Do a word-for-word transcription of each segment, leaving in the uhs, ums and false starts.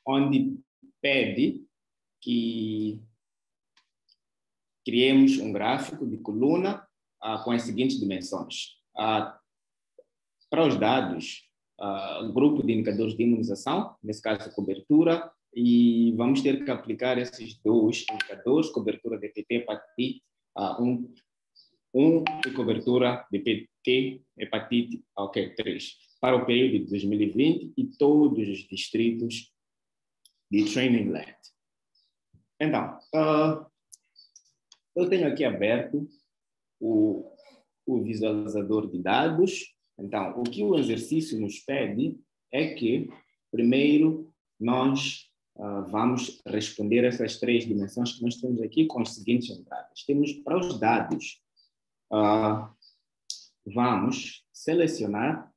onde pede que criemos um gráfico de coluna uh, com as seguintes dimensões. Uh, para os dados, uh, grupo de indicadores de imunização, nesse caso cobertura, e vamos ter que aplicar esses dois indicadores, cobertura de P T hepatite, uh, um, um e cobertura de P T hepatite, ok, três, para o período de dois mil e vinte e todos os distritos de Training Land. Então, uh, eu tenho aqui aberto o, o visualizador de dados. Então, o que o exercício nos pede é que, primeiro, nós uh, vamos responder essas três dimensões que nós temos aqui com as seguintes entradas. Temos para os dados, uh, vamos selecionar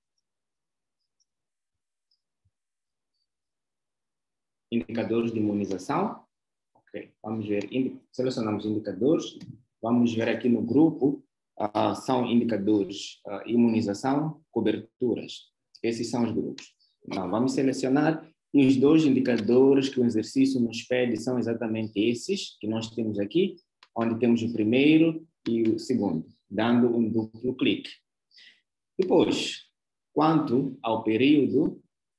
indicadores de imunização. Ok, vamos ver, selecionamos indicadores, vamos ver aqui no grupo, uh, são indicadores uh, imunização, coberturas. Esses são os grupos. Então, vamos selecionar, e os dois indicadores que o exercício nos pede são exatamente esses que nós temos aqui, onde temos o primeiro e o segundo, dando um duplo clique. Depois, quanto ao período,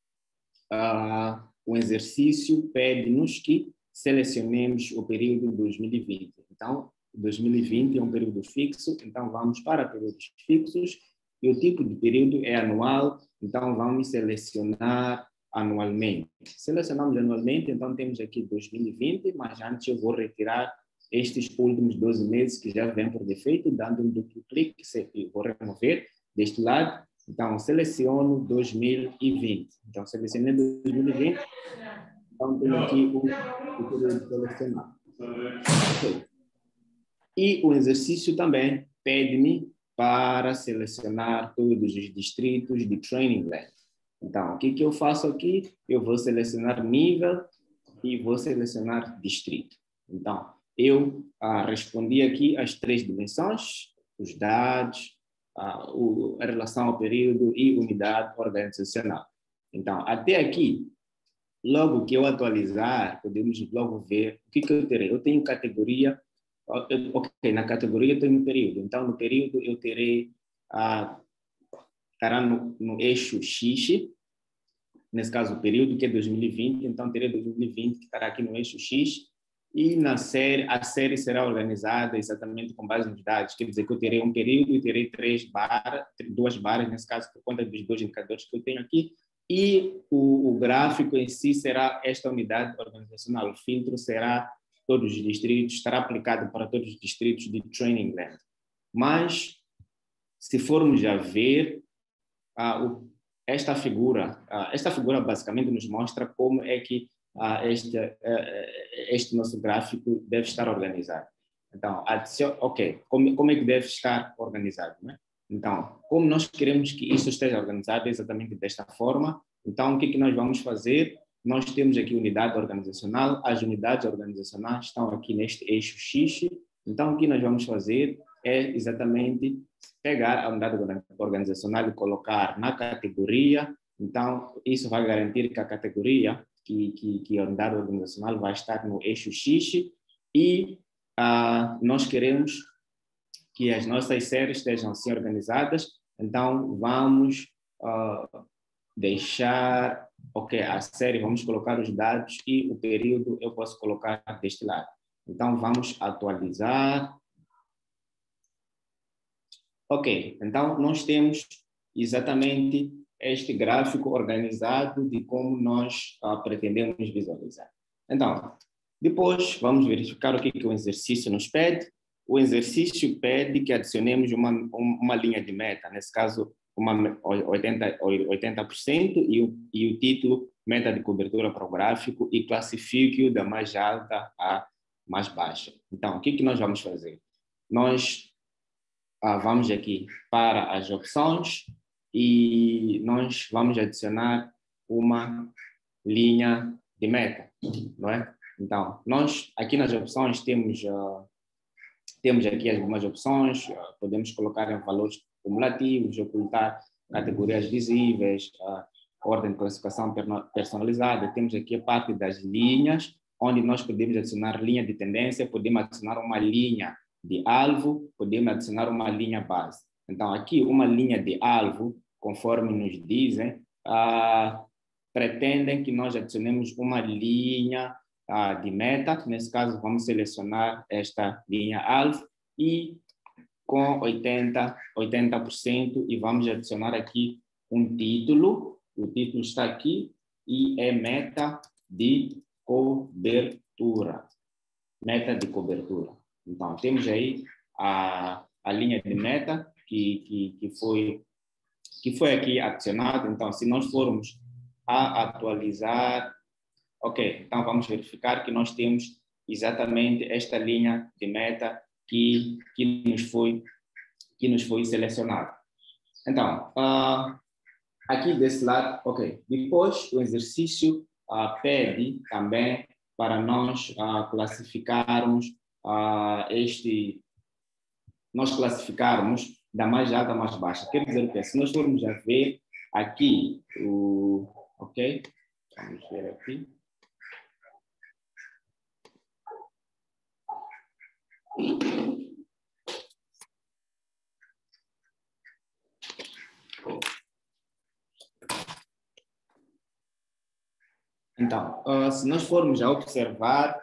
uh, o exercício pede-nos que selecionemos o período dois mil e vinte. Então, dois mil e vinte é um período fixo, então vamos para períodos fixos, e o tipo de período é anual, então vamos selecionar anualmente. Selecionamos anualmente, então temos aqui dois mil e vinte, mas antes eu vou retirar estes últimos doze meses que já vêm por defeito, dando um duplo clique, e vou remover deste lado. Então, seleciono dois mil e vinte. Então, selecionei dois mil e vinte. Então, tenho aqui o, o período selecionado. Okay. E o exercício também pede-me para selecionar todos os distritos de Training Land. Então, o que, que eu faço aqui? Eu vou selecionar nível e vou selecionar distrito. Então, eu ah, respondi aqui as três dimensões, os dados, ah, o, a relação ao período e unidade organizacional. Então, até aqui, logo que eu atualizar, podemos logo ver o que, que eu terei. Eu tenho categoria, ok, na categoria eu tenho um período. Então, no período eu terei, ah, estará no, no eixo X, nesse caso o período que é dois mil e vinte, então terei dois mil e vinte que estará aqui no eixo X, e na série, a série será organizada exatamente com base nos dados, quer dizer que eu terei um período e terei três barras, duas barras, nesse caso por conta dos dois indicadores que eu tenho aqui, e o, o gráfico em si será esta unidade organizacional, o filtro será todos os distritos, estará aplicado para todos os distritos de Training Land. Mas, se formos já ver, ah, o, esta figura, ah, esta figura basicamente nos mostra como é que ah, este, ah, este nosso gráfico deve estar organizado. Então, ok, como, como é que deve estar organizado, né? Então, como nós queremos que isso esteja organizado exatamente desta forma, então o que, que nós vamos fazer? Nós temos aqui unidade organizacional, as unidades organizacionais estão aqui neste eixo X, então o que nós vamos fazer é exatamente pegar a unidade organizacional e colocar na categoria, então isso vai garantir que a categoria, que, que, que a unidade organizacional vai estar no eixo X e ah, nós queremos que as nossas séries estejam assim organizadas, então vamos uh, deixar, ok, a série, vamos colocar os dados e o período eu posso colocar deste lado. Então vamos atualizar. Ok, então nós temos exatamente este gráfico organizado de como nós uh, pretendemos visualizar. Então, depois vamos verificar o que, que o exercício nos pede. O exercício pede que adicionemos uma, uma linha de meta, nesse caso, uma oitenta, oitenta por cento e o, e o título meta de cobertura para o gráfico e classifique-o da mais alta à mais baixa. Então, o que, que nós vamos fazer? Nós ah, vamos aqui para as opções e nós vamos adicionar uma linha de meta, não é? Então, nós aqui nas opções temos... Uh, Temos aqui algumas opções, podemos colocar em valores cumulativos, ocultar categorias visíveis, ordem de classificação personalizada, temos aqui a parte das linhas, onde nós podemos adicionar linha de tendência, podemos adicionar uma linha de alvo, podemos adicionar uma linha base. Então, aqui, uma linha de alvo, conforme nos dizem, ah, pretendem que nós adicionemos uma linha ah, de meta. Nesse caso, vamos selecionar esta linha alvo e com oitenta por cento e vamos adicionar aqui um título. O título está aqui e é meta de cobertura. Meta de cobertura. Então, temos aí a, a linha de meta que, que, que, foi, que foi aqui adicionada. Então, se nós formos a atualizar, ok, então vamos verificar que nós temos exatamente esta linha de meta que, que, nos, foi, que nos foi selecionada. Então, uh, aqui desse lado, ok, depois o exercício uh, pede também para nós uh, classificarmos uh, este, nós classificarmos da mais alta à mais baixa. Quer dizer que se nós formos a ver aqui, o, ok, vamos ver aqui. Então, uh, se nós formos a observar,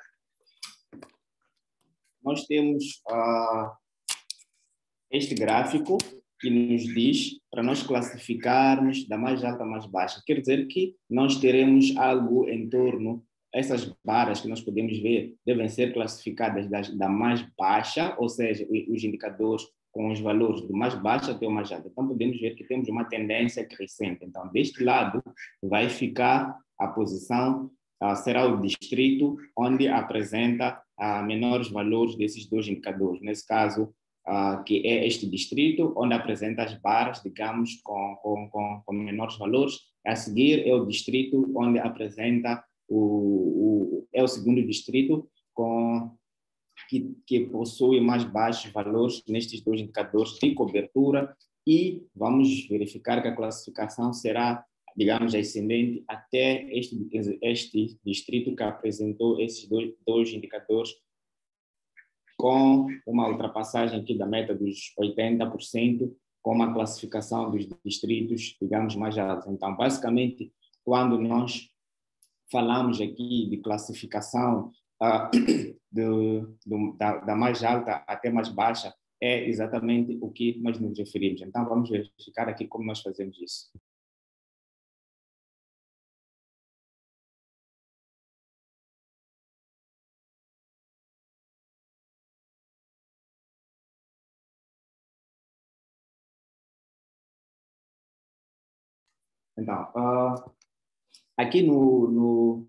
nós temos uh, este gráfico que nos diz para nós classificarmos da mais alta à mais baixa. Quer dizer que nós teremos algo em torno, essas barras que nós podemos ver devem ser classificadas das, da mais baixa, ou seja, os indicadores com os valores do mais baixo até o mais alto. Então, podemos ver que temos uma tendência crescente. Então, deste lado vai ficar a posição, uh, será o distrito onde apresenta uh, menores valores desses dois indicadores. Nesse caso, uh, que é este distrito, onde apresenta as barras, digamos, com, com, com, com menores valores. A seguir é o distrito onde apresenta o, o, é o segundo distrito com, que, que possui mais baixos valores nestes dois indicadores de cobertura e vamos verificar que a classificação será, digamos, ascendente até este, este distrito que apresentou esses dois, dois indicadores com uma ultrapassagem aqui da meta dos oitenta por cento, com uma classificação dos distritos, digamos, mais altos. Então, basicamente, quando nós falamos aqui de classificação uh, do, do, da, da mais alta até mais baixa, é exatamente o que nós nos referimos. Então, vamos verificar aqui como nós fazemos isso. Então, uh, aqui no, no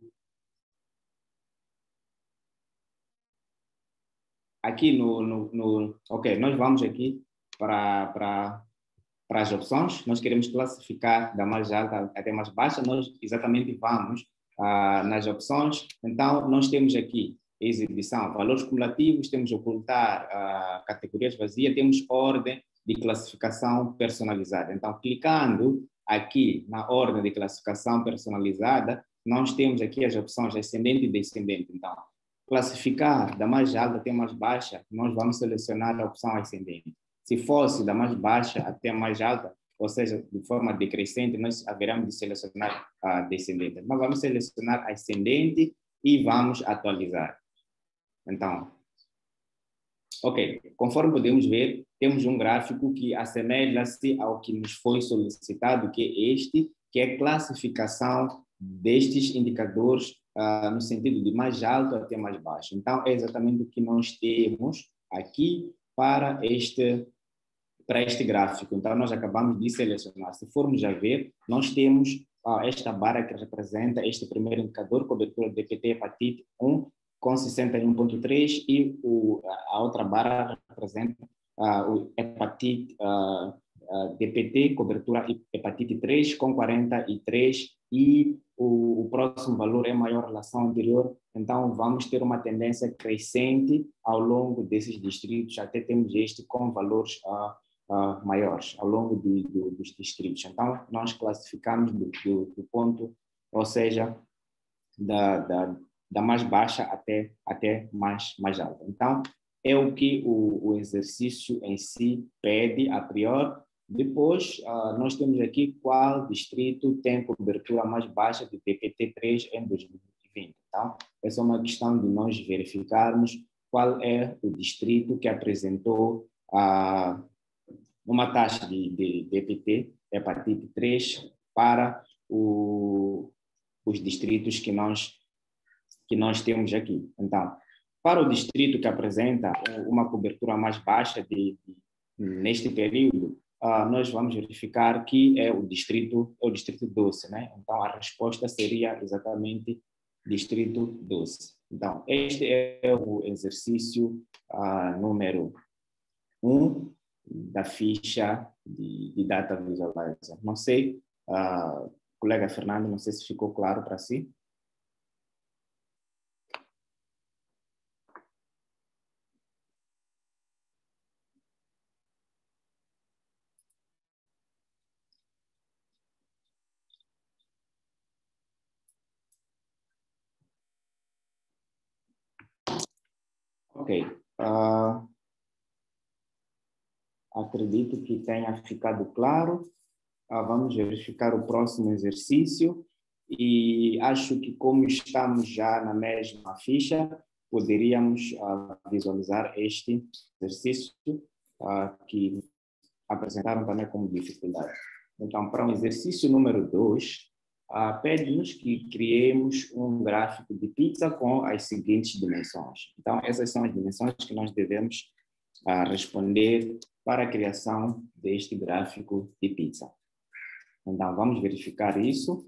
aqui no, no, no ok, nós vamos aqui para, para, para as opções, nós queremos classificar da mais alta até mais baixa, nós exatamente vamos uh, nas opções, então nós temos aqui exibição, valores cumulativos, temos ocultar uh, categorias vazias, temos ordem de classificação personalizada. Então, clicando aqui na ordem de classificação personalizada, nós temos aqui as opções ascendente e descendente. Então, classificar da mais alta até mais baixa, nós vamos selecionar a opção ascendente. Se fosse da mais baixa até a mais alta, ou seja, de forma decrescente, nós haveremos de selecionar a descendente. Mas vamos selecionar ascendente e vamos atualizar. Então, ok, conforme podemos ver, temos um gráfico que assemelha-se ao que nos foi solicitado, que é este, que é a classificação destes indicadores uh, no sentido de mais alto até mais baixo. Então, é exatamente o que nós temos aqui para este, para este gráfico. Então, nós acabamos de selecionar. Se formos a ver, nós temos uh, esta barra que representa este primeiro indicador, cobertura de D P T hepatite um, com sessenta e um vírgula três e o, a outra barra representa uh, o hepatite, uh, uh, D P T, cobertura hepatite três, com quarenta e três e o, o próximo valor é maior em relação ao anterior, então vamos ter uma tendência crescente ao longo desses distritos, até temos este com valores uh, uh, maiores ao longo de, de, dos distritos. Então, nós classificamos do, do, do ponto, ou seja, da, da, da mais baixa até, até mais, mais alta. Então, é o que o, o exercício em si pede a priori. Depois, uh, nós temos aqui qual distrito tem cobertura mais baixa de D P T três em dois mil e vinte. Então, essa é uma questão de nós verificarmos qual é o distrito que apresentou uh, uma taxa de, de D P T, hepatite três, para o, os distritos que nós, que nós temos aqui. Então, para o distrito que apresenta uma cobertura mais baixa de, de, neste período, uh, nós vamos verificar que é o distrito, é o distrito doze, né? Então, a resposta seria exatamente distrito doze. Então, este é o exercício uh, número um da ficha de, de Data Visualizer. Não sei, uh, colega Fernando, não sei se ficou claro para si. Ok. Uh, acredito que tenha ficado claro. Uh, vamos verificar o próximo exercício. E acho que, como estamos já na mesma ficha, poderíamos uh, visualizar este exercício uh, que apresentaram também como dificuldade. Então, para o exercício número dois, uh, pede-nos que criemos um gráfico de pizza com as seguintes dimensões. Então, essas são as dimensões que nós devemos uh, responder para a criação deste gráfico de pizza. Então, vamos verificar isso.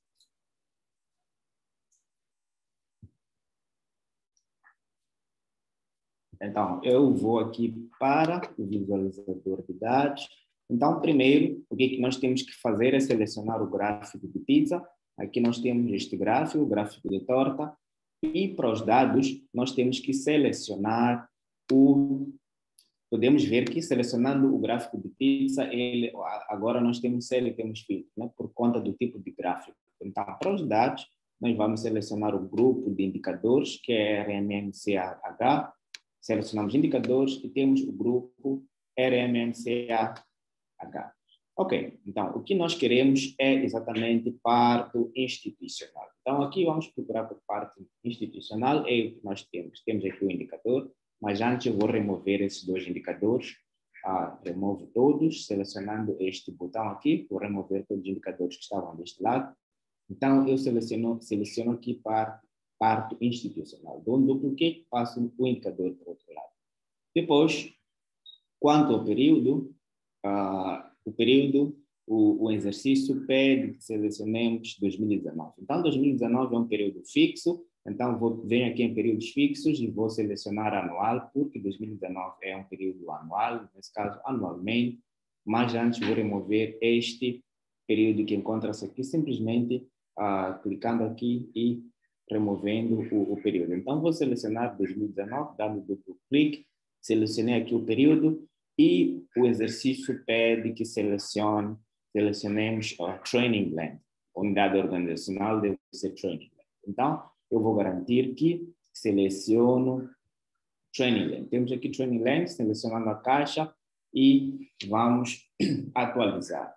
Então, eu vou aqui para o visualizador de dados. Então, primeiro, o que nós temos que fazer é selecionar o gráfico de pizza. Aqui nós temos este gráfico, o gráfico de torta. E para os dados, nós temos que selecionar o... Podemos ver que selecionando o gráfico de pizza, ele, agora nós temos C L e temos filtro, né, por conta do tipo de gráfico. Então, para os dados, nós vamos selecionar o grupo de indicadores, que é R M M C H. Selecionamos indicadores e temos o grupo R M M C H. Ok, então, o que nós queremos é exatamente parte institucional. Então, aqui vamos procurar por parte institucional, é o que nós temos. Temos aqui o indicador, mas antes eu vou remover esses dois indicadores. Ah, removo todos, selecionando este botão aqui, vou remover todos os indicadores que estavam deste lado. Então, eu seleciono, seleciono aqui para parte institucional. Dou um duplo clique, passo o indicador para o outro lado. Depois, quanto ao período, uh, o período, o, o exercício pede que selecionemos dois mil e dezenove. Então, dois mil e dezenove é um período fixo, então vou, venho aqui em períodos fixos e vou selecionar anual, porque dois mil e dezenove é um período anual, nesse caso anualmente, mas antes vou remover este período que encontra-se aqui, simplesmente uh, clicando aqui e removendo o, o período. Então, vou selecionar dois mil e dezenove, dando duplo clique, selecionei aqui o período e o exercício pede que selecione, selecionemos a Training Length. A unidade organizacional deve ser Training Length. Então, eu vou garantir que seleciono Training Length. Temos aqui Training Length, selecionando a caixa e vamos atualizar.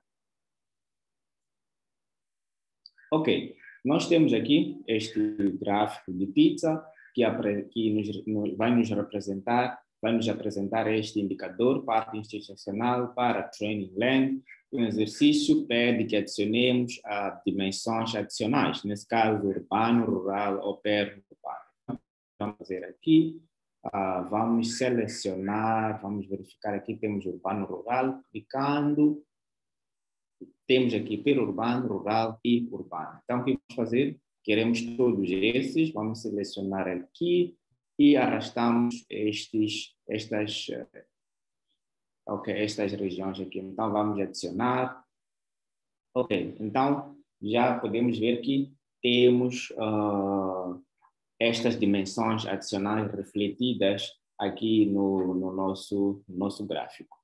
Ok. Nós temos aqui este gráfico de pizza que, que nos, vai nos representar, vai nos apresentar este indicador, parte institucional para Training Length. O exercício pede que adicionemos a dimensões adicionais, nesse caso urbano, rural ou periurbano. Vamos fazer aqui, uh, vamos selecionar, vamos verificar aqui, temos urbano, rural, clicando. Temos aqui periurbano, rural e urbano. Então, o que vamos fazer? Queremos todos esses, vamos selecionar aqui e arrastamos estes, estas, okay, estas regiões aqui. Então, vamos adicionar. Ok, então, já podemos ver que temos uh, estas dimensões adicionais refletidas aqui no, no nosso, nosso gráfico.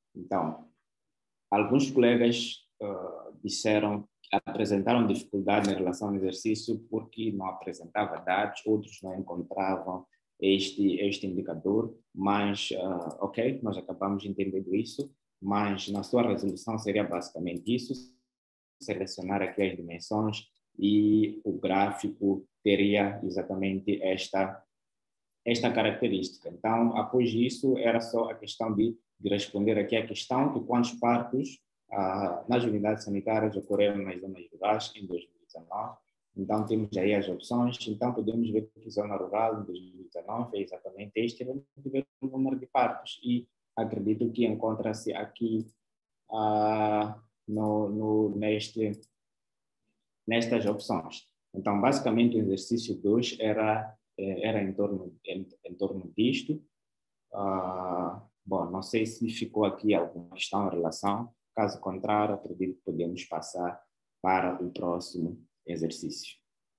Então, alguns colegas uh, disseram, apresentaram dificuldade em relação ao exercício porque não apresentava dados, outros não encontravam este, este indicador, mas, uh, ok, nós acabamos entendendo isso, mas na sua resolução seria basicamente isso, selecionar aqui as dimensões e o gráfico teria exatamente esta, esta característica. Então, após isso, era só a questão de, de responder aqui a questão de quantos partos ah, nas unidades sanitárias ocorreram nas zonas rurais em dois mil e dezenove. Então, temos aí as opções. Então, podemos ver que a zona rural em dois mil e dezenove é exatamente este, vamos ver o número de partos e acredito que encontra-se aqui ah, no, no, neste, nestas opções. Então, basicamente, o exercício dois era, era em, torno, em, em torno disto. Ah, bom, não sei se ficou aqui alguma questão em relação. Caso contrário, acredito que podemos passar para o próximo exercício.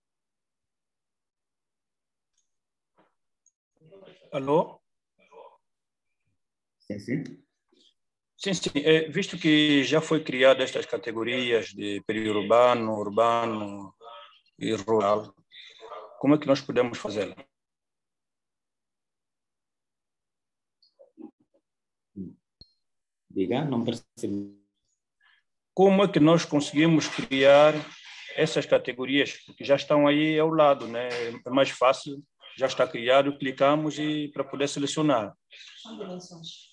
Alô? Sim, sim. Sim, sim. É, visto que já foi criada estas categorias de periurbano, urbano e rural, como é que nós podemos fazê-la? Diga, não percebi. Como é que nós conseguimos criar essas categorias? Porque já estão aí ao lado, né? É mais fácil, já está criado, clicamos e para poder selecionar. São dimensões.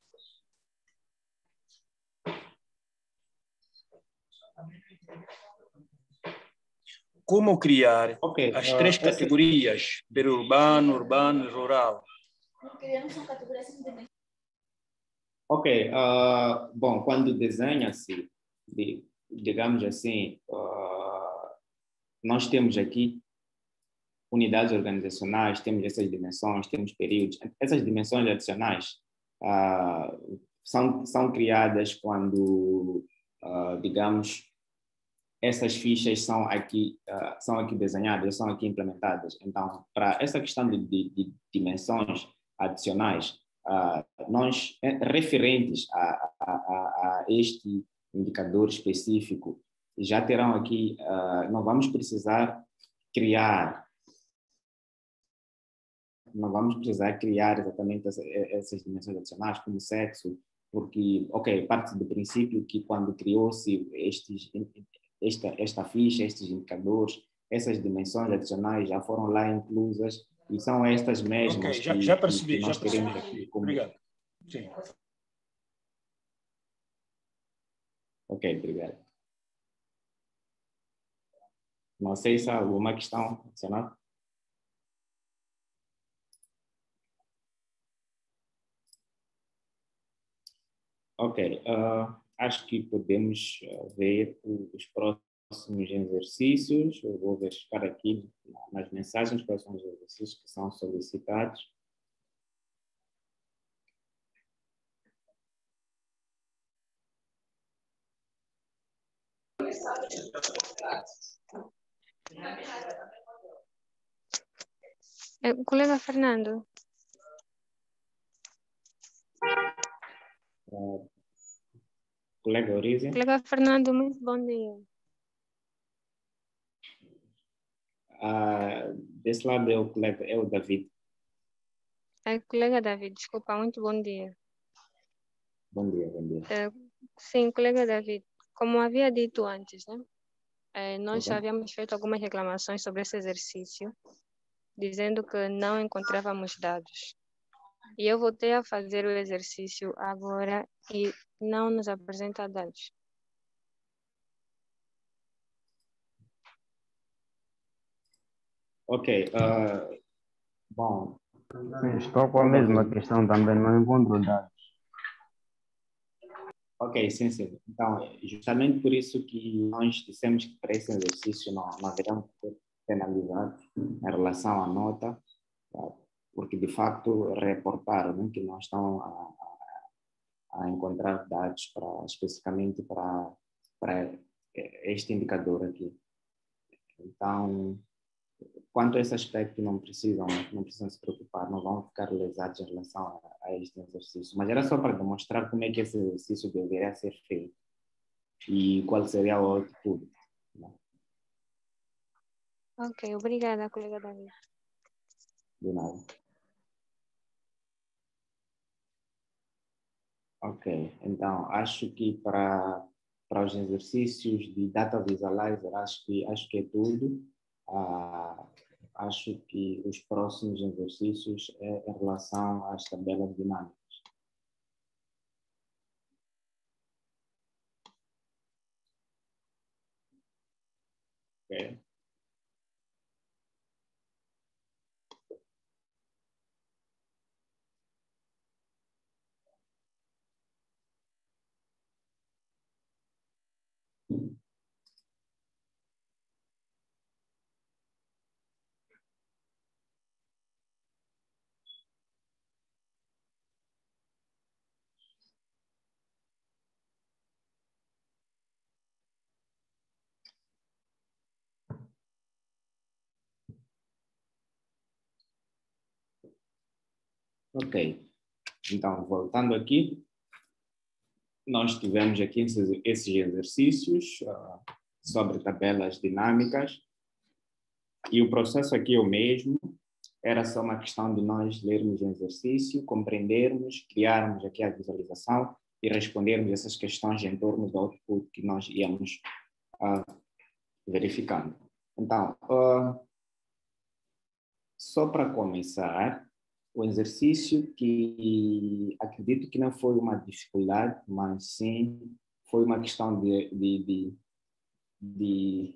Como criar Okay, as uh, três essa... categorias, periurbano, urbano e rural? São categorias sem dimensões. Ok, uh, bom, quando desenha-se, de, digamos assim, uh, nós temos aqui unidades organizacionais, temos essas dimensões, temos períodos. Essas dimensões adicionais uh, são, são criadas quando, uh, digamos, essas fichas são aqui, uh, são aqui desenhadas, são aqui implementadas. Então, para essa questão de, de, de dimensões adicionais, uh, nós, referentes a, a, a, a este indicador específico, já terão aqui, uh, não vamos precisar criar, não vamos precisar criar exatamente essa, essas dimensões adicionais, como sexo, porque, ok, parte do princípio que quando criou-se estes Esta, esta ficha, estes indicadores, essas dimensões adicionais já foram lá inclusas e são estas mesmas okay, já, que, já percebi, que, que nós já percebi. teremos aqui. Como... Obrigado. Sim. Ok, obrigado. Não sei se há alguma questão adicional. Ok, uh, acho que podemos ver os próximos exercícios. Eu vou verificar aqui nas mensagens quais são os exercícios que são solicitados. É, colega Fernando. Uh, colega Eurízia. Colega Fernando, muito bom dia. Uh, desse lado é o colega, é o David. É, colega David, desculpa, muito bom dia. Bom dia, bom dia. É, sim, colega David, como havia dito antes, né? É, nós já Okay. havíamos feito algumas reclamações sobre esse exercício, dizendo que não encontrávamos dados. E eu voltei a fazer o exercício agora e não nos apresenta dados. Ok, uh, bom. Estou com a mesma questão também, não encontro dados. Ok, sim, sim. Então, justamente por isso que nós dissemos que para esse exercício não, não haverá penalidade em relação à nota, porque de facto reportaram, né, que não estão a, a, a encontrar dados para, especificamente para, para este indicador aqui. Então, quanto a esse aspecto, não precisam, não precisam se preocupar, não vão ficar lesados em relação a, a este exercício. Mas era só para demonstrar como é que esse exercício deveria ser feito e qual seria o output. Ok, obrigada, colega David. De nada. Ok, então acho que para, para os exercícios de Data Visualizer, acho que, acho que é tudo. Ah, acho que os próximos exercícios é em relação às tabelas dinâmicas. Ok. Ok, então voltando aqui, nós tivemos aqui esses, esses exercícios uh, sobre tabelas dinâmicas e o processo aqui é o mesmo, era só uma questão de nós lermos o exercício, compreendermos, criarmos aqui a visualização e respondermos essas questões em torno do output que nós íamos uh, verificando. Então, uh, só para começar, o exercício que acredito que não foi uma dificuldade, mas sim foi uma questão de, de, de, de,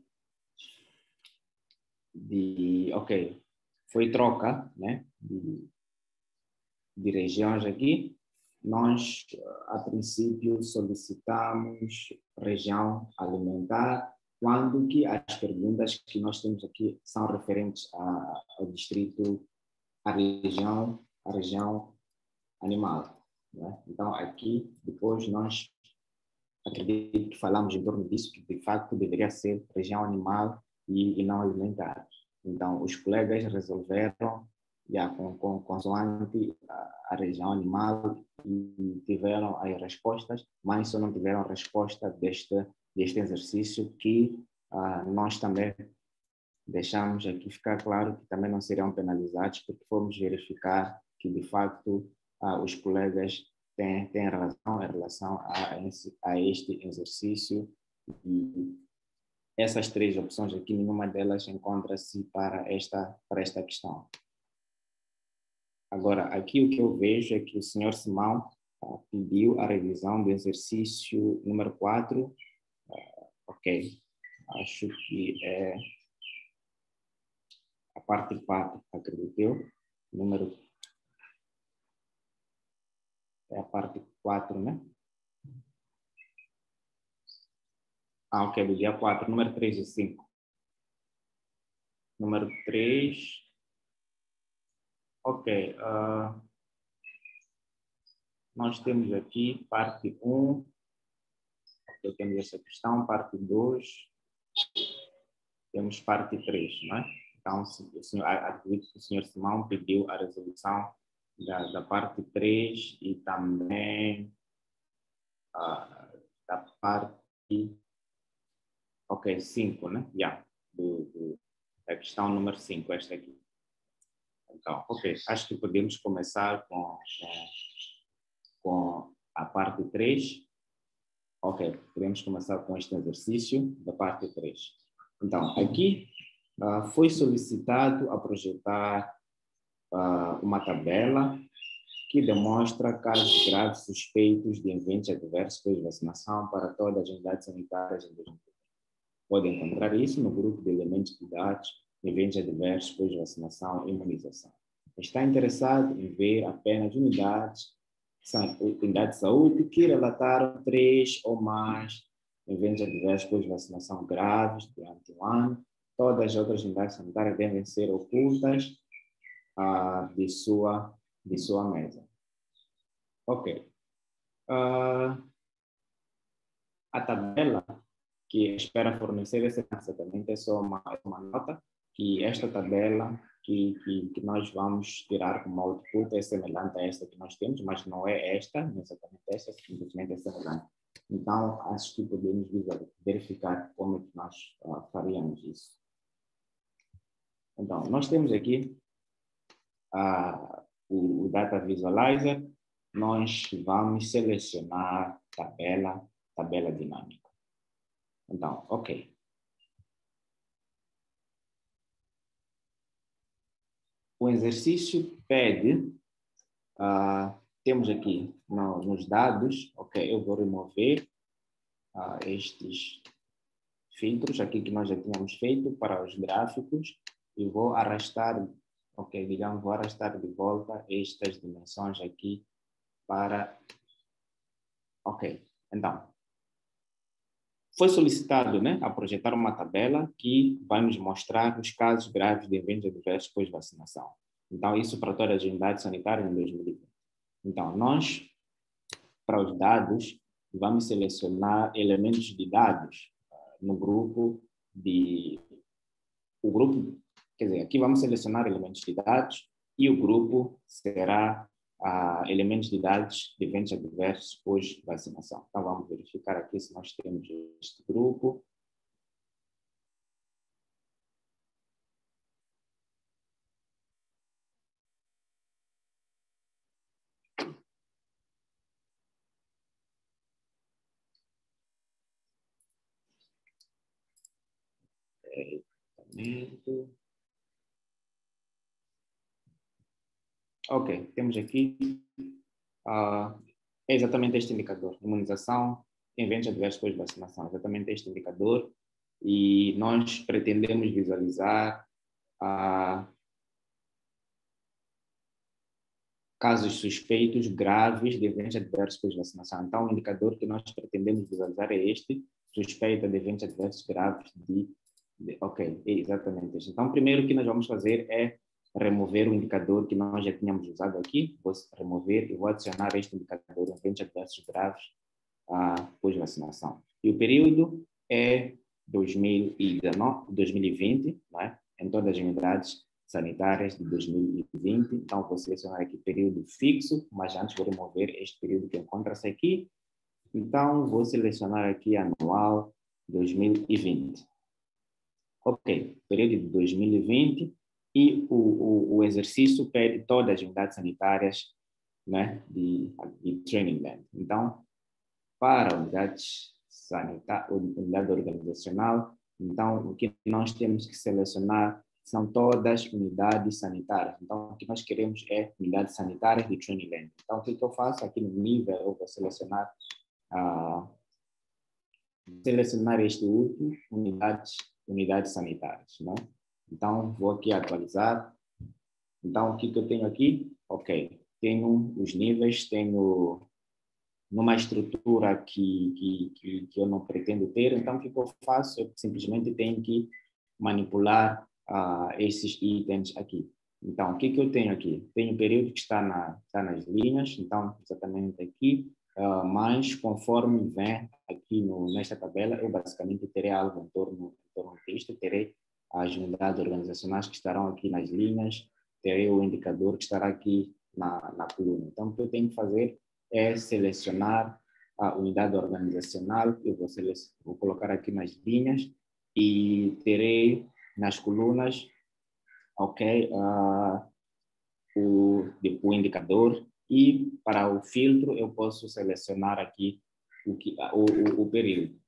de ok, foi troca, né, de, de regiões aqui. Nós, a princípio, solicitamos região alimentar, quando que as perguntas que nós temos aqui são referentes a, ao distrito, à região, à região animal. Né? Então, aqui, depois, nós acredito que falamos em torno disso, que de facto deveria ser região animal e, e não alimentar. Então, os colegas resolveram, já, com, com consoante a, a região animal, e tiveram as respostas, mas só não tiveram resposta deste, deste exercício que ah, nós também deixamos aqui ficar claro que também não serão penalizados, porque fomos verificar que, de facto, ah, os colegas têm, têm razão em relação a, esse, a este exercício e essas três opções aqui, nenhuma delas encontra-se para esta, para esta questão. Agora, aqui o que eu vejo é que o senhor Simão ah, pediu a revisão do exercício número quatro. Ah, ok, acho que é a parte quatro, acredito eu. Número é a parte quatro, né? Ah, ok, do dia quatro, número três e cinco. Número três. Ok. Uh, nós temos aqui parte um. Ok, temos essa questão, parte dois. Temos parte três, não é? Então, o senhor, acredito que o senhor Simão pediu a resolução da, da parte três e também uh, da parte. Ok, cinco, né? Yeah, do, do, da questão número cinco, esta aqui. Então, ok, acho que podemos começar com, com a parte três. Ok, podemos começar com este exercício da parte três. Então, aqui uh, foi solicitado a projetar uh, uma tabela que demonstra casos graves suspeitos de eventos adversos pós-vacinação para todas as unidades sanitárias em dois mil e vinte. Pode encontrar isso no grupo de elementos de dados, eventos adversos pós-vacinação e imunização. Está interessado em ver apenas unidades, unidades de saúde que relataram três ou mais eventos adversos pós-vacinação graves durante o ano. Todas as outras unidades sanitárias devem ser ocultas ah, de, sua, de sua mesa. Ok. Ah, a tabela que espera fornecer esse exatamente é só uma, uma nota que esta tabela que, que, que nós vamos tirar como output é semelhante a esta que nós temos, mas não é esta, não é exatamente esta, simplesmente é semelhante. Então, acho que podemos verificar como é que nós uh, faríamos isso. Então, nós temos aqui uh, o, o Data Visualizer. Nós vamos selecionar tabela, tabela dinâmica. Então, ok. O exercício pede, uh, temos aqui no, nos dados, ok, eu vou remover uh, estes filtros aqui que nós já tínhamos feito para os gráficos e vou arrastar, ok, digamos, vou arrastar de volta estas dimensões aqui para, ok, então, foi solicitado, né, a projetar uma tabela que vai nos mostrar os casos graves de eventos adversos pós-vacinação. Então, isso para todas as unidades sanitárias em dois mil e vinte. Então, nós, para os dados, vamos selecionar elementos de dados uh, no grupo de... O grupo, quer dizer, aqui vamos selecionar elementos de dados e o grupo será uh, elementos de dados de eventos adversos pós-vacinação. Então, vamos verificar aqui se nós temos este grupo. Ok, temos aqui uh, é exatamente este indicador, imunização em eventos adversos pós-vacinação, exatamente este indicador, e nós pretendemos visualizar uh, casos suspeitos graves de eventos adversos pós-vacinação. Então, o indicador que nós pretendemos visualizar é este, suspeita de eventos adversos graves de, de ok, é exatamente este. Então, primeiro o que nós vamos fazer é remover o indicador que nós já tínhamos usado aqui, vou remover e vou adicionar este indicador, eventos adversos graves uh, pós-vacinação. E o período é dois mil e dezenove, dois mil e vinte, né? Em todas as unidades sanitárias de dois mil e vinte. Então, vou selecionar aqui período fixo, mas antes vou remover este período que encontra-se aqui. Então, vou selecionar aqui anual dois mil e vinte. Ok, período de dois mil e vinte. E o, o, o exercício pede todas as unidades sanitárias, né, de, de Training Land. Então, para unidades sanitárias, unidade organizacional, então, o que nós temos que selecionar são todas unidades sanitárias. Então, o que nós queremos é unidades sanitárias de Training Land. Então, o que eu faço aqui no nível, eu vou selecionar, uh, selecionar este último, unidades, unidades sanitárias, né? Então, vou aqui atualizar. Então, o que, que eu tenho aqui? Ok, tenho os níveis, tenho numa estrutura que, que, que, que eu não pretendo ter. Então, o que, que eu faço? Eu simplesmente tenho que manipular uh, esses itens aqui. Então, o que, que eu tenho aqui? Tenho o período que está, na, está nas linhas, então, exatamente aqui, uh, mas conforme vem aqui no, nesta tabela, eu basicamente terei algo em torno, em torno disto, terei as unidades organizacionais que estarão aqui nas linhas, terei o indicador que estará aqui na, na coluna. Então, o que eu tenho que fazer é selecionar a unidade organizacional, eu vou, vou colocar aqui nas linhas e terei nas colunas, ok, uh, o, o indicador, e para o filtro eu posso selecionar aqui o, que, o, o, o período.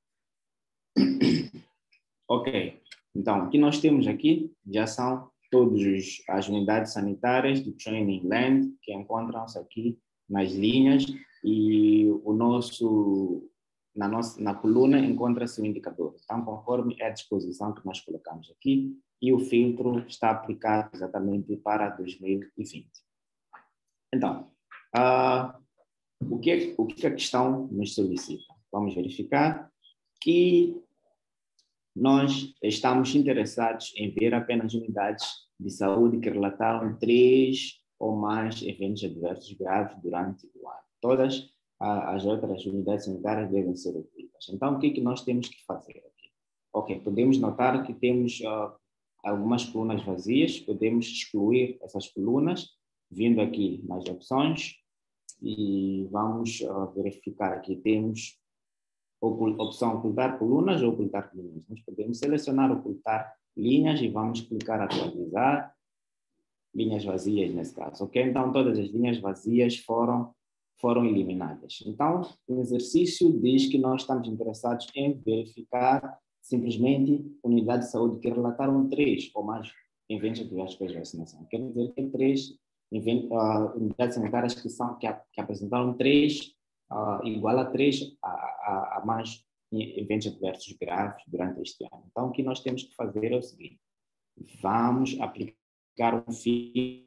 Ok. Então, o que nós temos aqui já são todas as unidades sanitárias de Training Land que encontram-se aqui nas linhas e o nosso, na, nossa, na coluna encontra-se o indicador. Então, conforme é a disposição que nós colocamos aqui e o filtro está aplicado exatamente para dois mil e vinte. Então, uh, o, que, o que a questão nos solicita? Vamos verificar que nós estamos interessados em ver apenas unidades de saúde que relataram três ou mais eventos adversos graves durante o ano. Todas as outras unidades sanitárias devem ser ocultas. Então, o que, que nós temos que fazer aqui? Ok, podemos notar que temos uh, algumas colunas vazias, podemos excluir essas colunas, vindo aqui nas opções, e vamos uh, verificar aqui, temos a opção ocultar colunas ou ocultar linhas. Nós podemos selecionar ocultar linhas e vamos clicar atualizar, linhas vazias nesse caso, ok? Então, todas as linhas vazias foram, foram eliminadas. Então, o exercício diz que nós estamos interessados em verificar simplesmente unidades de saúde que relataram três ou mais eventos adversos pós vacinação. Quer dizer que três uh, unidades sanitárias que, são, que, a, que apresentaram três, uh, igual a três a, a, a mais eventos adversos graves durante este ano. Então, o que nós temos que fazer é o seguinte: vamos aplicar um filtro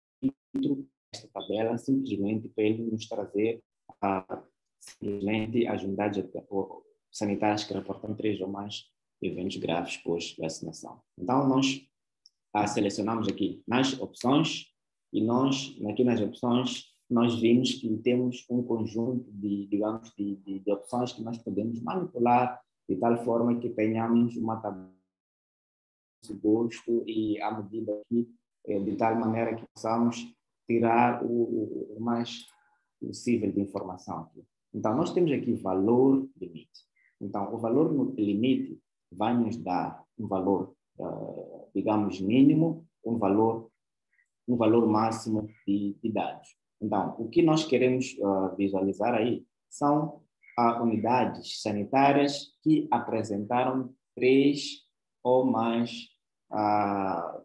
nesta tabela, simplesmente para ele nos trazer uh, simplesmente as unidades sanitárias que reportam três ou mais eventos graves pós-vacinação. Então, nós ah, selecionamos aqui nas opções e nós, aqui nas opções, nós vimos que temos um conjunto de, digamos, de, de, de opções que nós podemos manipular de tal forma que tenhamos uma tabela de gosto e à medida que, de tal maneira que possamos tirar o, o mais possível de informação aqui. Então, nós temos aqui valor limite. Então, o valor limite vai nos dar um valor, uh, digamos, mínimo, um valor, um valor máximo de, de dados. Então, o que nós queremos uh, visualizar aí são uh, unidades sanitárias que apresentaram três ou mais uh,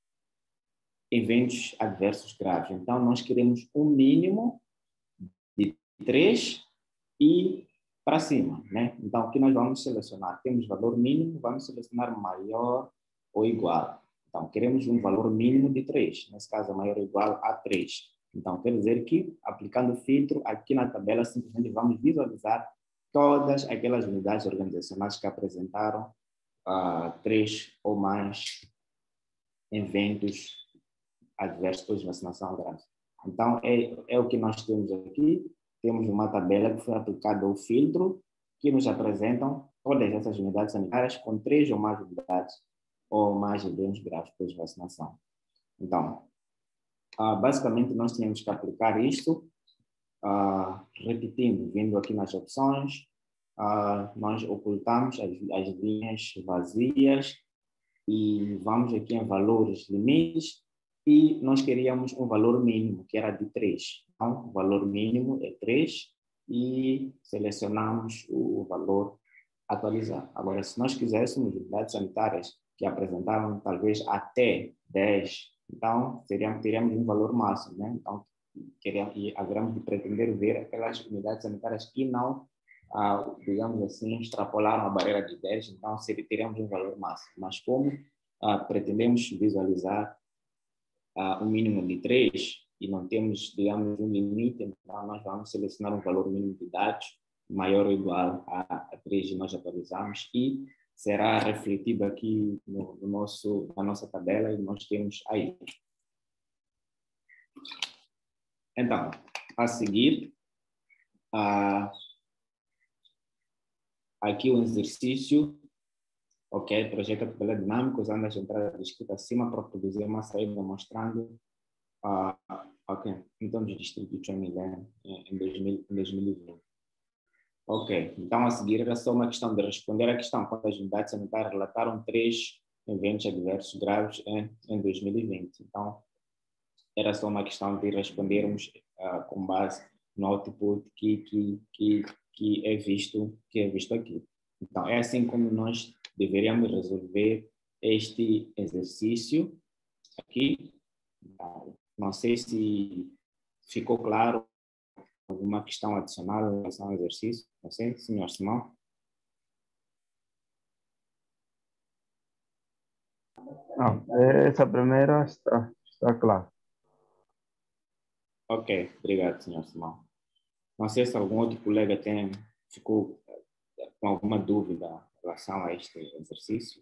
eventos adversos graves. Então, nós queremos um mínimo de três e para cima, né? Então, aqui nós vamos selecionar, temos valor mínimo, vamos selecionar maior ou igual. Então, queremos um valor mínimo de três, nesse caso, maior ou igual a três. Então, quer dizer que, aplicando o filtro, aqui na tabela, simplesmente vamos visualizar todas aquelas unidades organizacionais que apresentaram uh, três ou mais eventos adversos pós-vacinação grave. Então, é, é o que nós temos aqui. Temos uma tabela que foi aplicada ao filtro, que nos apresentam todas essas unidades sanitárias com três ou mais unidades ou mais eventos graves pós-vacinação. Então, uh, basicamente, nós tínhamos que aplicar isto, uh, repetindo, vindo aqui nas opções, uh, nós ocultamos as, as linhas vazias e vamos aqui em valores limites e nós queríamos um valor mínimo, que era de três. Então, o valor mínimo é três e selecionamos o valor atualizar. Agora, se nós quiséssemos unidades sanitárias que apresentavam talvez até dez, então teríamos, teríamos um valor máximo, né? Então, queríamos, e haveremos de pretender ver aquelas unidades sanitárias que não, ah, digamos assim, extrapolaram a barreira de dez, então seria, teríamos um valor máximo. Mas como ah, pretendemos visualizar ah, um mínimo de três, e não temos, digamos, um limite, então nós vamos selecionar um valor mínimo de dados maior ou igual a, a três e nós atualizamos e será refletido aqui no, no nosso, na nossa tabela e nós temos aí. Então, a seguir, uh, aqui o exercício, ok, projeta a tabela dinâmica usando as entradas descritas acima para produzir uma saída mostrando Uh, ok, então de distrito de Milena em, dois mil, em dois mil e vinte. Ok, então a seguir era só uma questão de responder à questão quando as unidades sanitárias relataram três eventos adversos graves em, em dois mil e vinte. Então era só uma questão de respondermos uh, com base no output que, que, que, que, é visto, que é visto aqui. Então é assim como nós deveríamos resolver este exercício aqui. Então, não sei se ficou claro alguma questão adicional em relação ao exercício. Não sei, senhor Simão. Não, essa primeira está, está clara. Ok, obrigado, senhor Simão. Não sei se algum outro colega tem, ficou com alguma dúvida em relação a este exercício.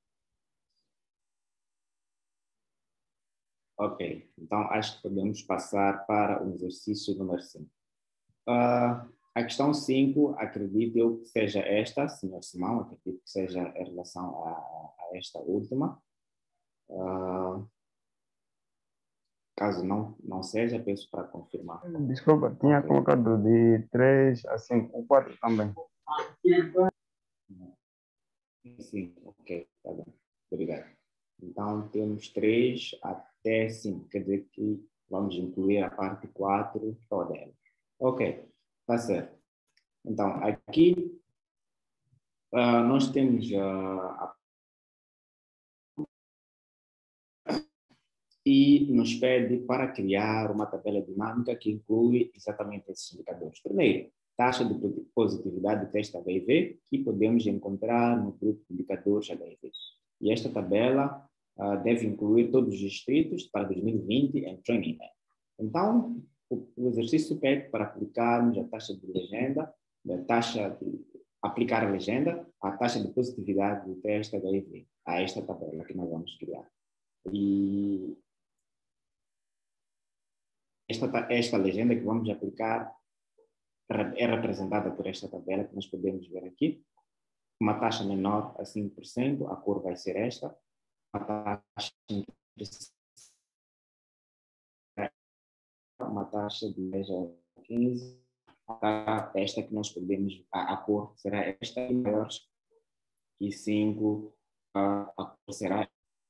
Ok, então acho que podemos passar para o exercício número cinco. Uh, a questão cinco, acredito eu que seja esta, senhor Simão, acredito que seja em relação a, a esta última. Uh, caso não, não seja, peço para confirmar. Desculpa, tinha Ok. colocado de três a cinco, o quatro também. Sim, ok, tá bem. Obrigado. Então, temos três até cinco, quer dizer que vamos incluir a parte quatro toda ela. Ok, tá certo. Então, aqui uh, nós temos uh, a e nos pede para criar uma tabela dinâmica que inclui exatamente esses indicadores. Primeiro, taxa de positividade do teste H I V, que podemos encontrar no grupo de indicadores H I V. E esta tabela uh, deve incluir todos os distritos para dois mil e vinte em Training Land. Então, o, o exercício pede para aplicarmos a taxa de legenda, a taxa de aplicar a legenda, a taxa de positividade do teste H I V, a esta tabela que nós vamos criar. E Esta, esta legenda que vamos aplicar é representada por esta tabela que nós podemos ver aqui. Uma taxa menor a cinco por cento, a cor vai ser esta. Uma taxa, uma taxa de dez a quinze. Esta que nós podemos, a, a cor será esta, e maior que cinco, a, a cor será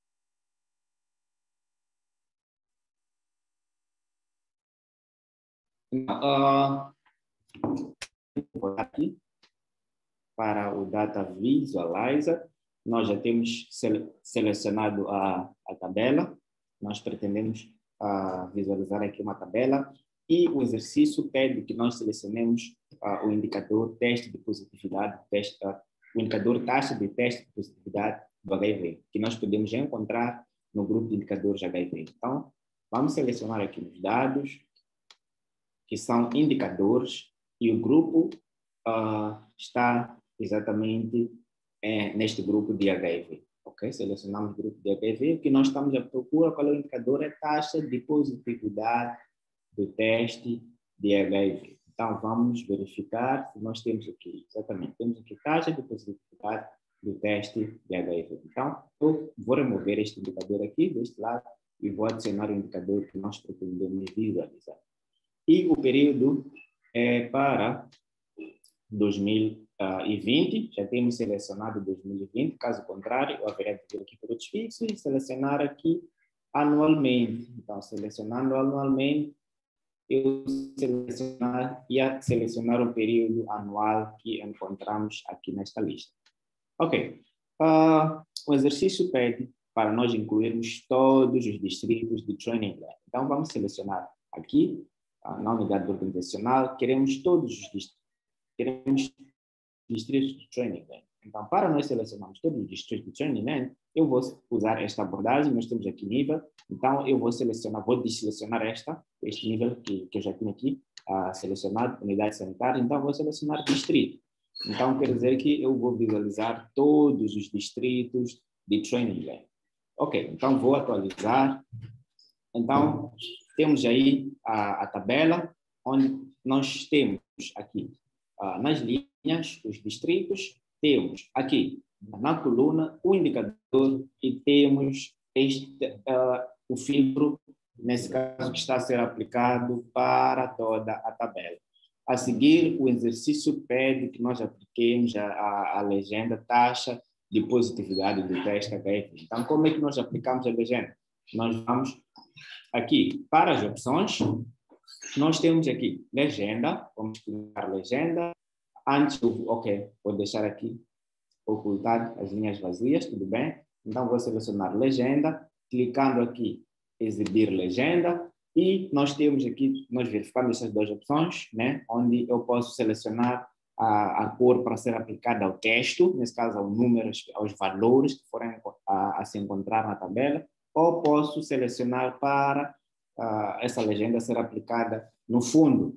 Uh, vou aqui para o Data Visualizer. Nós já temos sele selecionado a, a tabela. Nós pretendemos uh, visualizar aqui uma tabela e o exercício pede que nós selecionemos uh, o indicador teste de positividade, teste, uh, o indicador taxa de teste de positividade do H I V, que nós podemos encontrar no grupo de indicadores H I V. Então, vamos selecionar aqui os dados, que são indicadores, e o grupo uh, está exatamente é, neste grupo de H I V. Ok? Selecionamos o grupo de H I V, que nós estamos à procura, qual é o indicador? É a taxa de positividade do teste de H I V. Então, vamos verificar se nós temos aqui, exatamente, temos aqui taxa de positividade do teste de H I V. Então, eu vou remover este indicador aqui, deste lado, e vou adicionar o indicador que nós pretendemos visualizar. E o período é para dois mil e vinte, já temos selecionado dois mil e vinte, caso contrário, eu haveria de vir aqui para o desfixo e selecionar aqui anualmente. Então, selecionando anualmente, eu selecionar, ia selecionar o período anual que encontramos aqui nesta lista. Ok, uh, o exercício pede para nós incluirmos todos os distritos de Training Land. Então, vamos selecionar aqui, na unidade organizacional, queremos todos os distritos, queremos distritos de Training Land. Então, para nós selecionarmos todos os distritos de Training Land, eu vou usar esta abordagem, nós temos aqui nível, então eu vou selecionar, vou desselecionar esta, este nível que, que eu já tinha aqui uh, selecionado, unidade sanitária, então vou selecionar distrito. Então, quer dizer que eu vou visualizar todos os distritos de Training Land. Ok, então vou atualizar. Então, temos aí a, a tabela, onde nós temos aqui, uh, nas linhas, os distritos, temos aqui, na coluna, o indicador e temos este, uh, o filtro, nesse caso, que está a ser aplicado para toda a tabela. A seguir, o exercício pede que nós apliquemos a, a, a legenda taxa de positividade do teste H I V. Então, como é que nós aplicamos a legenda? Nós vamos aqui para as opções, nós temos aqui legenda, vamos clicar legenda. Antes, ok, vou deixar aqui ocultar as linhas vazias, tudo bem? Então, vou selecionar legenda, clicando aqui exibir legenda, e nós temos aqui, nós verificamos essas duas opções, né? Onde eu posso selecionar a, a cor para ser aplicada ao texto, nesse caso ao número, aos valores que forem a, a se encontrar na tabela, ou posso selecionar para uh, essa legenda ser aplicada no fundo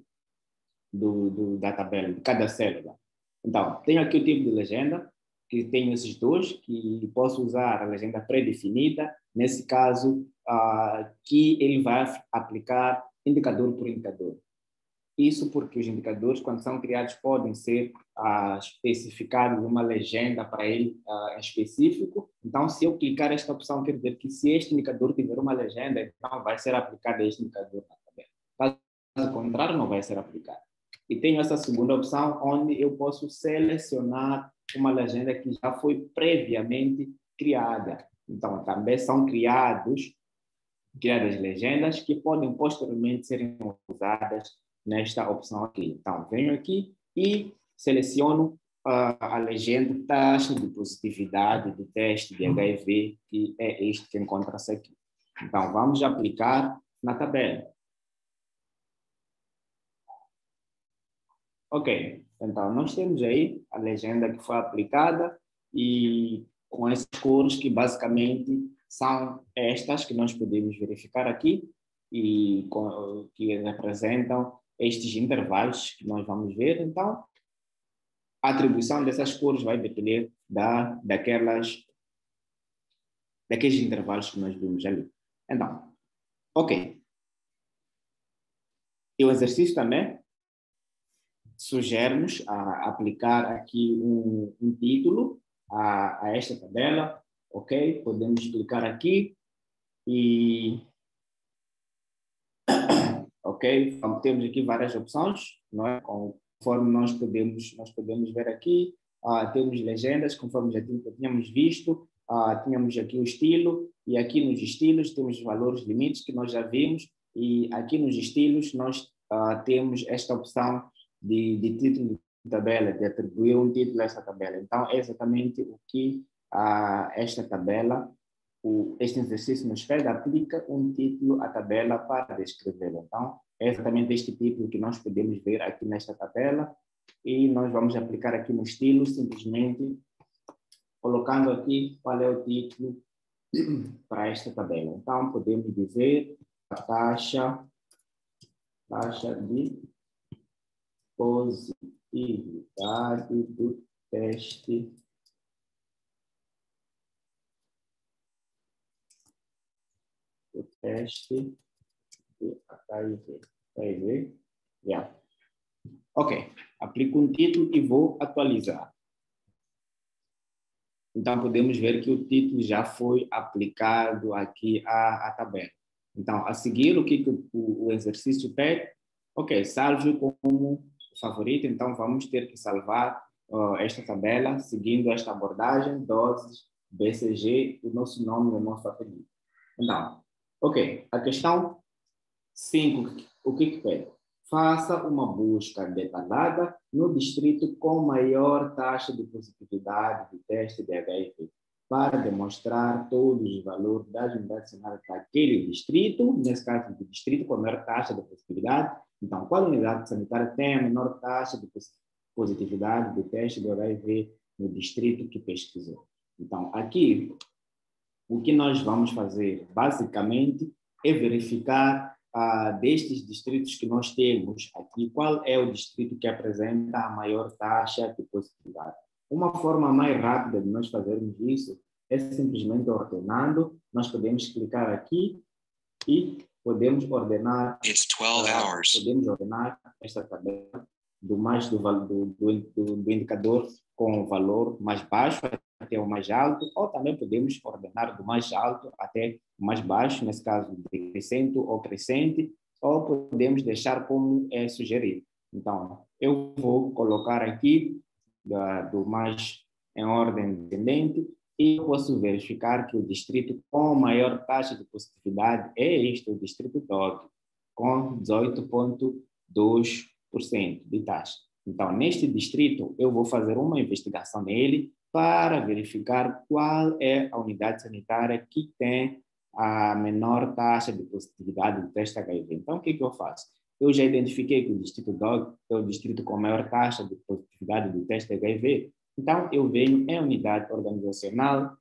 do, do, da tabela, de cada célula. Então, tenho aqui o tipo de legenda, que tenho esses dois, que posso usar a legenda pré-definida, nesse caso, uh, que ele vai aplicar indicador por indicador. Isso porque os indicadores, quando são criados, podem ser ah, especificados uma legenda para ele ah, em específico. Então, se eu clicar esta opção, quer dizer que se este indicador tiver uma legenda, então vai ser aplicado este indicador na tabela. Caso contrário, não vai ser aplicado. E tenho essa segunda opção, onde eu posso selecionar uma legenda que já foi previamente criada. Então, também são criados, criadas legendas que podem posteriormente serem usadas nesta opção aqui. Então, venho aqui e seleciono uh, a legenda taxa de positividade do teste de H I V, que é este que encontra-se aqui. Então, vamos aplicar na tabela. Ok, então nós temos aí a legenda que foi aplicada e com essas cores que basicamente são estas que nós podemos verificar aqui e com, que representam estes intervalos que nós vamos ver. Então, a atribuição dessas cores vai depender da, daquelas, daqueles intervalos que nós vimos ali. Então, ok. E o exercício também sugere-nos a aplicar aqui um, um título a, a esta tabela, ok? Podemos clicar aqui e... ok? Então, temos aqui várias opções, não é? Conforme nós podemos, nós podemos ver aqui, uh, temos legendas, conforme já tínhamos visto, uh, tínhamos aqui o estilo, e aqui nos estilos temos os valores limites que nós já vimos, e aqui nos estilos nós uh, temos esta opção de, de título de tabela, de atribuir um título a esta tabela. Então, é exatamente o que uh, esta tabela, o, este exercício nos pede, aplica um título à tabela para descrevê-la. Então, é exatamente este título que nós podemos ver aqui nesta tabela, e nós vamos aplicar aqui no estilo, simplesmente colocando aqui qual é o título para esta tabela. Então, podemos dizer a taxa, taxa de positividade do teste do teste de H I V. H I V? Yeah. Ok, aplico um título e vou atualizar. Então, podemos ver que o título já foi aplicado aqui à, à tabela. Então, a seguir, o que, que o, o exercício pede? Ok, salve como favorito, então vamos ter que salvar uh, esta tabela, seguindo esta abordagem, doses, B C G, o nosso nome e o nosso apelido. Então, ok, a questão cinco, o que que pede? Faça uma busca detalhada no distrito com maior taxa de positividade do teste de H I V, para demonstrar todos os valores das unidades sanitárias daquele distrito, nesse caso do distrito com a maior taxa de positividade. Então, qual unidade sanitária tem a menor taxa de positividade do teste do H I V no distrito que pesquisou? Então, aqui, o que nós vamos fazer, basicamente, é verificar ah, destes distritos que nós temos aqui, qual é o distrito que apresenta a maior taxa de positividade. Uma forma mais rápida de nós fazermos isso é simplesmente ordenando. Nós podemos clicar aqui e podemos ordenar, uh, podemos ordenar esta tabela do, mais do, do, do, do indicador com o valor mais baixo até o mais alto, ou também podemos ordenar do mais alto até o mais baixo, nesse caso decrescente ou crescente, ou podemos deixar como é sugerido. Então, eu vou colocar aqui da, do mais em ordem descendente, e eu posso verificar que o distrito com maior taxa de positividade é este, o distrito D O G, com dezoito vírgula dois por cento de taxa. Então, neste distrito, eu vou fazer uma investigação nele para verificar qual é a unidade sanitária que tem a menor taxa de positividade do teste H I V. Então, o que que eu faço? Eu já identifiquei que o distrito D O G é o distrito com maior taxa de positividade do teste H I V. Então, eu venho em unidade organizacional,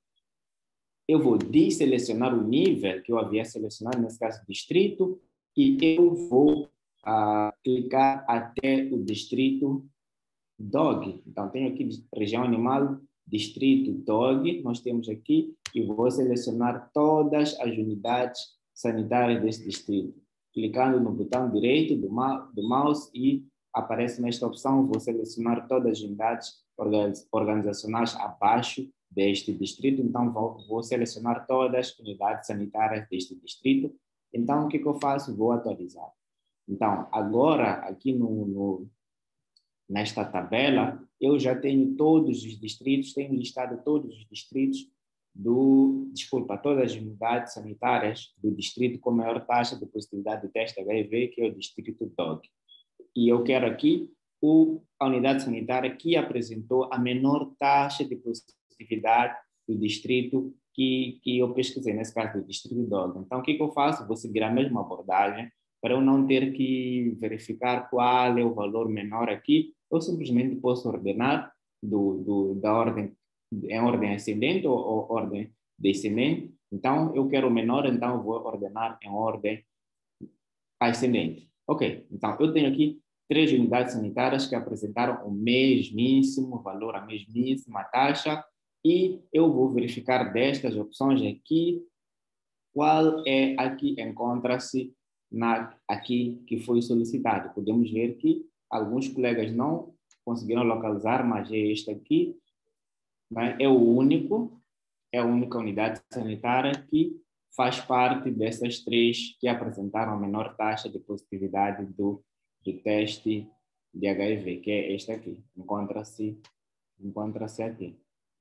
eu vou desselecionar o nível que eu havia selecionado, nesse caso, distrito, e eu vou uh, clicar até o distrito D O G. Então, tenho aqui região animal, distrito D O G, nós temos aqui, e vou selecionar todas as unidades sanitárias desse distrito. clicando no botão direito do, do mouse e aparece nesta opção, vou selecionar todas as unidades organizacionais abaixo deste distrito, então vou, vou selecionar todas as unidades sanitárias deste distrito. Então, o que, que eu faço? Vou atualizar. Então, agora, aqui no, no, nesta tabela, eu já tenho todos os distritos, tenho listado todos os distritos do, desculpa, todas as unidades sanitárias do distrito com maior taxa de positividade do teste H I V, que é o distrito D O G. E eu quero aqui o, a unidade sanitária que apresentou a menor taxa de positividade do distrito que, que eu pesquisei, nesse caso do distrito D O G. Então, o que, que eu faço? Vou seguir a mesma abordagem para eu não ter que verificar qual é o valor menor aqui. Eu simplesmente posso ordenar do, do, da ordem, em ordem ascendente ou, ou ordem descendente. Então, eu quero o menor, então eu vou ordenar em ordem ascendente. Ok, então eu tenho aqui três unidades sanitárias que apresentaram o mesmíssimo valor, a mesmíssima taxa, e eu vou verificar destas opções aqui qual é a que encontra-se na, aqui que foi solicitado. Podemos ver que alguns colegas não conseguiram localizar, mas é este aqui, né? É o único, é a única unidade sanitária que faz parte dessas três que apresentaram a menor taxa de positividade do, do teste de H I V, que é este aqui. Encontra-se encontra-se aqui.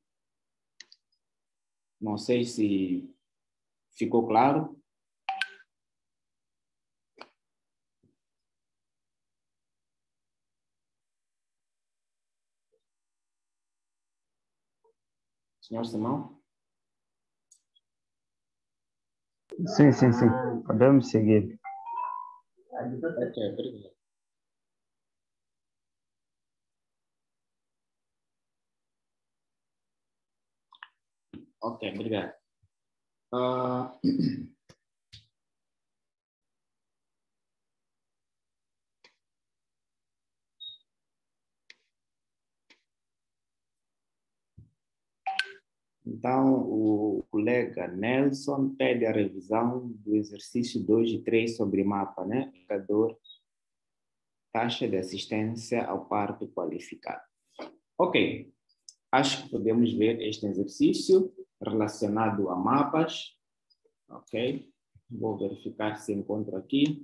Não sei se ficou claro. Senhor Simão? Sim, sim, sim. Podemos seguir. Ok, obrigado. Ok, obrigado. Uh... Então, o colega Nelson pede a revisão do exercício dois e três sobre mapa, né? Indicador taxa de assistência ao parto qualificado. Ok, acho que podemos ver este exercício relacionado a mapas. Ok, vou verificar se encontro aqui.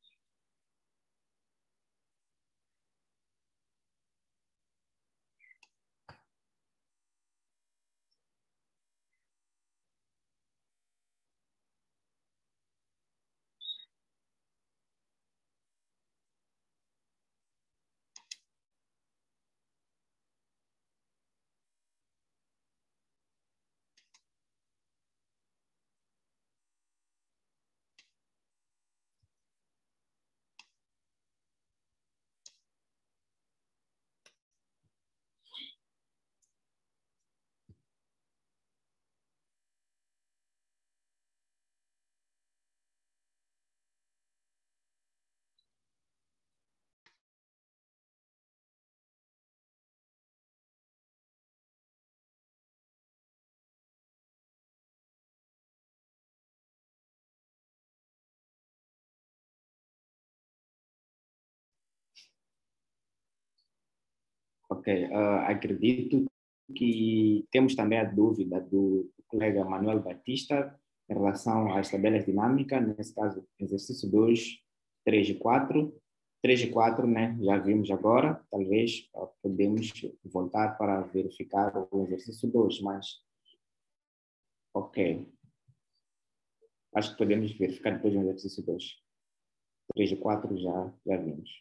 Ok, uh, acredito que temos também a dúvida do, do colega Manuel Batista em relação às tabelas dinâmicas, nesse caso, exercício dois, três e quatro. três e quatro, né, já vimos agora, talvez uh, podemos voltar para verificar o exercício dois, mas ok. Acho que podemos verificar depois do exercício dois. três e quatro já, já vimos.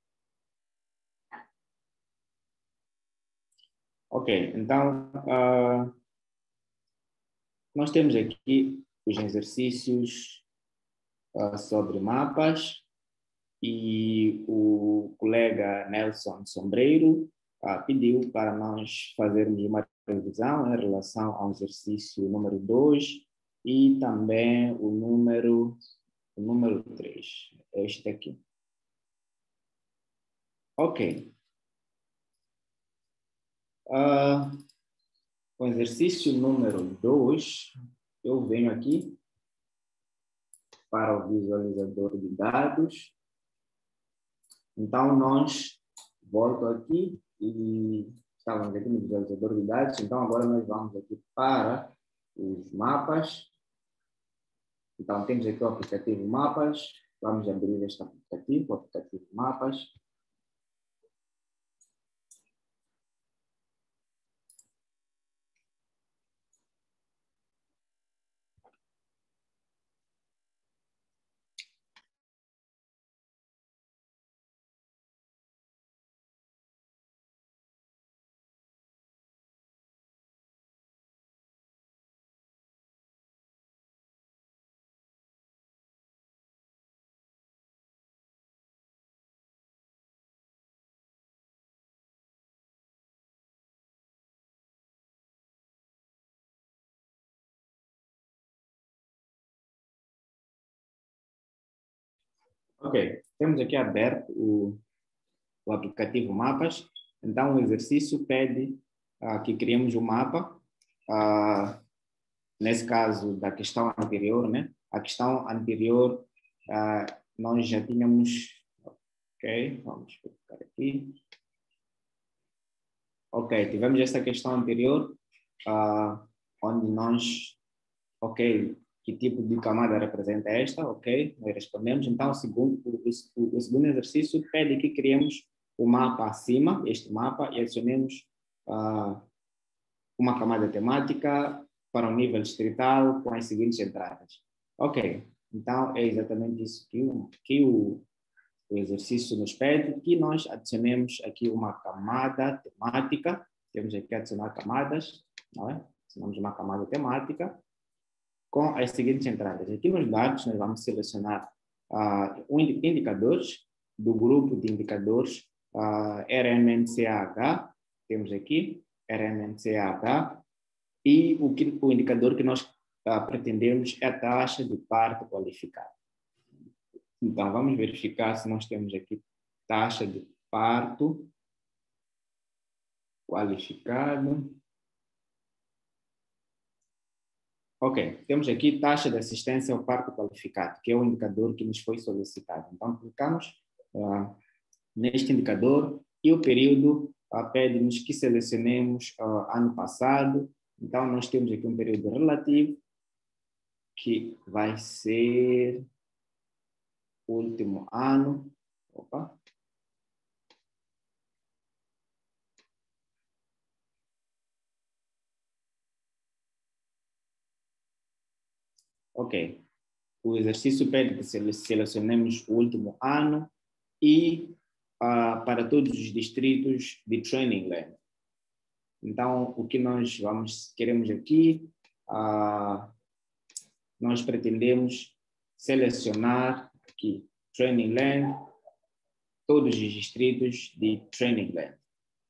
Ok, então, uh, nós temos aqui os exercícios uh, sobre mapas e o colega Nelson Sombreiro uh, pediu para nós fazermos uma revisão em relação ao exercício número dois e também o número, o número três, este aqui. Ok. Uh, o exercício número dois, eu venho aqui para o visualizador de dados. Então, nós volto aqui e estávamos aqui no visualizador de dados. Então, agora nós vamos aqui para os mapas. Então, temos aqui o aplicativo Mapas. Vamos abrir este aplicativo, o aplicativo Mapas. Ok, temos aqui aberto o, o aplicativo Mapas. Então, o exercício pede uh, que criemos um mapa. Uh, nesse caso, da questão anterior, né? A questão anterior, uh, nós já tínhamos... Ok, vamos colocar aqui. Ok, tivemos essa questão anterior, uh, onde nós... Ok, que tipo de camada representa esta? Ok, nós respondemos. Então, o segundo, o, o, o segundo exercício pede que criemos o mapa acima, este mapa, e adicionemos uh, uma camada temática para o nível distrital com as seguintes entradas. Ok, então é exatamente isso que, que o, o exercício nos pede, que nós adicionemos aqui uma camada temática. Temos aqui adicionar camadas, não é? Adicionamos uma camada temática com as seguintes entradas. Aqui nos dados, nós vamos selecionar uh, um indicadores do grupo de indicadores uh, R M N C A H, temos aqui R M N C A H, e o, que, o indicador que nós uh, pretendemos é a taxa de parto qualificado. Então, vamos verificar se nós temos aqui taxa de parto qualificado. Ok, temos aqui taxa de assistência ao parto qualificado, que é o indicador que nos foi solicitado. Então, clicamos uh, neste indicador e o período uh, pede-nos que selecionemos uh, ano passado. Então, nós temos aqui um período relativo, que vai ser o último ano. Opa. Ok. O exercício pede que selecionemos o último ano e uh, para todos os distritos de Training Land. Então, o que nós vamos, queremos aqui, uh, nós pretendemos selecionar aqui Training Land, todos os distritos de Training Land.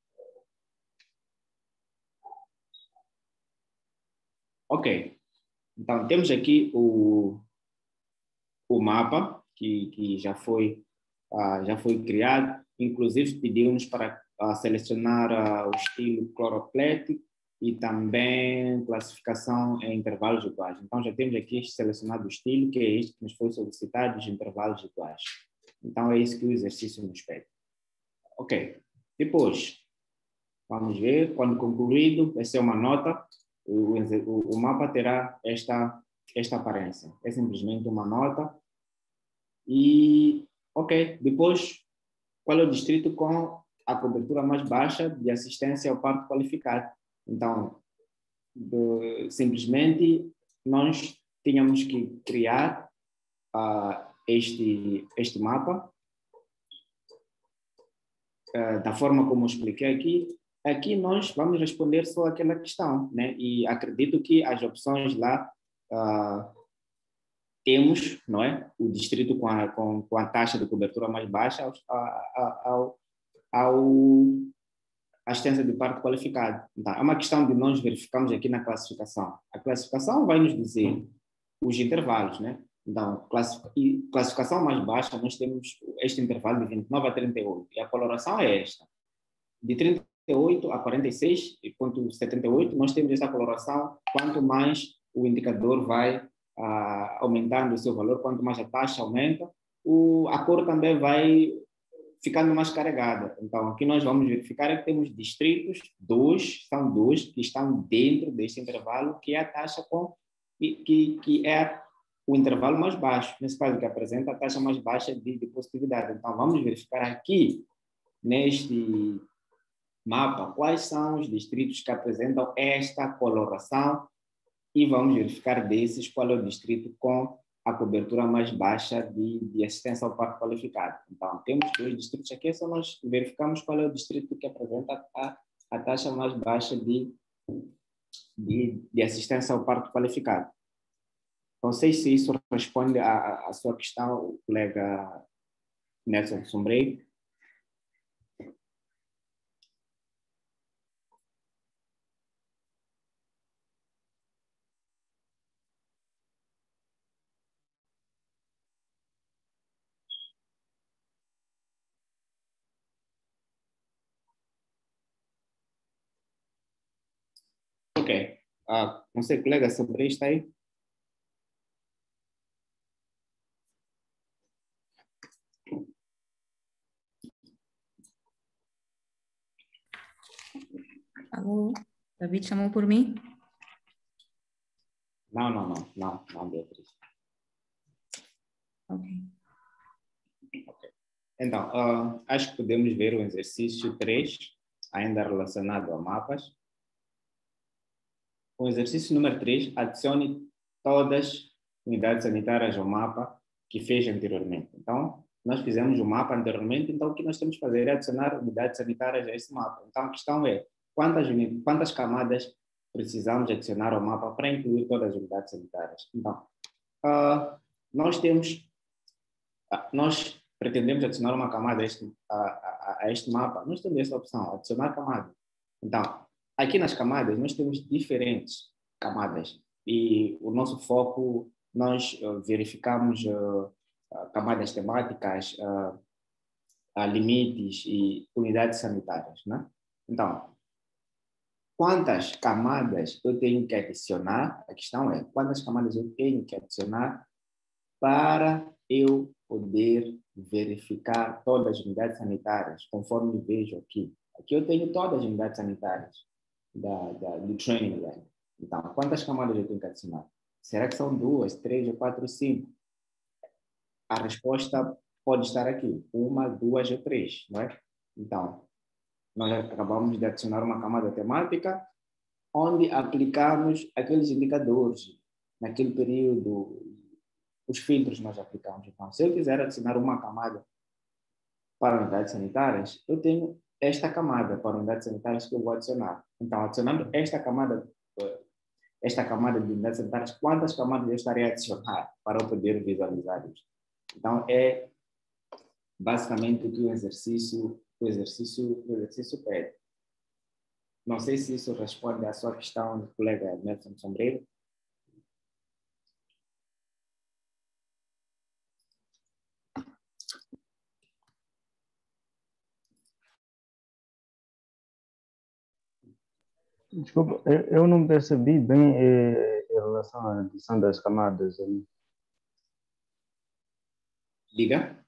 Ok. Então, temos aqui o, o mapa que, que já, foi, uh, já foi criado. Inclusive, pedimos para uh, selecionar uh, o estilo cloroplético e também classificação em intervalos iguais. Então, já temos aqui selecionado o estilo, que é este que nos foi solicitado, os intervalos iguais. Então, é isso que o exercício nos pede. Ok. Depois, vamos ver, quando concluído, essa é uma nota. O, o, o mapa terá esta, esta aparência. É simplesmente uma nota. E, ok, depois, qual é o distrito com a cobertura mais baixa de assistência ao parto qualificado? Então, de, simplesmente, nós tínhamos que criar uh, este, este mapa uh, da forma como eu expliquei aqui. Aqui nós vamos responder só aquela questão, né? E acredito que as opções lá uh, temos, não é? O distrito com a, com, com a taxa de cobertura mais baixa ao, ao, ao assistência de parto qualificado. Então, é uma questão de nós verificarmos aqui na classificação. A classificação vai nos dizer os intervalos, né? Então, classificação mais baixa, nós temos este intervalo de vinte e nove a trinta e oito. E a coloração é esta. De trinta e oito a quarenta e seis vírgula setenta e oito, nós temos essa coloração quanto mais o indicador vai ah, aumentando o seu valor, quanto mais a taxa aumenta, o, a cor também vai ficando mais carregada. Então, aqui nós vamos verificar é que temos distritos, dois, são dois, que estão dentro deste intervalo, que é a taxa com, que, que é o intervalo mais baixo, nesse caso que apresenta a taxa mais baixa de, de positividade. Então, vamos verificar aqui, neste mapa, quais são os distritos que apresentam esta coloração e vamos verificar desses qual é o distrito com a cobertura mais baixa de, de assistência ao parto qualificado. Então, temos dois distritos aqui, só nós verificamos qual é o distrito que apresenta a, a taxa mais baixa de, de, de assistência ao parto qualificado. Não sei se isso responde à, à sua questão, colega Nelson Sombreiro. Ok. Ah, não sei, colega Sombreiro está aí? Alô, David chamou por mim? Não, não, não, não, não, Beatriz. Ok. Okay. Então, uh, acho que podemos ver o exercício três, ainda relacionado a mapas. O exercício número três, adicione todas as unidades sanitárias ao mapa que fez anteriormente. Então, nós fizemos o mapa anteriormente, então o que nós temos que fazer é adicionar unidades sanitárias a esse mapa. Então, a questão é, quantas, quantas camadas precisamos adicionar ao mapa para incluir todas as unidades sanitárias? Então, uh, nós temos, uh, nós pretendemos adicionar uma camada a este, a, a, a este mapa, nós temos essa opção, adicionar camada. Então, aqui nas camadas, nós temos diferentes camadas e o nosso foco, nós uh, verificamos uh, uh, camadas temáticas, uh, uh, limites e unidades sanitárias, né? Então, quantas camadas eu tenho que adicionar? A questão é, quantas camadas eu tenho que adicionar para eu poder verificar todas as unidades sanitárias, conforme vejo aqui. Aqui eu tenho todas as unidades sanitárias da, da, do Training Land. Então, quantas camadas eu tenho que adicionar? Será que são duas, três, ou quatro, cinco? A resposta pode estar aqui. Uma, duas ou três, não é? Então, nós acabamos de adicionar uma camada temática onde aplicamos aqueles indicadores naquele período, os filtros nós aplicamos. Então, se eu quiser adicionar uma camada para unidades sanitárias, eu tenho esta camada para unidades sanitárias que eu vou adicionar. Então, adicionando esta camada, esta camada de unidades sanitárias, quantas camadas eu estarei a adicionar para eu poder visualizar isso? Então, é basicamente o que o exercício, o exercício, o exercício pede. Não sei se isso responde à sua questão, colega Nelson Sombreiro. Desculpa, eu, eu não percebi bem eh, em relação à adição das camadas. ali. Diga.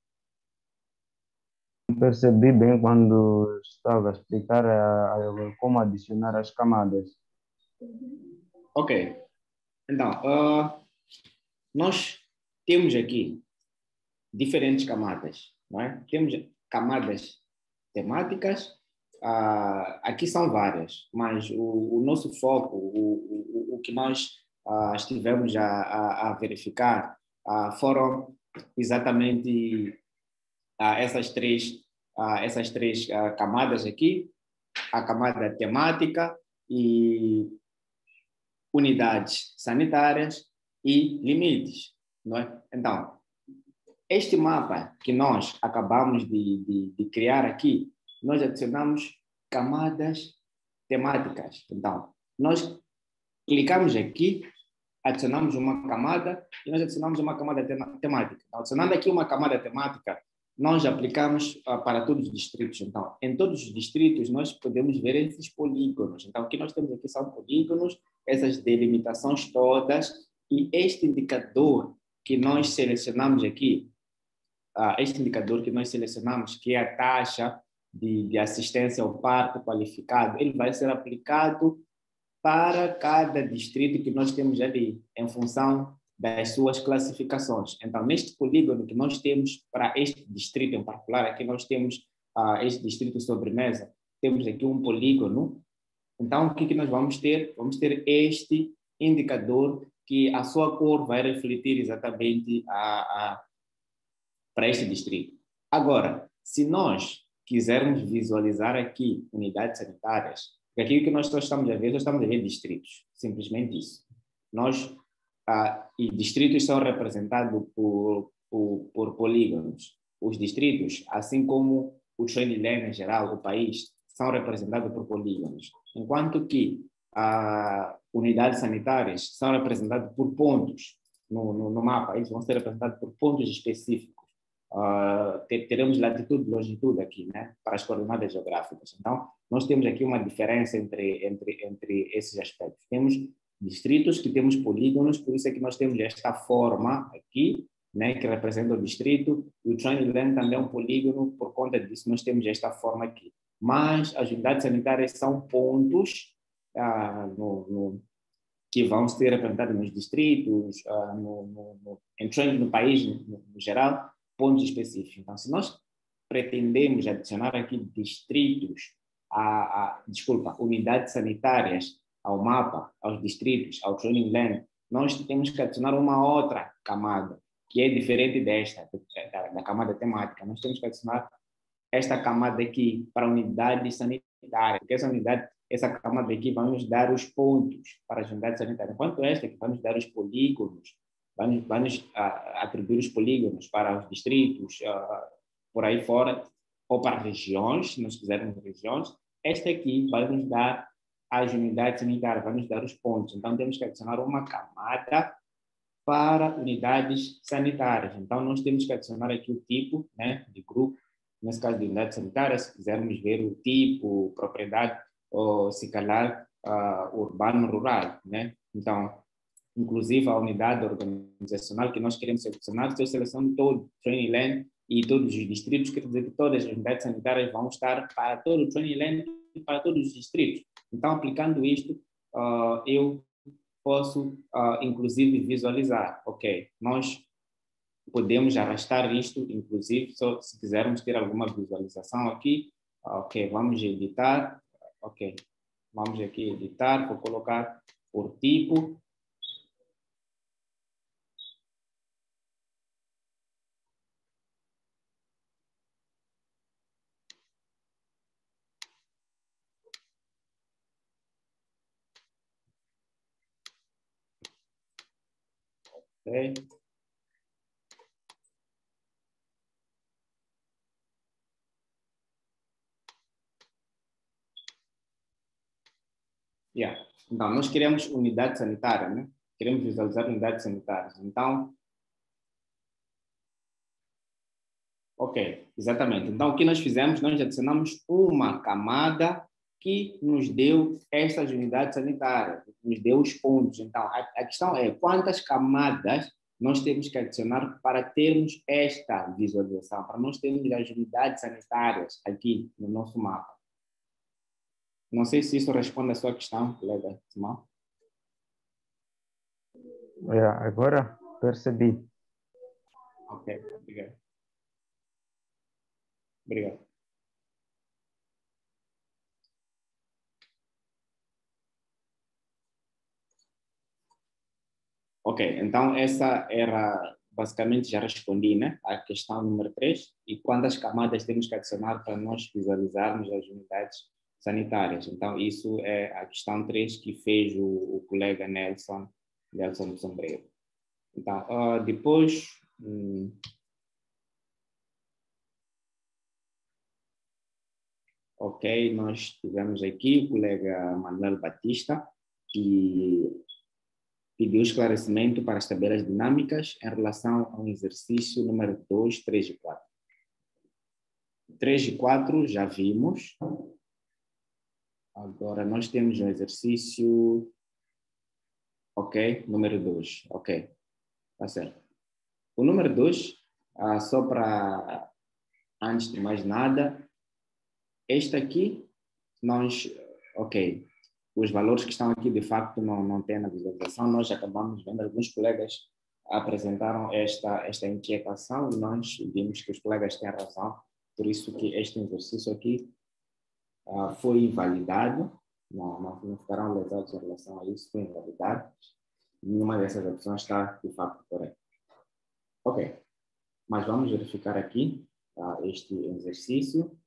Não percebi bem quando estava a explicar a, a, como adicionar as camadas. Ok. Então, uh, nós temos aqui diferentes camadas, não é? Temos camadas temáticas, uh, aqui são várias, mas o, o nosso foco, o, o, o que nós uh, estivemos a, a, a verificar uh, foram exatamente uh, essas três, uh, essas três uh, camadas aqui, a camada temática e unidades sanitárias e limites, não é? Então, este mapa que nós acabamos de, de, de criar aqui, nós adicionamos camadas temáticas. Então, nós clicamos aqui, adicionamos uma camada e nós adicionamos uma camada temática. Então, adicionando aqui uma camada temática, nós aplicamos uh, para todos os distritos. Então, em todos os distritos, nós podemos ver esses polígonos. Então, o que nós temos aqui são polígonos, essas delimitações todas E este indicador que nós selecionamos aqui, uh, este indicador que nós selecionamos, que é a taxa de, de assistência ao parto qualificado, ele vai ser aplicado para cada distrito que nós temos ali, em função das suas classificações. Então, neste polígono que nós temos para este distrito em particular, aqui nós temos uh, este distrito sobremesa, temos aqui um polígono. Então, o que, que nós vamos ter? Vamos ter este indicador que a sua cor vai refletir exatamente a, a, para este distrito. Agora, se nós quisermos visualizar aqui unidades sanitárias, porque aqui o que nós só estamos a ver, nós estamos a ver distritos, simplesmente isso. Nós, ah, e distritos são representados por, por, por polígonos. Os distritos, assim como o Trinilene em geral, o país, são representados por polígonos. Enquanto que ah, unidades sanitárias são representadas por pontos no, no, no mapa, eles vão ser representados por pontos específicos. Uh, teremos latitude e longitude aqui, né, para as coordenadas geográficas. Então, nós temos aqui uma diferença entre, entre, entre esses aspectos. Temos distritos que temos polígonos, por isso é que nós temos esta forma aqui, né, que representa o distrito, e o Trinidad também é um polígono, por conta disso nós temos esta forma aqui. Mas as unidades sanitárias são pontos uh, no, no, que vão ser representados nos distritos, uh, no, no, no, entrando no país no, no geral, pontos específicos. Então, se nós pretendemos adicionar aqui distritos, a, a, desculpa, unidades sanitárias ao mapa, aos distritos, ao training land, nós temos que adicionar uma outra camada, que é diferente desta, da, da camada temática. Nós temos que adicionar esta camada aqui para unidades sanitárias, porque essa unidade, essa camada aqui vai nos dar os pontos para as unidades sanitárias, enquanto esta que vai nos dar os polígonos, vai nos, vai nos uh, atribuir os polígonos para os distritos, uh, por aí fora, ou para regiões, se nós quisermos regiões. Esta aqui vai nos dar as unidades sanitárias, vai nos dar os pontos. Então, temos que adicionar uma camada para unidades sanitárias. Então, nós temos que adicionar aqui o tipo, né, de grupo, nesse caso de unidade sanitária, se quisermos ver o tipo, propriedade, ou se calhar uh, urbano-rural, né? Então, inclusive a unidade organizacional que nós queremos selecionar, se eu seleciono todo o training land e todos os distritos, quer dizer que todas as unidades sanitárias vão estar para todo o training land e para todos os distritos. Então, aplicando isto, uh, eu posso, uh, inclusive, visualizar, ok, nós podemos arrastar isto, inclusive, só se quisermos ter alguma visualização aqui, ok, vamos editar, ok, vamos aqui editar, vou colocar por tipo. Ok. Yeah. Então, nós queremos unidade sanitária, né? Queremos visualizar unidades sanitárias. Então, ok, exatamente. Então, o que nós fizemos? Nós adicionamos uma camada que nos deu estas unidades sanitárias, nos deu os pontos. Então, a, a questão é quantas camadas nós temos que adicionar para termos esta visualização, para nós termos as unidades sanitárias aqui no nosso mapa. Não sei se isso responde à sua questão, colega Simão. É, agora percebi. Ok, obrigado. Obrigado. Ok, então essa era, basicamente já respondi, né, a questão número três, e quantas camadas temos que adicionar para nós visualizarmos as unidades sanitárias. Então isso é a questão três que fez o, o colega Nelson, Nelson Sombreiro. Então, uh, depois... Hum, ok, nós tivemos aqui o colega Manuel Batista, que pediu esclarecimento para as tabelas dinâmicas em relação ao exercício número dois, três e quatro. três e quatro já vimos. Agora nós temos um exercício Ok, número dois. Ok, tá certo. O número dois, uh, só para, antes de mais nada, este aqui, nós, ok, os valores que estão aqui de facto não, não tem na visualização, nós acabamos vendo, alguns colegas apresentaram esta, esta inquietação e nós vimos que os colegas têm razão, por isso que este exercício aqui uh, foi invalidado, não, não, não ficarão lesados em relação a isso, foi invalidado, nenhuma dessas opções está de facto correta. Ok, mas vamos verificar aqui uh, este exercício.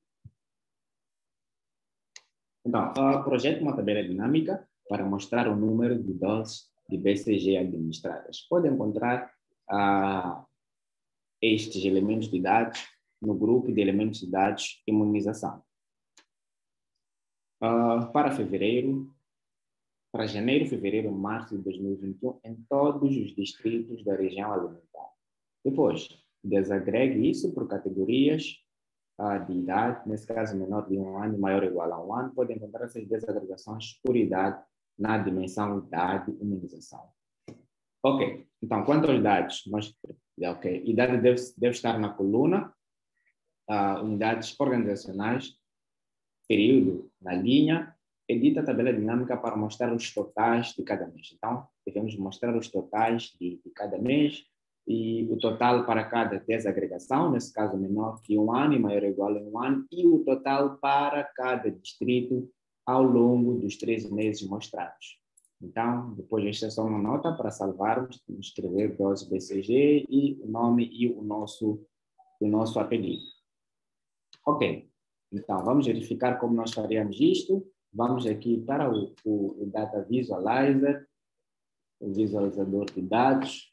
Então, uh, projeto uma tabela dinâmica para mostrar o número de doses de B C G administradas. Pode encontrar uh, estes elementos de dados no grupo de elementos de dados imunização. Uh, para fevereiro, para janeiro, fevereiro, março de dois mil e vinte e um, em todos os distritos da região alimentar. Depois, desagregue isso por categorias uh, de idade, nesse caso menor de um ano e maior ou igual a um ano, pode encontrar essas desagregações por idade na dimensão idade e imunização. Ok, então quanto aos dados, nós, ok, idade deve, deve estar na coluna, uh, unidades organizacionais, período na linha, edita a tabela dinâmica para mostrar os totais de cada mês. Então, devemos mostrar os totais de, de cada mês e o total para cada desagregação, nesse caso menor que um ano e maior ou igual a um ano, e o total para cada distrito ao longo dos três meses mostrados. Então, depois esta é só uma nota para salvarmos, escrever dose B C G e o nome e o nosso, o nosso apelido. Ok, então vamos verificar como nós faríamos isto. Vamos aqui para o, o, o Data Visualizer, o visualizador de dados.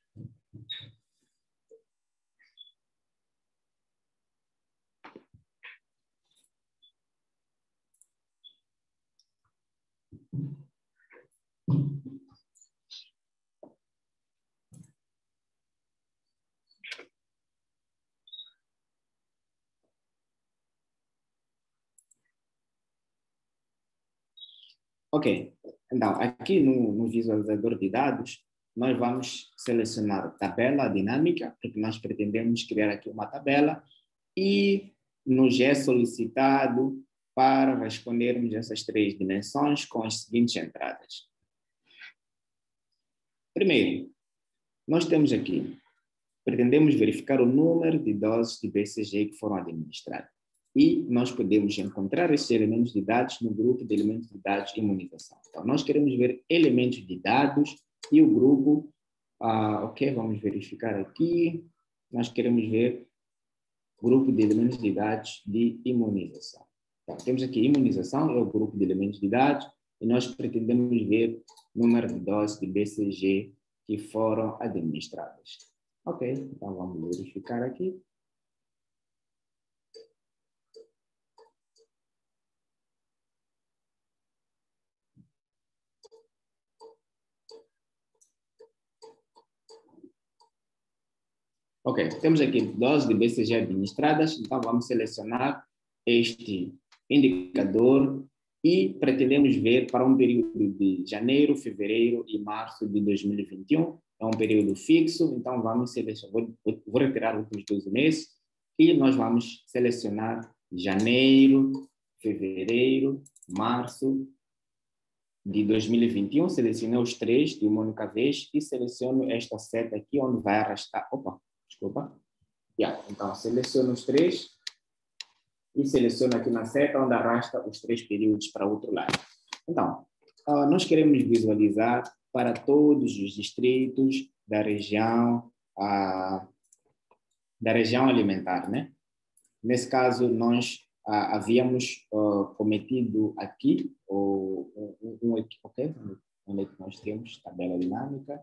Ok, então aqui no, no visualizador de dados, nós vamos selecionar tabela dinâmica, porque nós pretendemos criar aqui uma tabela, e nos é solicitado para respondermos essas três dimensões com as seguintes entradas. Primeiro, nós temos aqui, pretendemos verificar o número de doses de B C G que foram administradas. E nós podemos encontrar esses elementos de dados no grupo de elementos de dados de imunização. Então, nós queremos ver elementos de dados e o grupo, ah, ok, vamos verificar aqui, nós queremos ver o grupo de elementos de dados de imunização. Então, temos aqui imunização, é o grupo de elementos de dados, e nós pretendemos ver o número de doses de B C G que foram administradas. Ok, então vamos verificar aqui. Ok, temos aqui doses de B C G administradas, então vamos selecionar este indicador e pretendemos ver para um período de janeiro, fevereiro e março de dois mil e vinte e um. É um período fixo, então vamos selecionar, vou, vou retirar os últimos doze meses e nós vamos selecionar janeiro, fevereiro, março de dois mil e vinte e um. Selecionei os três de uma única vez e seleciono esta seta aqui onde vai arrastar. Opa! Desculpa. Yeah. Então, seleciono os três e seleciono aqui na seta onde arrasta os três períodos para o outro lado. Então, uh, nós queremos visualizar para todos os distritos da região, uh, da região alimentar, né? Nesse caso, nós uh, havíamos uh, cometido aqui, um, um, um, ok? Onde é que nós temos tabela dinâmica.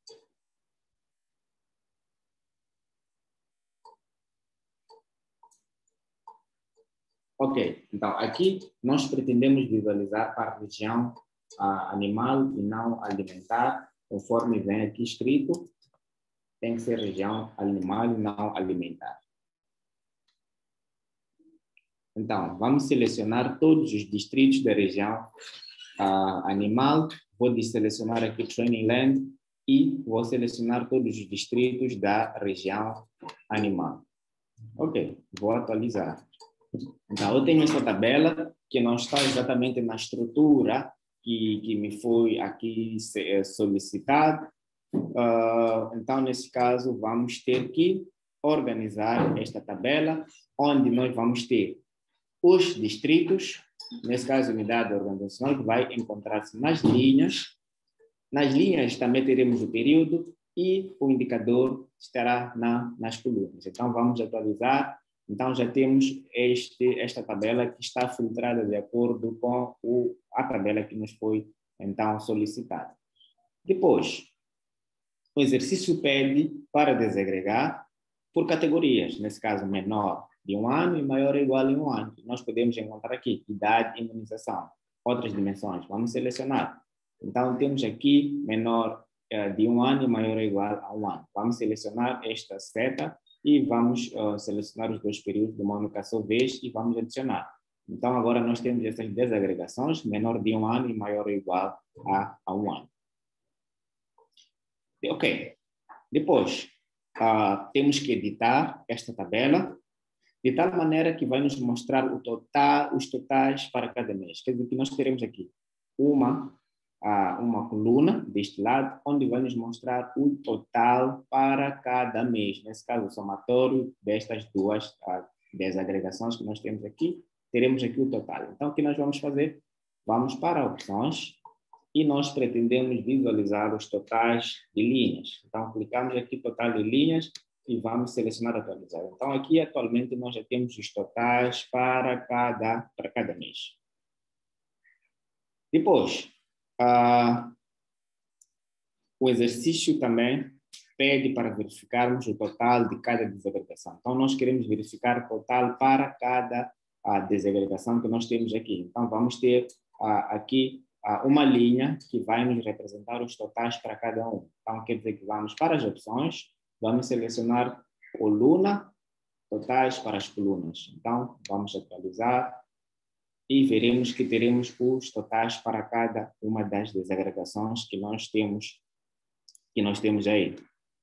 Ok, então aqui nós pretendemos visualizar para a região uh, animal e não alimentar, conforme vem aqui escrito, tem que ser região animal e não alimentar. Então, vamos selecionar todos os distritos da região uh, animal vou desselecionar aqui Training Land e vou selecionar todos os distritos da região animal. Ok, vou atualizar. Então, eu tenho essa tabela que não está exatamente na estrutura que, que me foi aqui solicitado. Uh, então, nesse caso, vamos ter que organizar esta tabela, onde nós vamos ter os distritos, nesse caso, unidade organizacional, que vai encontrar-se nas linhas. Nas linhas também teremos o período e o indicador estará na, nas colunas. Então, vamos atualizar. Então, já temos este, esta tabela que está filtrada de acordo com o, a tabela que nos foi, então, solicitada. Depois, o exercício pede para desagregar por categorias, nesse caso, menor de um ano e maior ou igual a um ano. Nós podemos encontrar aqui idade e imunização, outras dimensões. Vamos selecionar. Então, temos aqui menor eh, de um ano e maior ou igual a um ano. Vamos selecionar esta seta e vamos uh, selecionar os dois períodos de uma única só vez e vamos adicionar. Então, agora nós temos essas desagregações, menor de um ano e maior ou igual a, a um ano. Ok. Depois, uh, temos que editar esta tabela de tal maneira que vai nos mostrar o total, os totais para cada mês. Quer dizer que nós teremos aqui uma, uh, uma coluna deste lado, onde vai nos mostrar o total para cada mês. Nesse caso, o somatório destas duas uh, desagregações que nós temos aqui, teremos aqui o total. Então, o que nós vamos fazer? Vamos para opções e nós pretendemos visualizar os totais de linhas. Então, clicamos aqui total de linhas e vamos selecionar atualizar. Então, aqui atualmente nós já temos os totais para cada, para cada mês. Depois, uh, o exercício também pede para verificarmos o total de cada desagregação. Então, nós queremos verificar o total para cada uh, desagregação que nós temos aqui. Então, vamos ter uh, aqui uh, uma linha que vai nos representar os totais para cada um. Então, quer dizer que vamos para as opções, vamos selecionar coluna, totais para as colunas. Então, vamos atualizar e veremos que teremos os totais para cada uma das desagregações que nós temos, que nós temos aí.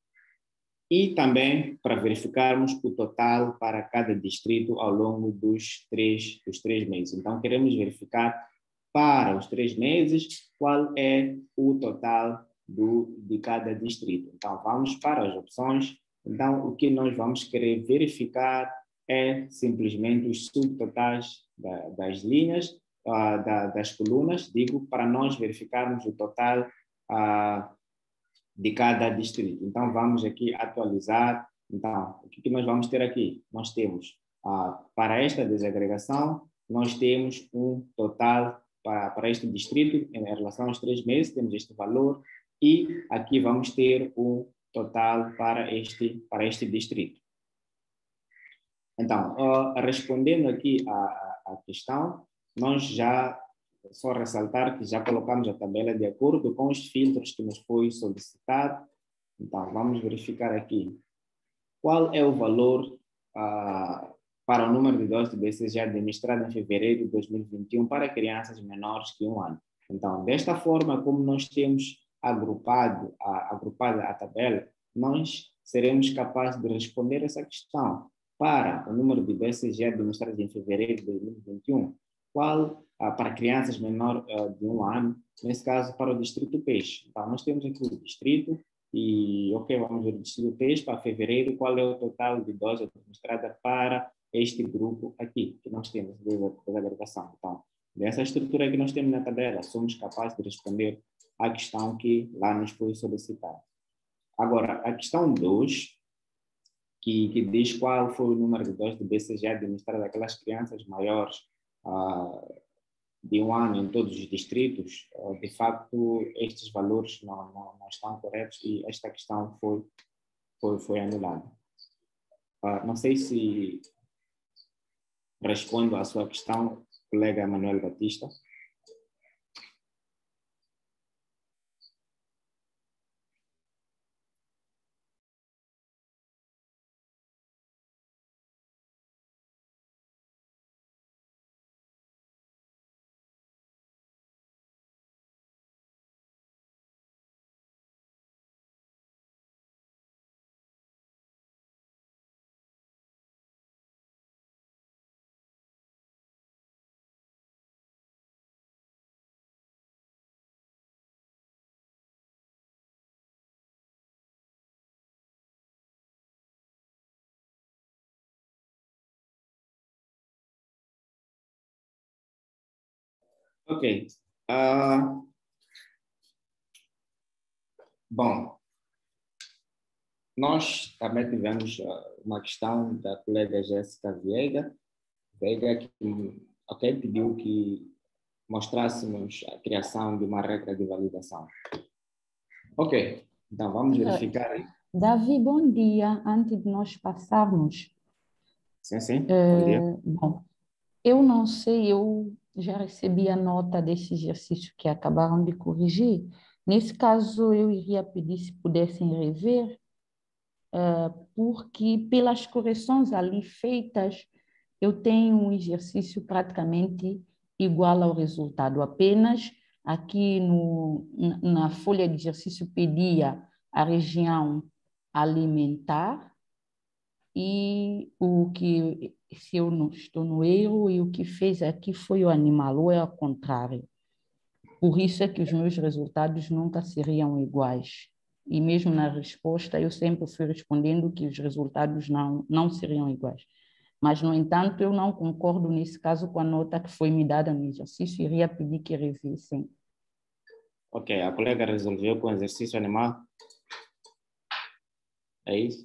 E também para verificarmos o total para cada distrito ao longo dos três, dos três meses. Então, queremos verificar para os três meses qual é o total do, de cada distrito. Então, vamos para as opções. Então, o que nós vamos querer verificar é simplesmente os subtotais da, das linhas, uh, da, das colunas, digo, para nós verificarmos o total uh, de cada distrito. Então, vamos aqui atualizar. Então, o que, que nós vamos ter aqui? Nós temos, uh, para esta desagregação, nós temos um total para, para este distrito, em relação aos três meses, temos este valor, e aqui vamos ter o total para este, para este distrito. Então, uh, respondendo aqui à, à questão, nós já, só ressaltar que já colocamos a tabela de acordo com os filtros que nos foi solicitado. Então, vamos verificar aqui qual é o valor uh, para o número de doses de B C G administrado em fevereiro de dois mil e vinte e um para crianças menores que um ano. Então, desta forma, como nós temos agrupado a, agrupado a tabela, nós seremos capazes de responder essa questão. Para o número de B C G administrados em fevereiro de dois mil e vinte e um, qual ah, para crianças menor ah, de um ano, nesse caso para o distrito Peixe. Então, nós temos aqui o distrito e, ok, vamos ver o distrito Peixe para fevereiro, qual é o total de doses administradas para este grupo aqui, que nós temos de agregação. Então, dessa estrutura que nós temos na tabela, somos capazes de responder à questão que lá nos foi solicitada. Agora, a questão dois, que, que diz qual foi o número de doses de B C G administrado àquelas crianças maiores uh, de um ano em todos os distritos, uh, de facto, estes valores não, não, não estão corretos e esta questão foi, foi, foi anulada. Uh, não sei se respondo à sua questão, colega Manuel Batista. Ok. Uh, bom, nós também tivemos uh, uma questão da colega Jéssica Veiga, Veiga que okay, pediu que mostrássemos a criação de uma regra de validação. Ok, então vamos verificar aí. Davi, bom dia. Antes de nós passarmos. Sim, sim, É, bom dia. Bom, eu não sei, eu já recebi a nota desse exercício que acabaram de corrigir. Nesse caso, eu iria pedir se pudessem rever, uh, porque pelas correções ali feitas, eu tenho um exercício praticamente igual ao resultado. Apenas aqui no, na folha de exercício pedia a região alimentar e o que, se eu não estou no erro, e o que fez aqui foi o animal, ou é ao contrário. Por isso é que os meus resultados nunca seriam iguais. E mesmo na resposta, eu sempre fui respondendo que os resultados não, não seriam iguais. Mas, no entanto, eu não concordo nesse caso com a nota que foi me dada no exercício e iria pedir que revissem. Ok, a colega resolveu com o exercício animal? É isso?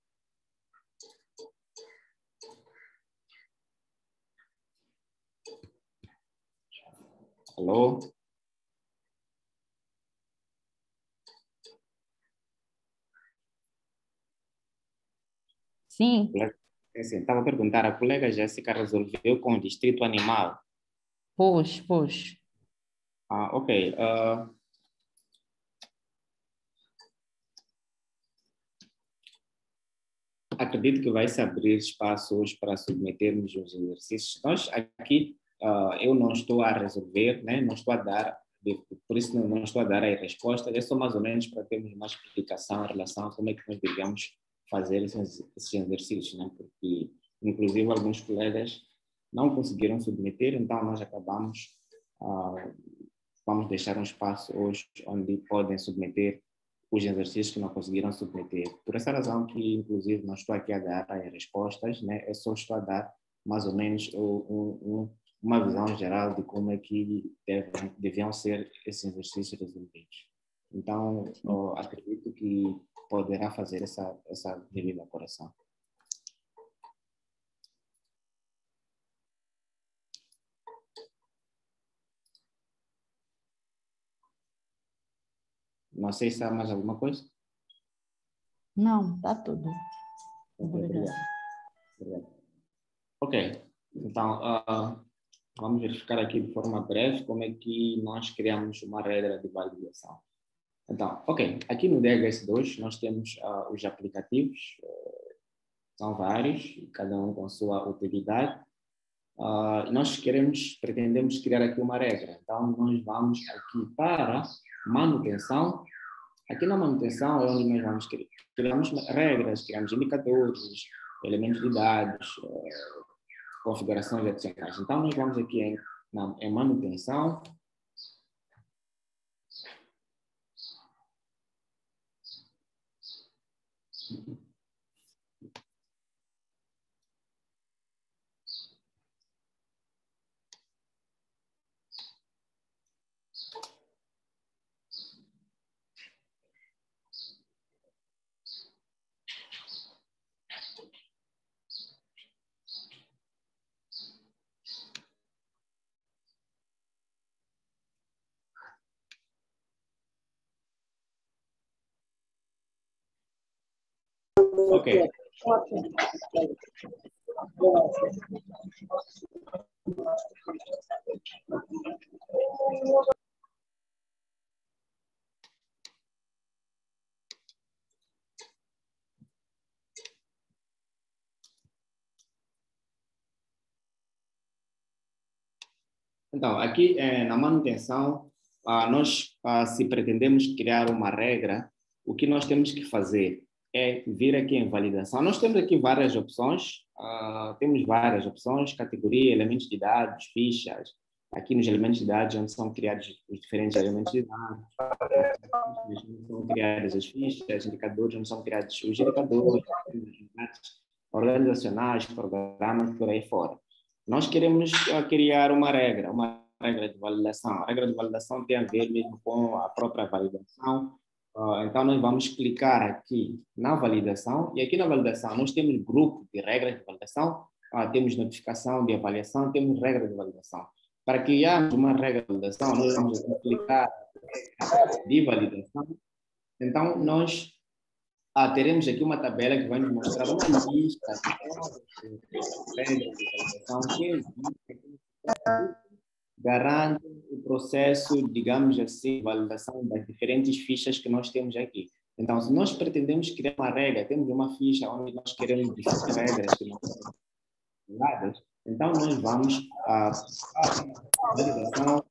Alô? Sim. Sim, estava a perguntar, a colega Jéssica resolveu com o distrito animal? Pois, pois. Ah, ok. Uh, acredito que vai se abrir espaço hoje para submetermos os exercícios. Nós aqui, uh, eu não estou a resolver, né? Não estou a dar, por isso não, não estou a dar a resposta, é só mais ou menos para termos uma explicação em relação a como é que nós devemos fazer esses, esses exercícios, né? Porque, inclusive, alguns colegas não conseguiram submeter, então nós acabamos, uh, vamos deixar um espaço hoje onde podem submeter os exercícios que não conseguiram submeter. Por essa razão que, inclusive, não estou aqui a dar as respostas, né? Eu só estou a dar mais ou menos um, um, uma visão geral de como é que devem, deviam ser esses exercícios resolvidos. Então, eu acredito que poderá fazer essa, essa devida correção. Não sei se há mais alguma coisa. Não, está tudo. Obrigado. Obrigado. Ok, então uh, vamos verificar aqui de forma breve como é que nós criamos uma regra de validação. Então, ok, aqui no D H S dois nós temos uh, os aplicativos, uh, são vários, cada um com sua utilidade. Uh, nós queremos, pretendemos criar aqui uma regra. Então, nós vamos aqui para manutenção. Aqui na manutenção é onde nós vamos criar. Criamos regras, criamos indicadores, elementos de dados, uh, configurações adicionais. Então, nós vamos aqui em, na, em manutenção. Ok. Então, aqui eh, na manutenção, ah, nós, ah, se pretendemos criar uma regra, o que nós temos que fazer é vir aqui em validação. Nós temos aqui várias opções, uh, temos várias opções, categoria, elementos de dados, fichas. Aqui nos elementos de dados, onde são criados os diferentes elementos de dados, onde são criadas as fichas, indicadores, onde são criados os indicadores, organizacionais, programas, por aí fora. Nós queremos uh, criar uma regra, uma regra de validação. A regra de validação tem a ver mesmo com a própria validação. Uh, então, nós vamos clicar aqui na validação, e aqui na validação nós temos grupo de regras de validação, uh, temos notificação de avaliação, temos regra de validação. Para criarmos uma regra de validação, nós vamos clicar de validação. Então, nós ah, teremos aqui uma tabela que vai nos mostrar uma lista de regras de validação que garante o processo, digamos assim, de validação das diferentes fichas que nós temos aqui. Então, se nós pretendemos criar uma regra, temos uma ficha onde nós queremos definir regras que não são validadas, então nós vamos a validação,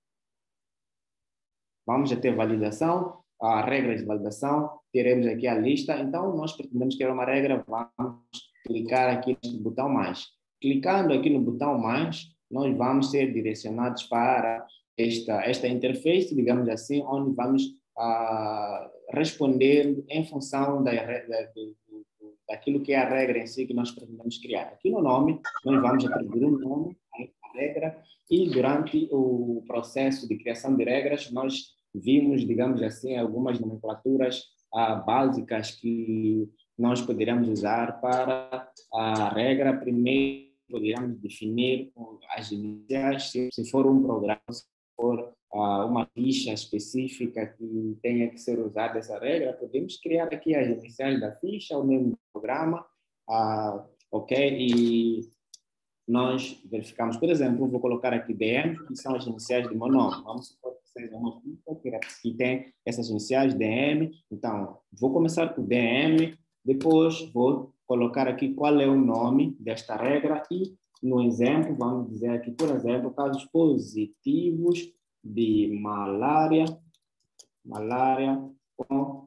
vamos a ter validação, a regras de validação, teremos aqui a lista. Então, nós pretendemos criar uma regra, vamos clicar aqui no botão mais. Clicando aqui no botão mais, nós vamos ser direcionados para esta, esta interface, digamos assim, onde vamos uh, responder em função da, da, do, do, daquilo que é a regra em si que nós pretendemos criar. Aqui no nome, nós vamos atribuir um nome à regra e durante o processo de criação de regras, nós vimos, digamos assim, algumas nomenclaturas uh, básicas que nós poderíamos usar para a regra. Primeiro, poderíamos definir as iniciais, se, se for um programa, se for uh, uma ficha específica que tenha que ser usada essa regra, podemos criar aqui as iniciais da ficha, o nome do programa, uh, ok? E nós verificamos, por exemplo, vou colocar aqui D M, que são as iniciais do meu nome. Vamos supor que seja uma ficha que tem essas iniciais D M. Então, vou começar com D M, depois vou colocar aqui qual é o nome desta regra e, no exemplo, vamos dizer aqui, por exemplo, casos positivos de malária, malária com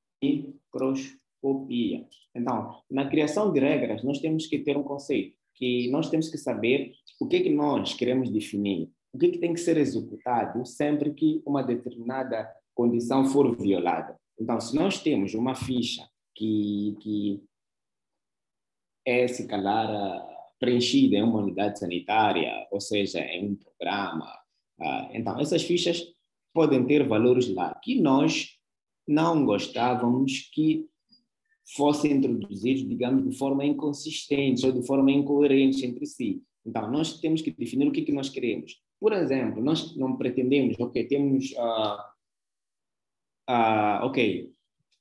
microscopia. Então, na criação de regras, nós temos que ter um conceito, que nós temos que saber o que é que nós queremos definir, o que é que tem que ser executado sempre que uma determinada condição for violada. Então, se nós temos uma ficha que, que é, se calhar, preenchida em uma unidade sanitária, ou seja, em um programa. Então, essas fichas podem ter valores lá que nós não gostávamos que fossem introduzidos, digamos, de forma inconsistente ou de forma incoerente entre si. Então, nós temos que definir o que, que nós queremos. Por exemplo, nós não pretendemos, ok, temos, uh, uh, ok,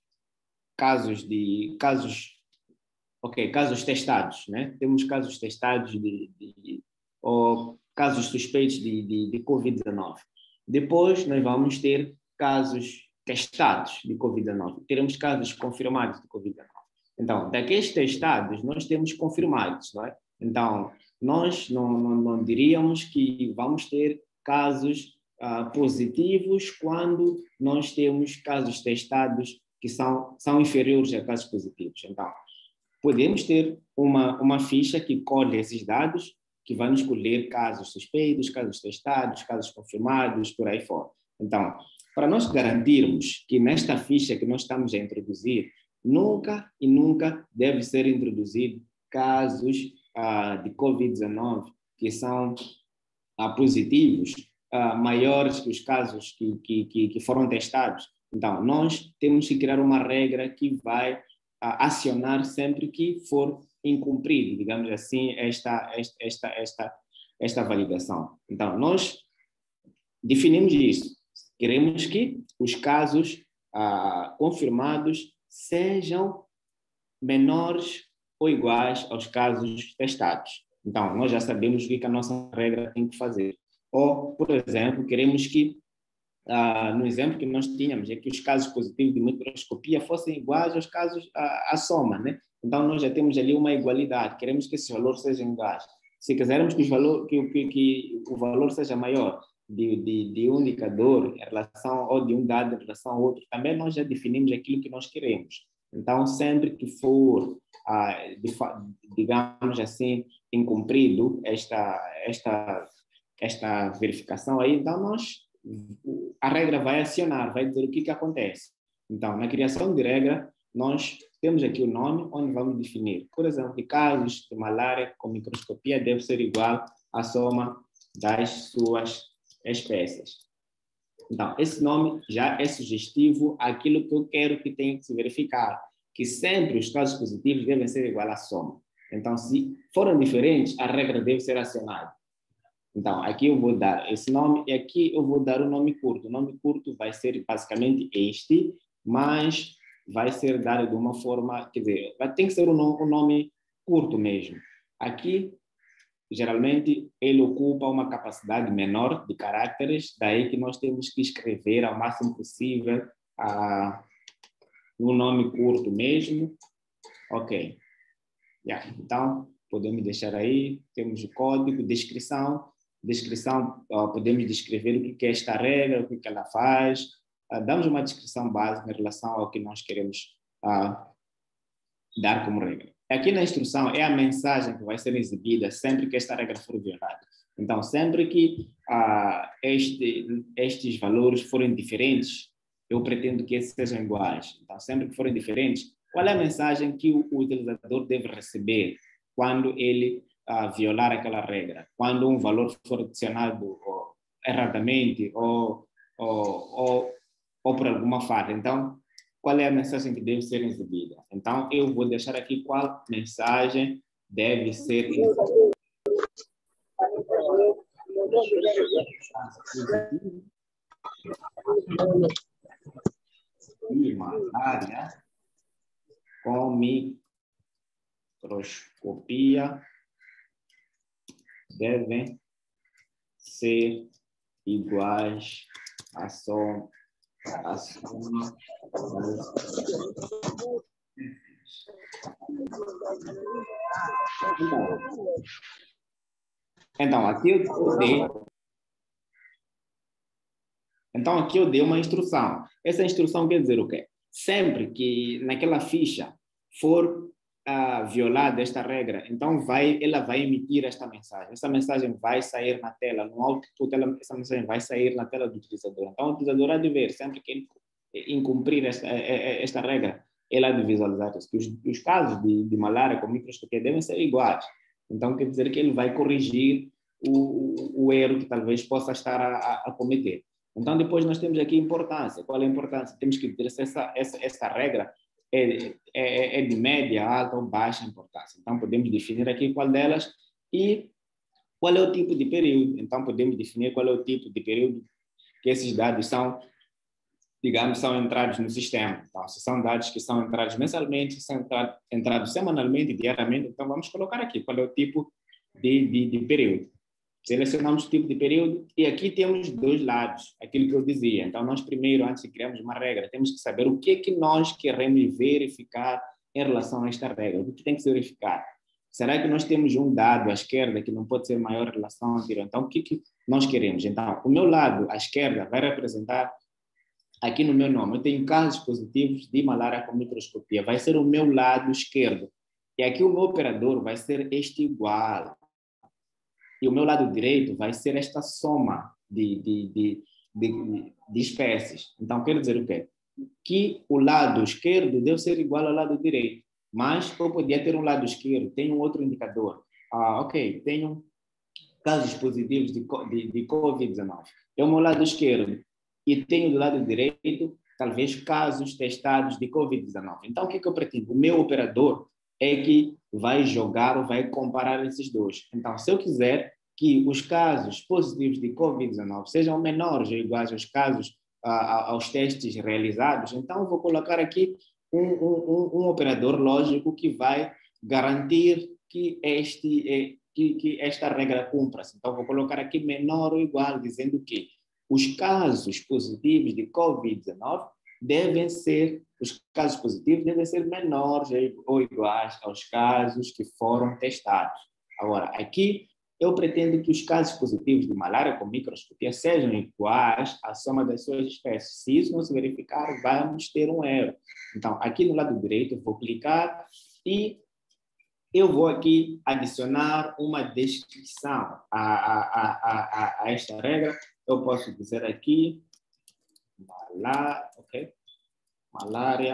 casos de, casos Ok, casos testados, né? Temos casos testados de, de, ou casos suspeitos de, de, de covid dezenove. Depois, nós vamos ter casos testados de covid dezenove. Teremos casos confirmados de covid dezenove. Então, daqueles testados, nós temos confirmados, não é? Então, nós não, não, não diríamos que vamos ter casos uh, positivos quando nós temos casos testados que são, são inferiores a casos positivos. Então, podemos ter uma, uma ficha que colhe esses dados, que vai nos colher casos suspeitos, casos testados, casos confirmados, por aí fora. Então, para nós garantirmos que nesta ficha que nós estamos a introduzir, nunca e nunca deve ser introduzido casos ah, de covid dezenove que são ah, positivos, ah, maiores que os casos que, que, que, que foram testados. Então, nós temos que criar uma regra que vai a acionar sempre que for incumprido, digamos assim, esta, esta, esta, esta, esta validação. Então, nós definimos isso. Queremos que os casos ah, confirmados sejam menores ou iguais aos casos testados. Então, nós já sabemos o que a nossa regra tem que fazer. Ou, por exemplo, queremos que Uh, no exemplo que nós tínhamos, é que os casos positivos de microscopia fossem iguais aos casos uh, à soma, né? Então, nós já temos ali uma igualdade, queremos que esses valores sejam iguais. Se quisermos que, os valor, que, que, que o valor seja maior de, de, de um indicador em relação, ou de um dado em relação ao outro, também nós já definimos aquilo que nós queremos. Então, sempre que for, uh, de, digamos assim, incumprido esta, esta, esta verificação aí, então nós a regra vai acionar, vai dizer o que, que acontece. Então, na criação de regra, nós temos aqui o nome, onde vamos definir. Por exemplo, que casos de malária com microscopia deve ser igual à soma das suas espécies. Então, esse nome já é sugestivo àquilo que eu quero que tenha que se verificar, que sempre os casos positivos devem ser igual à soma. Então, se forem diferentes, a regra deve ser acionada. Então, aqui eu vou dar esse nome e aqui eu vou dar o nome curto. O nome curto vai ser basicamente este, mas vai ser dado de uma forma, quer dizer, vai ter que ser um nome, um nome curto mesmo. Aqui, geralmente, ele ocupa uma capacidade menor de caracteres, daí que nós temos que escrever ao máximo possível uh, um nome curto mesmo. Ok. Yeah. Então, podemos deixar aí, temos o código, descrição. Descrição, uh, podemos descrever o que é esta regra, o que ela faz. Uh, damos uma descrição básica em relação ao que nós queremos uh, dar como regra. Aqui na instrução é a mensagem que vai ser exibida sempre que esta regra for violada. Então, sempre que uh, este, estes valores forem diferentes, eu pretendo que esses sejam iguais. Então, sempre que forem diferentes, qual é a mensagem que o, o utilizador deve receber quando ele uh, violar aquela regra? Quando um valor for adicionado ou, erradamente ou, ou, ou, ou por alguma falha. Então, qual é a mensagem que deve ser exibida? Então, eu vou deixar aqui qual mensagem deve ser exibida. E malária com microscopia devem ser iguais a soma a soma então, aqui eu dei então aqui eu dei uma instrução. Essa instrução quer dizer o quê? Sempre que naquela ficha for uh, violada esta regra, então vai, ela vai emitir esta mensagem. Essa mensagem vai sair na tela, no output, ela, essa mensagem vai sair na tela do utilizador. Então o utilizador há de ver, sempre que ele incumprir esta, esta regra, ele há de visualizar isso. Que os, os casos de, de malária com microscopia devem ser iguais. Então quer dizer que ele vai corrigir o, o erro que talvez possa estar a, a, a cometer. Então, depois nós temos aqui importância. Qual é a importância? Temos que dizer se essa, essa, essa regra é, é, é de média, alta ou baixa importância. Então, podemos definir aqui qual delas e qual é o tipo de período. Então, podemos definir qual é o tipo de período que esses dados são, digamos, são entrados no sistema. Então, se são dados que são entrados mensalmente, se são entrados semanalmente, diariamente, então vamos colocar aqui qual é o tipo de, de, de período. Selecionamos o tipo de período e aqui temos dois lados, aquilo que eu dizia. Então, nós primeiro, antes de criarmos uma regra, temos que saber o que é que nós queremos verificar em relação a esta regra. O que tem que se verificar? Será que nós temos um dado à esquerda que não pode ser maior em relação ao anterior? Então, o que, que nós queremos? Então, o meu lado à esquerda vai representar, aqui no meu nome, eu tenho casos positivos de malária com microscopia. Vai ser o meu lado esquerdo. E aqui o meu operador vai ser este igual. E o meu lado direito vai ser esta soma de, de, de, de, de espécies. Então, quer dizer o quê? Que o lado esquerdo deve ser igual ao lado direito. Mas eu podia ter um lado esquerdo, tenho um outro indicador. Ah, ok, tenho casos positivos de, de, de covid dezenove. É o meu lado esquerdo. E tenho do lado direito, talvez, casos testados de covid dezenove. Então, o que, que eu pretendo? O meu operador é que vai jogar ou vai comparar esses dois. Então, se eu quiser que os casos positivos de covid dezenove sejam menores ou iguais aos casos, uh, aos testes realizados, então eu vou colocar aqui um, um, um operador lógico que vai garantir que, este, que, que esta regra cumpra-se. Então, vou colocar aqui menor ou igual, dizendo que os casos positivos de covid dezenove devem ser, os casos positivos devem ser menores ou iguais aos casos que foram testados. Agora, aqui eu pretendo que os casos positivos de malária com microscopia sejam iguais à soma das suas espécies. Se isso não se verificar, vamos ter um erro. Então, aqui no lado direito, eu vou clicar e eu vou aqui adicionar uma descrição a, a, a, a, a esta regra. Eu posso dizer aqui, malária, okay? Malária,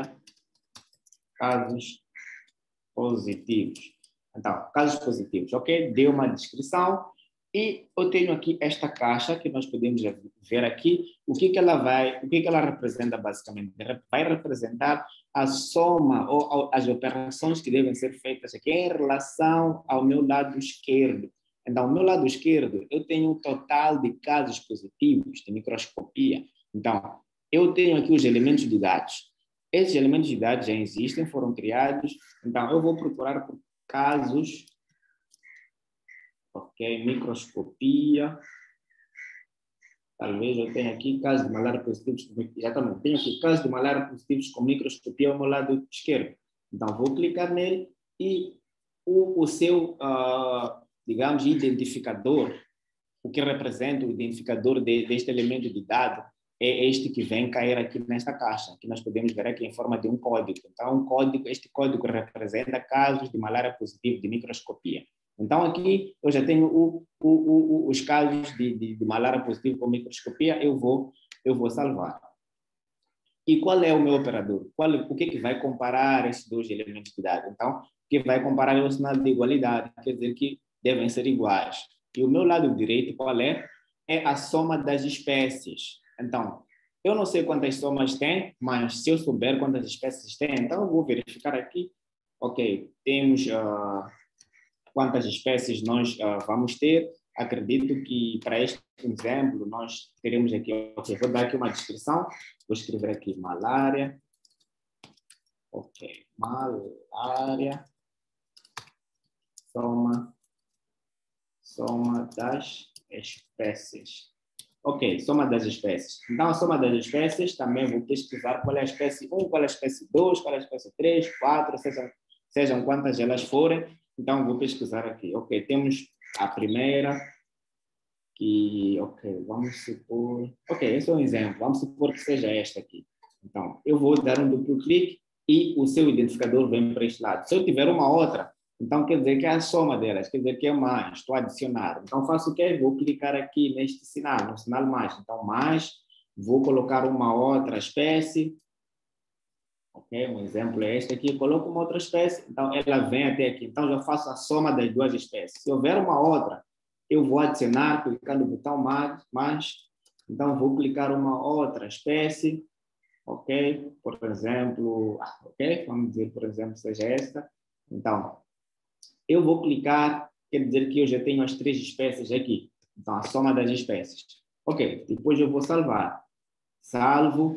casos positivos. Então, casos positivos, ok? Deu uma descrição E eu tenho aqui esta caixa que nós podemos ver aqui. O que que ela vai, o que que ela representa basicamente? Vai representar a soma ou as operações que devem ser feitas aqui em relação ao meu lado esquerdo. Então, ao meu lado esquerdo, eu tenho um total de casos positivos de microscopia. Então, eu tenho aqui os elementos de dados. Esses elementos de dados já existem, foram criados. Então, eu vou procurar por casos. Ok, microscopia. Talvez eu tenha aqui casos de malária positivos. Exatamente, tenho aqui casos de malária positivos com microscopia ao meu lado esquerdo. Então, vou clicar nele e o, o seu, uh, digamos, identificador, o que representa o identificador de, deste elemento de dado, é este que vem cair aqui nesta caixa, que nós podemos ver aqui em forma de um código. Então, um código, este código representa casos de malária positiva de microscopia. Então, aqui eu já tenho o, o, o, os casos de, de, de malária positiva com microscopia, eu vou, eu vou salvar. E qual é o meu operador? Qual, o que, que vai comparar esses dois elementos de dados? Então, o que vai comparar é o sinal de igualdade, quer dizer que devem ser iguais. E o meu lado direito, qual é? É a soma das espécies. Então, eu não sei quantas somas tem, mas se eu souber quantas espécies tem, então eu vou verificar aqui. Ok, temos... Uh, quantas espécies nós uh, vamos ter. Acredito que, para este exemplo, nós teremos aqui, okay, vou dar aqui uma descrição, vou escrever aqui malária, ok, malária, soma, soma das espécies. Ok, soma das espécies. Então, a soma das espécies, também vou pesquisar qual é a espécie um, qual é a espécie dois, qual é a espécie três, quatro, sejam, sejam quantas elas forem. Então, vou pesquisar aqui. Ok, temos a primeira, que, ok, vamos supor... Ok, esse é um exemplo. Vamos supor que seja esta aqui. Então, eu vou dar um duplo clique e o seu identificador vem para este lado. Se eu tiver uma outra, então quer dizer que é a soma delas, quer dizer que é mais, estou a adicionar. Então, faço o quê? Vou clicar aqui neste sinal, no sinal mais. Então, mais, vou colocar uma outra espécie. Ok, um exemplo é este aqui, coloco uma outra espécie, então ela vem até aqui. Então, já faço a soma das duas espécies. Se houver uma outra, eu vou adicionar, clicando no botão mais, mais. Então, vou clicar uma outra espécie, ok? Por exemplo, ok? Vamos dizer, por exemplo, seja esta. Então, eu vou clicar, quer dizer que eu já tenho as três espécies aqui. Então, a soma das espécies. Ok, depois eu vou salvar. Salvo.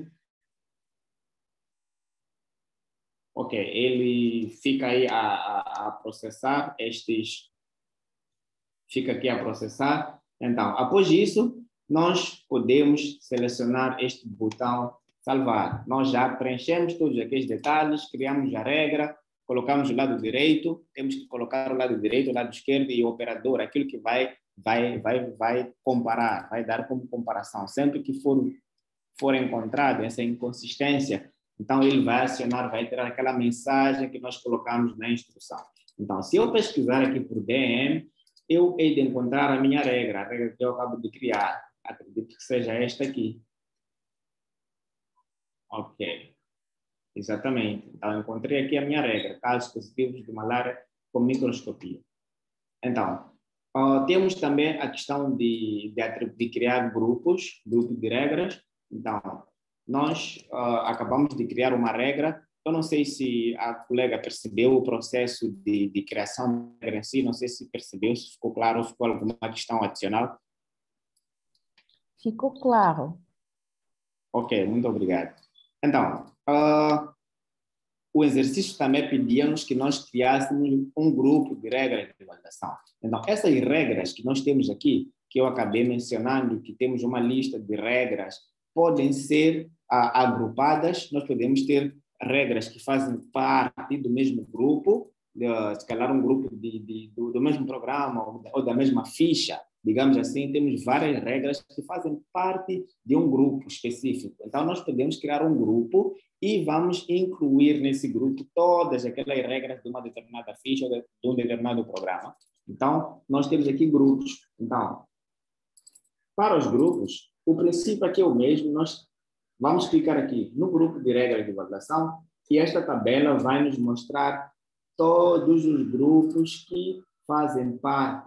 Ok, ele fica aí a, a, a processar estes, fica aqui a processar. Então, após isso, nós podemos selecionar este botão salvar. Nós já preenchemos todos aqueles detalhes, criamos a regra, colocamos o lado direito, temos que colocar o lado direito, o lado esquerdo e o operador, aquilo que vai, vai, vai, vai comparar, vai dar como comparação. Sempre que for, for encontrado essa inconsistência, então, ele vai acionar, vai ter aquela mensagem que nós colocamos na instrução. Então, se eu pesquisar aqui por D M, eu hei de encontrar a minha regra, a regra que eu acabo de criar. Acredito que seja esta aqui. Ok. Exatamente. Então, eu encontrei aqui a minha regra, casos positivos de malária com microscopia. Então, uh, temos também a questão de, de, de criar grupos, grupo de regras. Então, nós uh, acabamos de criar uma regra. Eu não sei se a colega percebeu o processo de, de criação da regra em si, não sei se percebeu, se ficou claro ou ficou alguma questão adicional. Ficou claro. Ok, muito obrigado. Então, uh, o exercício também pedia-nos que nós criássemos um grupo de regras de validação. Então, essas regras que nós temos aqui, que eu acabei mencionando, que temos uma lista de regras, podem ser ah, agrupadas. Nós podemos ter regras que fazem parte do mesmo grupo, uh, se calhar um grupo de, de, do, do mesmo programa ou, ou da mesma ficha, digamos assim. Temos várias regras que fazem parte de um grupo específico. Então, nós podemos criar um grupo e vamos incluir nesse grupo todas aquelas regras de uma determinada ficha ou de, de um determinado programa. Então, nós temos aqui grupos. Então, para os grupos, o princípio aqui é o mesmo. Nós vamos clicar aqui no grupo de regras de validação e esta tabela vai nos mostrar todos os grupos que fazem parte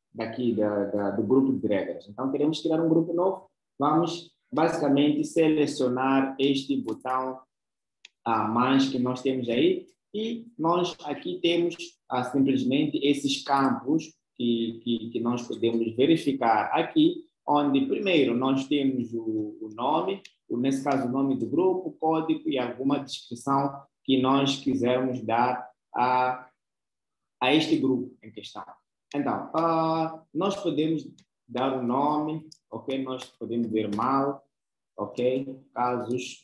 daqui da, da, do grupo de regras. Então, queremos criar um grupo novo. Vamos, basicamente, selecionar este botão a mais que nós temos aí. E nós aqui temos ah, simplesmente esses campos que, que, que nós podemos verificar aqui, onde primeiro nós temos o, o nome, o, nesse caso o nome do grupo, código e alguma descrição que nós quisermos dar a, a este grupo em questão. Então, uh, nós podemos dar o um nome, ok? Nós podemos ver mal, ok? Casos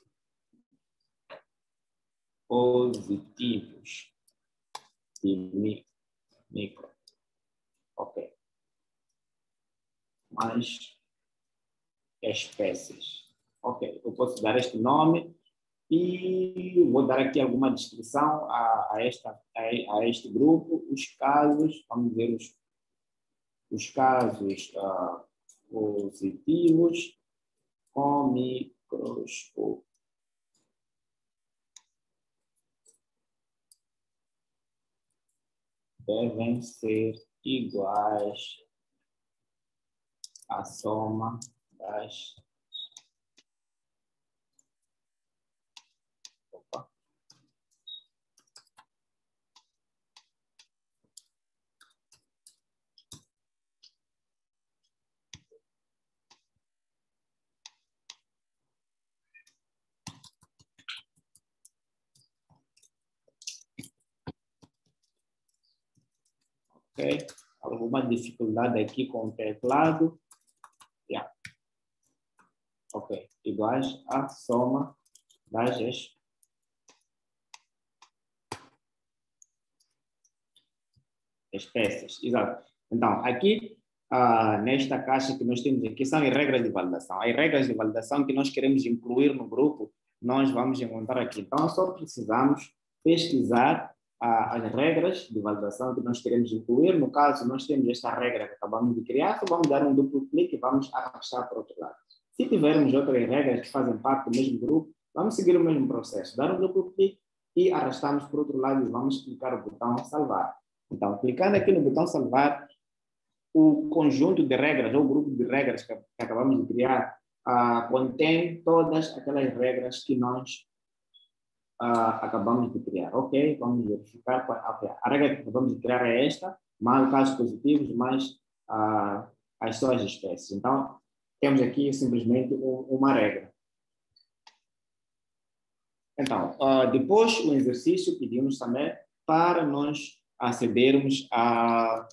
positivos de micro, ok? Mais espécies, ok? Eu posso dar este nome e vou dar aqui alguma descrição a, a, esta, a, a este grupo, os casos, vamos ver os, os casos uh, positivos com microscópio. Devem ser iguais à soma das Opa. Ok, alguma dificuldade aqui com o teclado? Yeah. Ok, iguais à soma das espécies. Exato. Então, aqui, ah, nesta caixa que nós temos aqui, são as regras de validação. As regras de validação que nós queremos incluir no grupo, nós vamos encontrar aqui. Então, só precisamos pesquisar as regras de validação que nós queremos incluir. No caso, nós temos esta regra que acabamos de criar, só vamos dar um duplo clique e vamos arrastar para o outro lado. Se tivermos outras regras que fazem parte do mesmo grupo, vamos seguir o mesmo processo. Dar um duplo clique e arrastamos para o outro lado e vamos clicar no botão salvar. Então, clicando aqui no botão salvar, o conjunto de regras, ou o grupo de regras que, que acabamos de criar, uh, contém todas aquelas regras que nós Uh, acabamos de criar, ok? Vamos verificar. Okay. A regra que acabamos de criar é esta, mais casos positivos, mais uh, as suas espécies. Então, temos aqui simplesmente um, uma regra. Então, uh, depois o exercício pedimos também para nós acedermos a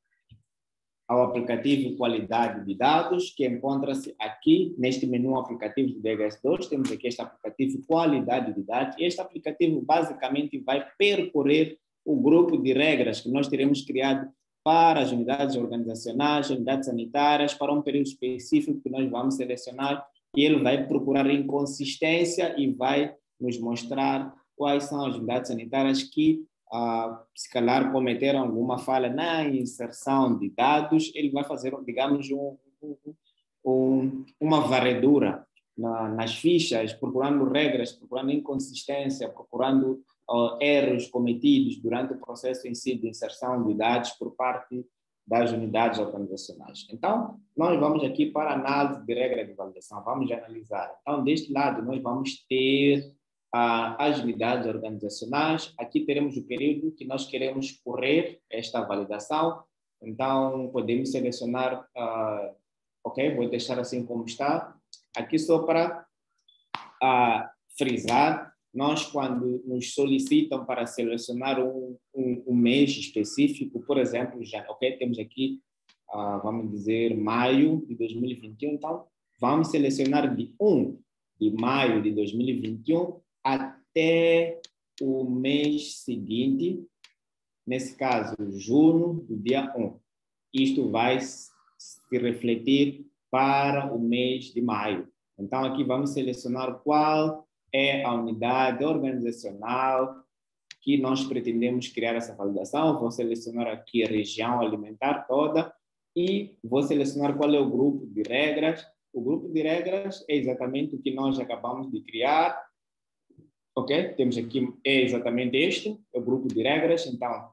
ao aplicativo Qualidade de Dados, que encontra-se aqui neste menu aplicativo do D H S dois. Temos aqui este aplicativo Qualidade de Dados. Este aplicativo basicamente vai percorrer o grupo de regras que nós teremos criado para as unidades organizacionais, unidades sanitárias, para um período específico que nós vamos selecionar, e ele vai procurar inconsistência e vai nos mostrar quais são as unidades sanitárias que Uh, se calhar cometeram alguma falha na inserção de dados. Ele vai fazer, digamos, um, um, um, uma varredura na, nas fichas, procurando regras, procurando inconsistência, procurando uh, erros cometidos durante o processo em si de inserção de dados por parte das unidades organizacionais. Então, nós vamos aqui para a análise de regra de validação, vamos analisar. Então, deste lado, nós vamos ter as unidades organizacionais. Aqui teremos o período que nós queremos correr esta validação. Então, podemos selecionar, uh, ok, vou deixar assim como está. Aqui só para uh, frisar, nós quando nos solicitam para selecionar um, um, um mês específico, por exemplo, já, ok, temos aqui, uh, vamos dizer, maio de dois mil e vinte e um, então, vamos selecionar de um de maio de dois mil e vinte e um até o mês seguinte, nesse caso, junho, do dia um. Isto vai se refletir para o mês de maio. Então, aqui vamos selecionar qual é a unidade organizacional que nós pretendemos criar essa validação. Vou selecionar aqui a região alimentar toda e vou selecionar qual é o grupo de regras. O grupo de regras é exatamente o que nós acabamos de criar. Ok? Temos aqui, é exatamente este, é o grupo de regras. Então,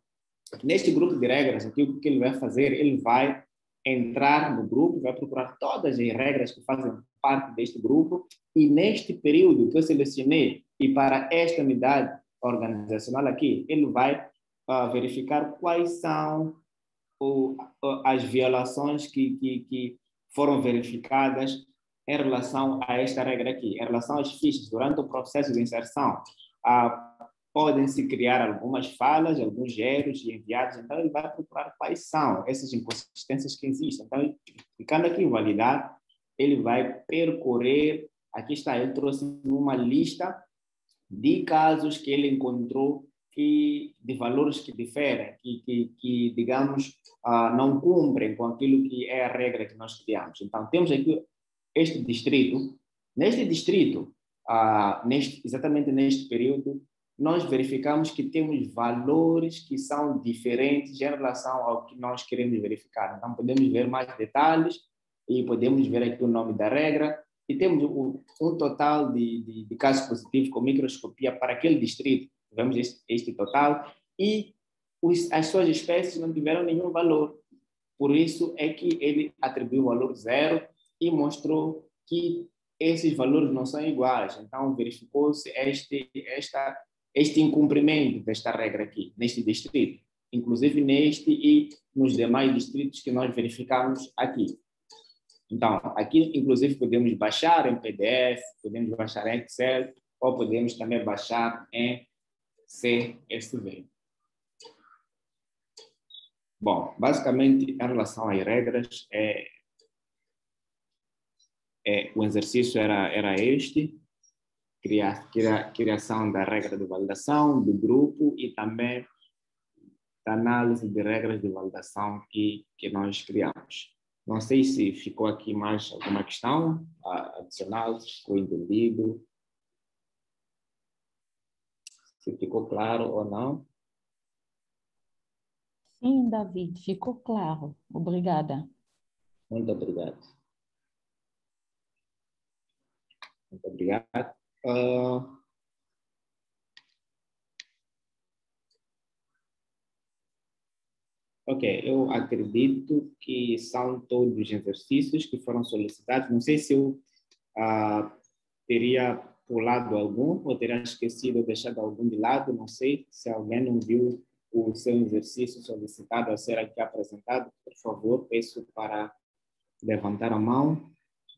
Neste grupo de regras, aqui, o que ele vai fazer? Ele vai entrar no grupo, vai procurar todas as regras que fazem parte deste grupo, e neste período que eu selecionei, e para esta unidade organizacional aqui, ele vai uh, verificar quais são o, as violações que, que, que foram verificadas em relação a esta regra aqui. Em relação às fichas, durante o processo de inserção, uh, podem-se criar algumas falas, alguns erros enviados, então ele vai procurar quais são essas inconsistências que existem. Então, ficando aqui validado, ele vai percorrer, aqui está, ele trouxe uma lista de casos que ele encontrou que, de valores que diferem, que, que, que digamos, uh, não cumprem com aquilo que é a regra que nós criamos. Então, temos aqui este distrito. Neste distrito, uh, neste, exatamente neste período, nós verificamos que temos valores que são diferentes em relação ao que nós queremos verificar. Então, podemos ver mais detalhes e podemos ver aqui o nome da regra. E temos um, um total de, de, de casos positivos com microscopia para aquele distrito. Tivemos este, este total. E os, as suas espécies não tiveram nenhum valor. Por isso é que ele atribuiu o valor zero e mostrou que esses valores não são iguais. Então, verificou-se este, esta, este incumprimento desta regra aqui, neste distrito. Inclusive neste e nos demais distritos que nós verificamos aqui. Então, aqui, inclusive, podemos baixar em P D F, podemos baixar em Excel, ou podemos também baixar em C S V. Bom, basicamente, em relação às regras, é, é, o exercício era, era este, criar, criar, criação da regra de validação do grupo e também da análise de regras de validação que, que nós criamos. Não sei se ficou aqui mais alguma questão adicional, se ficou entendido, se ficou claro ou não. Sim, David, ficou claro. Obrigada. Muito obrigado. Muito obrigado. Uh... Ok, eu acredito que são todos os exercícios que foram solicitados. Não sei se eu uh, teria pulado algum ou teria esquecido ou deixado algum de lado. Não sei se alguém não viu o seu exercício solicitado a ser aqui apresentado. Por favor, peço para levantar a mão.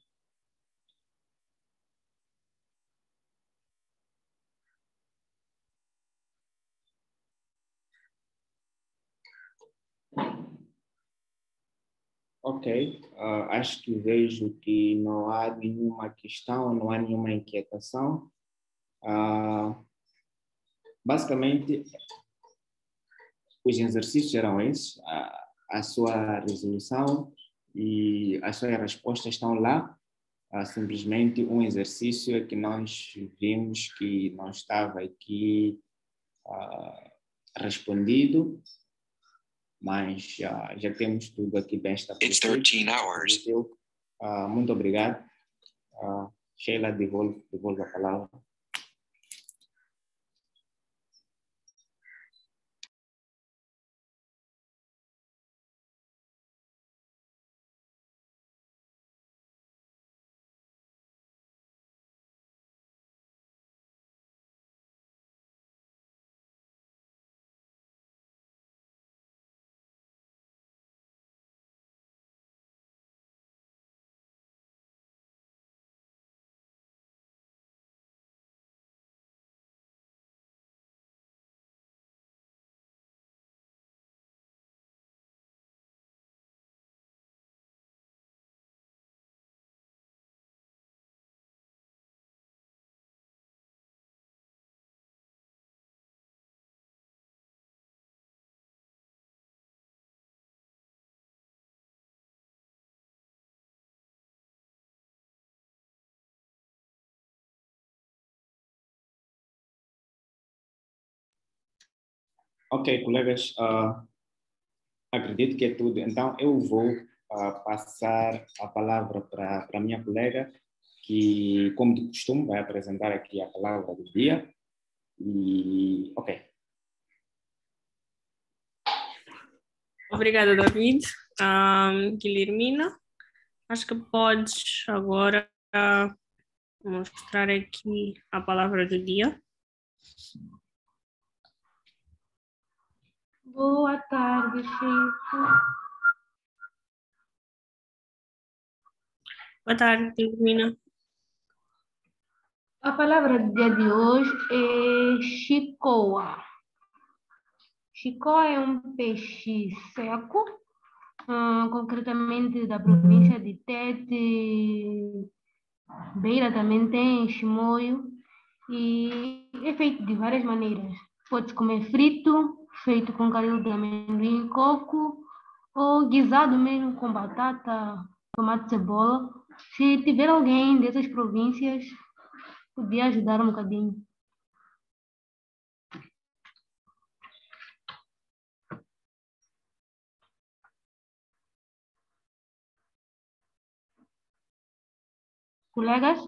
Ok, uh, acho que vejo que não há nenhuma questão, não há nenhuma inquietação. Uh, basicamente, os exercícios eram esses, a, a sua resolução e as suas respostas estão lá. Uh, simplesmente um exercício é que nós vimos que não estava aqui uh, respondido. Mas uh, já temos tudo aqui bem estabelecido. It's thirteen hours. Uh, muito obrigado. Uh, Sheila, devolve, devolve a palavra. Ok, colegas, uh, acredito que é tudo. Então, eu vou uh, passar a palavra para a minha colega, que, como de costume, vai apresentar aqui a palavra do dia. E, ok. Obrigada, David. Um, Guilhermina, acho que podes agora uh, mostrar aqui a palavra do dia. Boa tarde, Chico. Boa tarde, Guilhermina. A palavra do dia de hoje é chicoa. Chicoa é um peixe seco, uh, concretamente da província de Tete, Beira também tem, Chimoio, e é feito de várias maneiras. Pode comer frito, feito com caldo de amendoim e coco, ou guisado mesmo com batata, tomate e cebola. Se tiver alguém dessas províncias, podia ajudar um bocadinho. Colegas?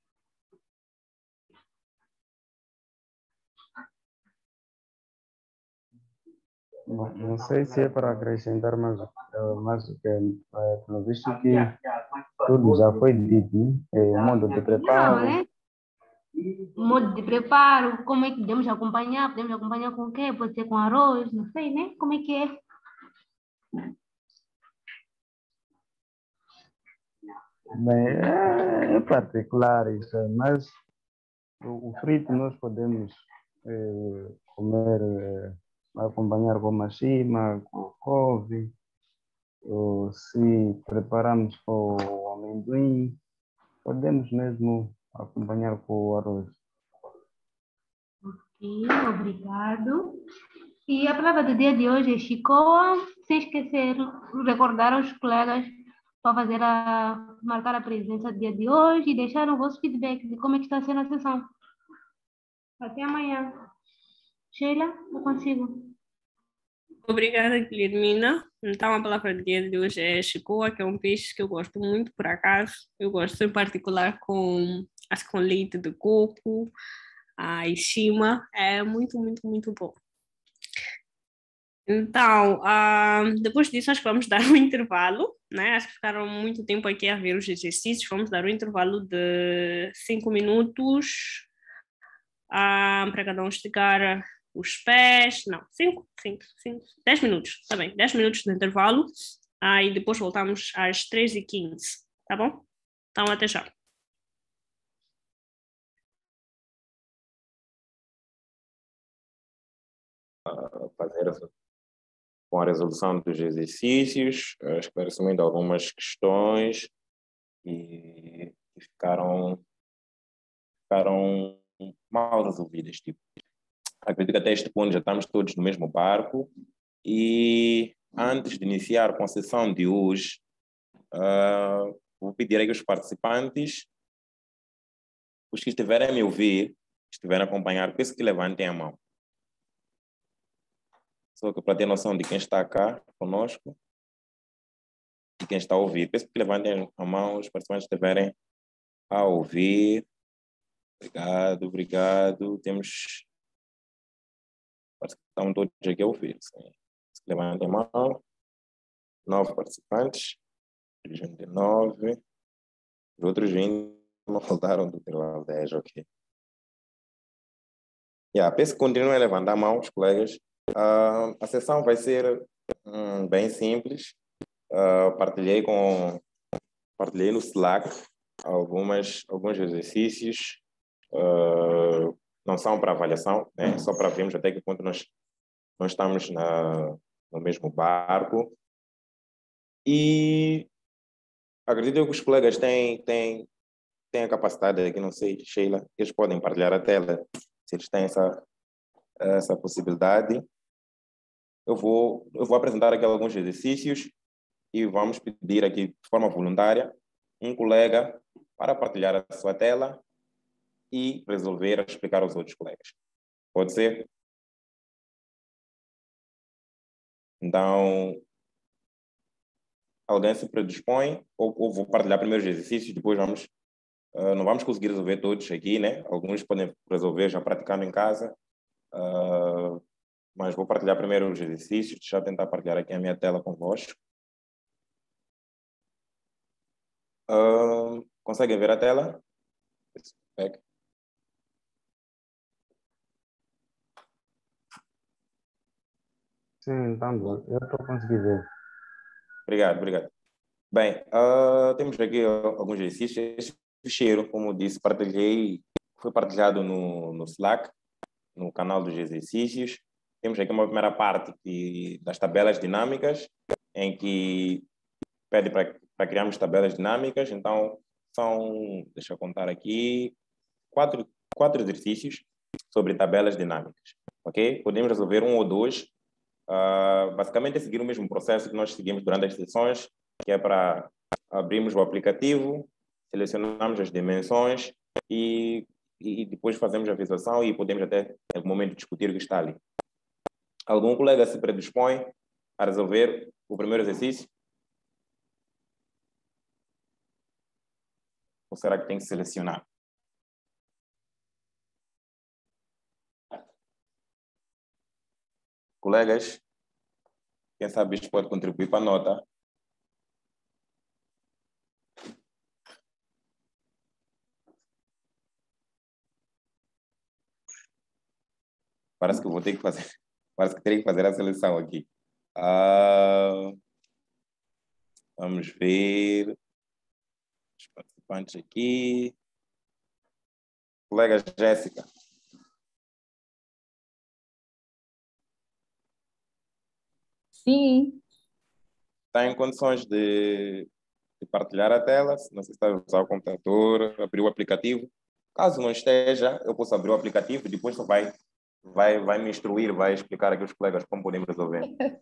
Bom, não sei se é para acrescentar mais, eh, mais do que, eh, pelo visto que tudo já foi dito, né? É, o modo de Não, preparo. né? Modo de preparo, como é que podemos acompanhar? Podemos acompanhar com o quê? Pode ser com arroz, não sei, né? Como é que é? Bem, é, é particular isso, aí, mas o, o frito nós podemos eh, comer, eh, acompanhar com machima, com couve, ou se preparamos com amendoim, podemos mesmo acompanhar com o arroz. Ok, obrigado. E a palavra do dia de hoje é chicoa. Se esqueceram, recordaram os colegas para fazer a, marcar a presença do dia de hoje e deixar o vosso feedback de como é que está sendo a sessão. Até amanhã. Sheila, eu consigo. Obrigada, Guilhermina. Então, a palavra do dia de hoje é chicoa, que é um peixe que eu gosto muito, por acaso. Eu gosto em particular com, acho que com leite de coco, a ishima. É muito, muito, muito bom. Então, ah, depois disso, acho que vamos dar um intervalo, né? Acho que ficaram muito tempo aqui a ver os exercícios. Vamos dar um intervalo de cinco minutos ah, para cada um esticar os pés. Não, cinco, cinco, cinco, dez minutos, tá bem, dez minutos de intervalo. Aí ah, depois voltamos às três e quinze, tá bom? Então, até já. Fazer com a resolução dos exercícios, esclarecimento de algumas questões e, e ficaram, ficaram mal resolvidas. Tipo, acredito que até este ponto já estamos todos no mesmo barco e antes de iniciar com a sessão de hoje, uh, vou pedir aí aos participantes, os que estiverem a me ouvir, estiverem a acompanhar, peço que levantem a mão. Só que para ter noção de quem está cá conosco e quem está a ouvir. Peço que levantem a mão, os participantes estiverem a ouvir. Obrigado, obrigado. Temos... Estão todos aqui a ouvir. Sim. Levantem a mão. Nove participantes. vinte e nove. Os outros vinte não faltaram do intervalo dez, ok. Yeah, peço que continuem a levantar a mão, os colegas. Uh, a sessão vai ser um, bem simples. Uh, partilhei com partilhei no Slack algumas alguns exercícios. Uh, não são para avaliação, né? Só para vermos até que ponto nós nós estamos na, no mesmo barco. E acredito que os colegas têm têm têm a capacidade aqui, não sei, Sheila, eles podem partilhar a tela se eles têm essa essa possibilidade. Eu vou, eu vou apresentar aqui alguns exercícios e vamos pedir aqui de forma voluntária um colega para partilhar a sua tela e resolver explicar aos outros colegas. Pode ser? Então, alguém se predispõe ou, ou vou partilhar primeiro os exercícios, depois vamos, uh, não vamos conseguir resolver todos aqui, né? Alguns podem resolver já praticando em casa. Uh, mas vou partilhar primeiro os exercícios. Deixa eu tentar partilhar aqui a minha tela convosco. Uh, conseguem ver a tela? Sim, então, eu estou conseguindo ver. Obrigado, obrigado. Bem, uh, temos aqui alguns exercícios. Este ficheiro, como disse, partilhei, foi partilhado no, no Slack, no canal dos exercícios. Temos aqui uma primeira parte que, das tabelas dinâmicas, em que pede para criarmos tabelas dinâmicas. Então, são, deixa eu contar aqui, quatro, quatro exercícios sobre tabelas dinâmicas. Ok? Podemos resolver um ou dois. Uh, basicamente, é seguir o mesmo processo que nós seguimos durante as sessões, que é para abrirmos o aplicativo, selecionarmos as dimensões e, e depois fazemos a visualização e podemos até, em algum momento, discutir o que está ali. Algum colega se predispõe a resolver o primeiro exercício? Ou será que tem que selecionar? Colegas, quem sabe isto pode contribuir para a nota. Parece que vou ter que fazer, parece que terei que fazer a seleção aqui. Ah, vamos ver os participantes aqui. Colega Jéssica. Sim. Está em condições de, de partilhar a tela? Não sei se está a usar o computador, abrir o aplicativo. Caso não esteja, eu posso abrir o aplicativo e depois só vai, vai, vai me instruir, vai explicar aqui aos colegas como podemos resolver.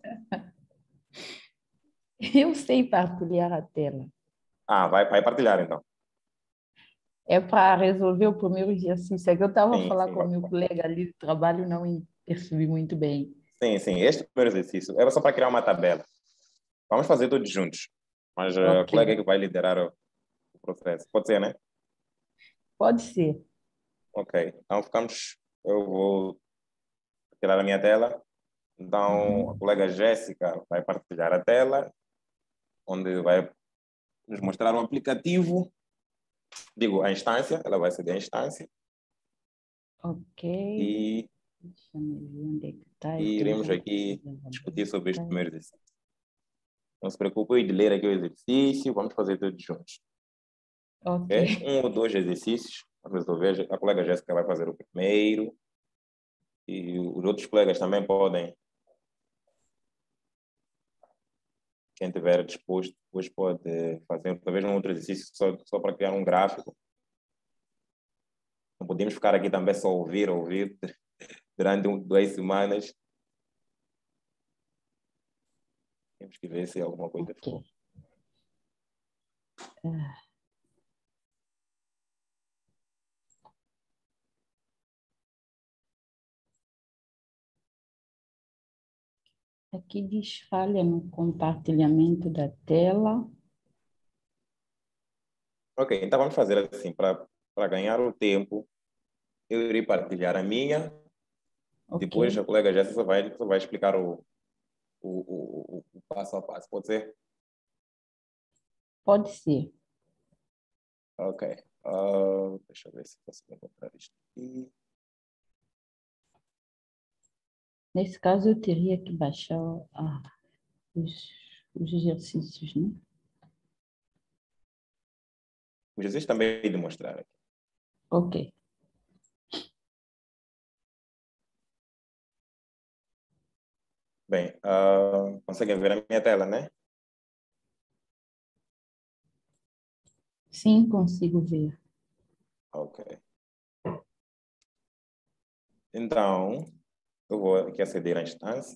Eu sei partilhar a tela. Ah, vai, vai partilhar então. É para resolver o primeiro exercício. É que eu estava a falar sim, com o meu colega ali do trabalho e não percebi muito bem. Sim, sim. Este primeiro exercício era só para criar uma tabela. Vamos fazer todos juntos. Mas okay. A colega é que vai liderar o, o processo. Pode ser, né? Pode ser. Ok. Então ficamos... Eu vou tirar a minha tela. Então, a colega Jéssica vai partilhar a tela, onde vai nos mostrar o aplicativo. Digo, a instância. Ela vai ceder a instância. Ok. E, Deixa eu ver onde é que está. e iremos aqui discutir sobre este primeiro exercício. Não se preocupe de ler aqui o exercício. Vamos fazer todos juntos. Ok. Okay? Um ou dois exercícios. Vamos resolver. A colega Jéssica vai fazer o primeiro. E os outros colegas também podem. Quem estiver disposto, depois pode fazer talvez um outro exercício só, só para criar um gráfico. Não podemos ficar aqui também só ouvir, ouvir durante um, duas semanas. Temos que ver se alguma coisa okay. ficou. Ah. Aqui diz falha no compartilhamento da tela. Ok, então vamos fazer assim, para ganhar o tempo, eu irei partilhar a minha, okay. Depois a colega Jéssica vai, vai explicar o, o, o, o, o passo a passo, pode ser? Pode ser. Ok, uh, deixa eu ver se consigo encontrar isto aqui. Nesse caso, eu teria que baixar ah, os, os exercícios, né? O exercício também é de mostrar aqui. Ok. Bem, uh, conseguem ver a minha tela, né? Sim, consigo ver. Ok. Então, eu vou aqui aceder à instância.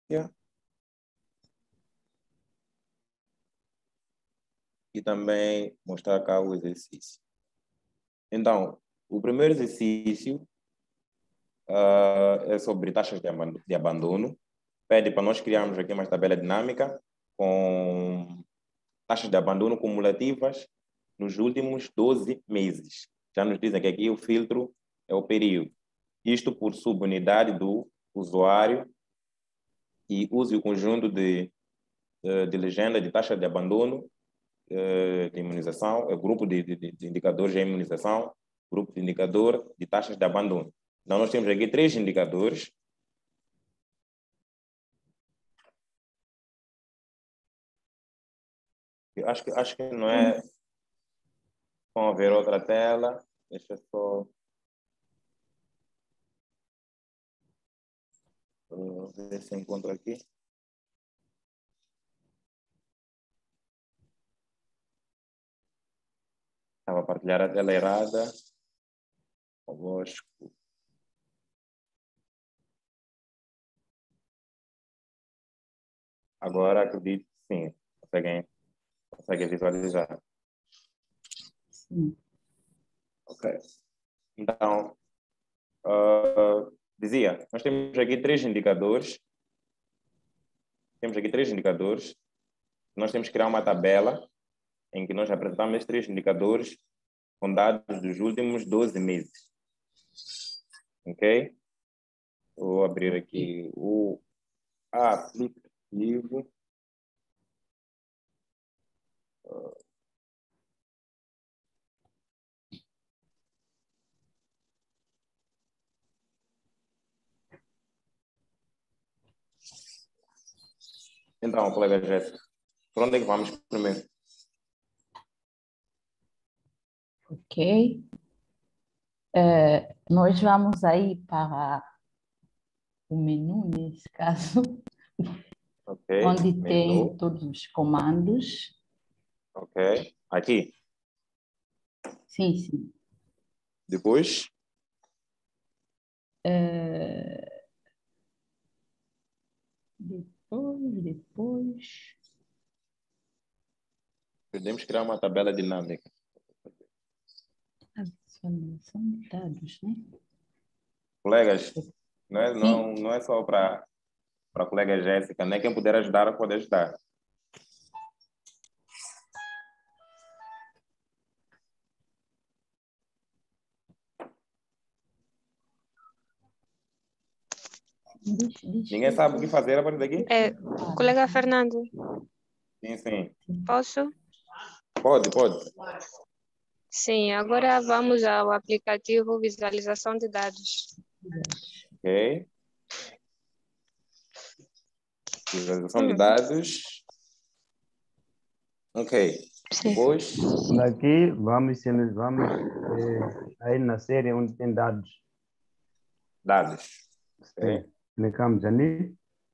E também mostrar cá o exercício. Então, o primeiro exercício uh, é sobre taxas de abandono, de abandono. Pede para nós criarmos aqui uma tabela dinâmica com taxas de abandono cumulativas nos últimos doze meses. Já nos dizem que aqui o filtro é o período. Isto por subunidade do usuário e use o conjunto de, de, de legenda de taxa de abandono de imunização, é o grupo de, de, de indicadores de imunização, grupo de indicador de taxas de abandono. Então, nós temos aqui três indicadores. Eu acho que, acho que não é... Vamos ver outra tela. Deixa eu só... Vou ver se encontro aqui. Estava a partilhar a tela errada. Convosco. Agora acredito que sim. Conseguem, conseguem visualizar. Sim. Ok. Então, uh, dizia, nós temos aqui três indicadores. Temos aqui três indicadores. Nós temos que criar uma tabela em que nós apresentamos esses três indicadores com dados dos últimos doze meses. Ok? Vou abrir aqui o aplicativo. Então, colega Jéssica, por onde é que vamos primeiro? Ok. É, nós vamos aí para o menu, nesse caso, okay. Onde Menu. Tem todos os comandos. Ok. Aqui? Sim, sim. Depois? É... Depois, depois... Podemos criar uma tabela dinâmica. Visualização de dados, né? Colegas, não é, não, não é só para a colega Jéssica, né? Quem puder ajudar, pode ajudar. Deixa, deixa Ninguém sabe o que fazer a partir daqui? É, colega Fernando, Sim, sim. posso? Pode, pode. Sim, agora vamos ao aplicativo Visualização de Dados. Ok. Visualização Hum. de dados. Ok. Sim. Depois. Daqui vamos, vamos eh, aí na série onde tem dados. Dados. Okay. É, clicamos ali.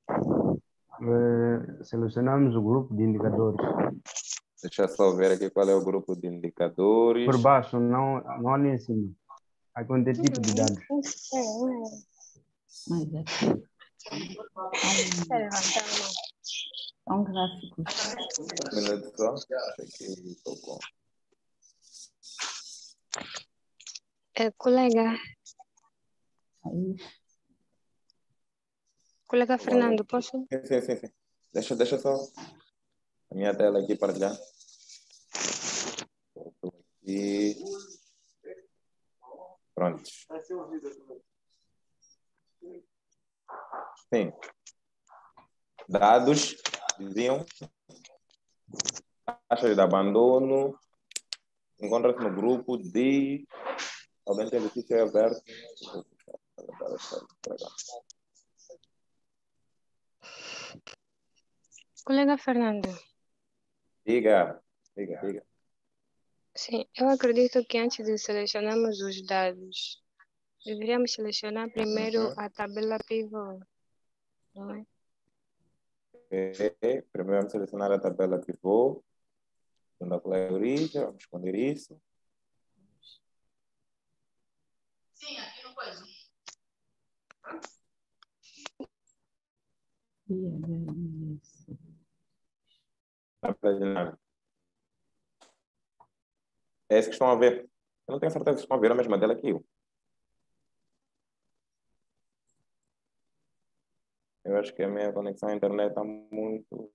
Eh, selecionamos o grupo de indicadores. Deixa eu só ver aqui qual é o grupo de indicadores. Por baixo, não, não ali em cima. Aqui onde tem tipo de dados. Mas aqui... São gráficos. Um minuto só. Aqui, tô com... É, colega. Aí. Colega Fernando, posso? Sim, sim, sim, sim. Deixa, deixa só a minha tela aqui partilhar. Aqui. Pronto. Sim. Dados, diziam. Taxas de abandono. Encontra-se no grupo de... Alguém tem notícia aberta? Colega Fernando. Diga, diga, diga. Sim, eu acredito que antes de selecionarmos os dados, deveríamos selecionar primeiro Uhum. a tabela pivô, não é? Okay. Primeiro vamos selecionar a tabela pivô. Segunda colega origem, vamos esconder isso. Sim, aqui no coisa. É esse que estão a ver. Eu não tenho certeza se estão a ver a mesma tela que eu. Eu acho que a minha conexão à internet está muito...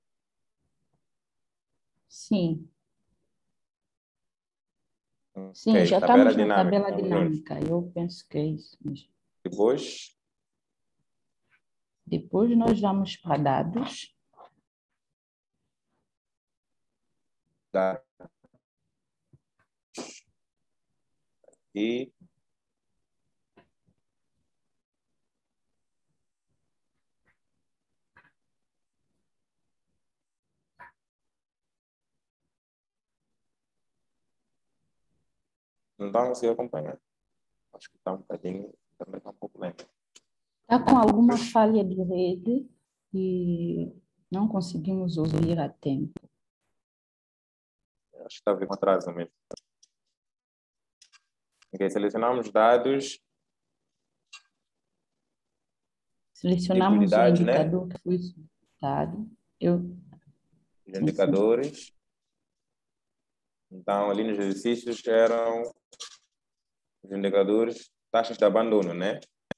Sim. Sim, Okay. já Tabela estamos na dinâmica. tabela dinâmica. Eu penso que é isso mesmo. Depois... Depois nós vamos para dados. Dados. E então, você acompanha. Acho que está um bocadinho, também está um pouco lento. Está com alguma falha de rede e não conseguimos ouvir a tempo. Acho que está a ver um atraso mesmo. Ok, selecionamos dados. Selecionamos o Disponibilidade, indicador né? que foi solicitado. Eu... Os indicadores. Então, ali nos exercícios eram os indicadores, taxas de abandono, né?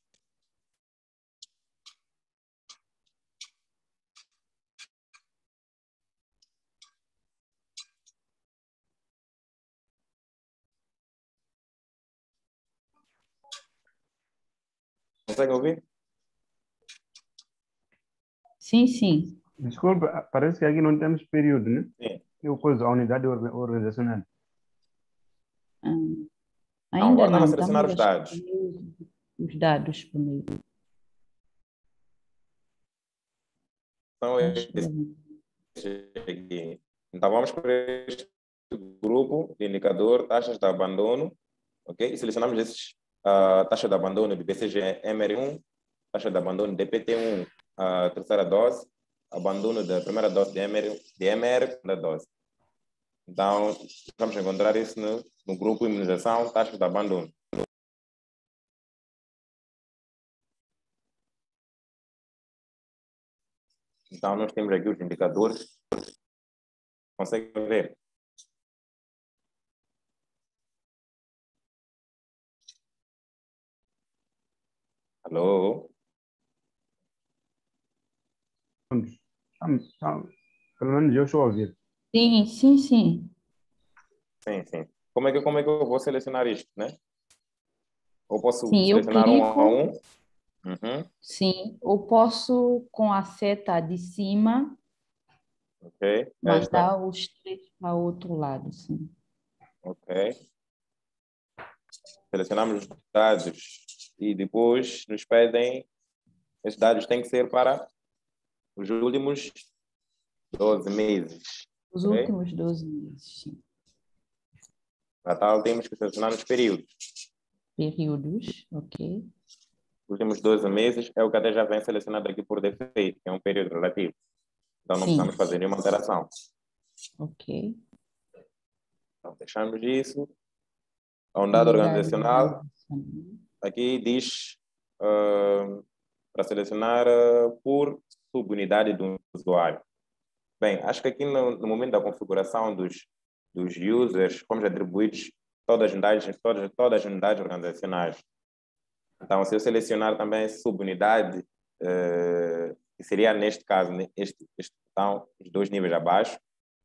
Consegue ouvir? Sim, sim. Desculpa, parece que aqui não temos período, né? Sim. Eu coisa, a unidade orga- organizacional. Hum, Não, ainda agora estava não, a selecionar estamos os a dados. escolher os dados primeiro. Então, Acho que esse aqui. Então, vamos para este grupo de indicador, taxas de abandono, ok? E selecionamos esses, uh, taxa de abandono de B C G M R um, taxa de abandono de P T um, a terceira dose, abandono da primeira dose de M R, de M R da dose. Então, vamos encontrar isso no, no grupo imunização, taxa de abandono. Então, nós temos aqui os indicadores. Consegue ver? Alô? Estamos, estamos, pelo menos eu estou a ouvir. Sim, sim, sim. Sim, sim. Como é que, como é que eu vou selecionar isto, né? Ou posso Sim, eu selecionar um a clico. um? Uhum. Sim, eu posso com a seta de cima Ok. mandar Esta. os três para o outro lado, sim. Ok. Selecionamos os dados e depois nos pedem, esses dados têm que ser para os últimos doze meses. Os Ok? últimos doze meses, sim. Para tal, temos que selecionar os períodos. Períodos, ok. Os últimos doze meses é o que até já vem selecionado aqui por defeito, que é um período relativo. Então não Sim. precisamos fazer nenhuma alteração. Ok. Então deixamos isso. A unidade organizacional, aqui diz uh, para selecionar uh, por subunidade do usuário. Bem, acho que aqui no, no momento da configuração dos, dos users, fomos atribuídos todas as unidades, todas, todas as unidades organizacionais. Então, se eu selecionar também subunidade, uh, que seria neste caso, este, este, então, os dois níveis abaixo,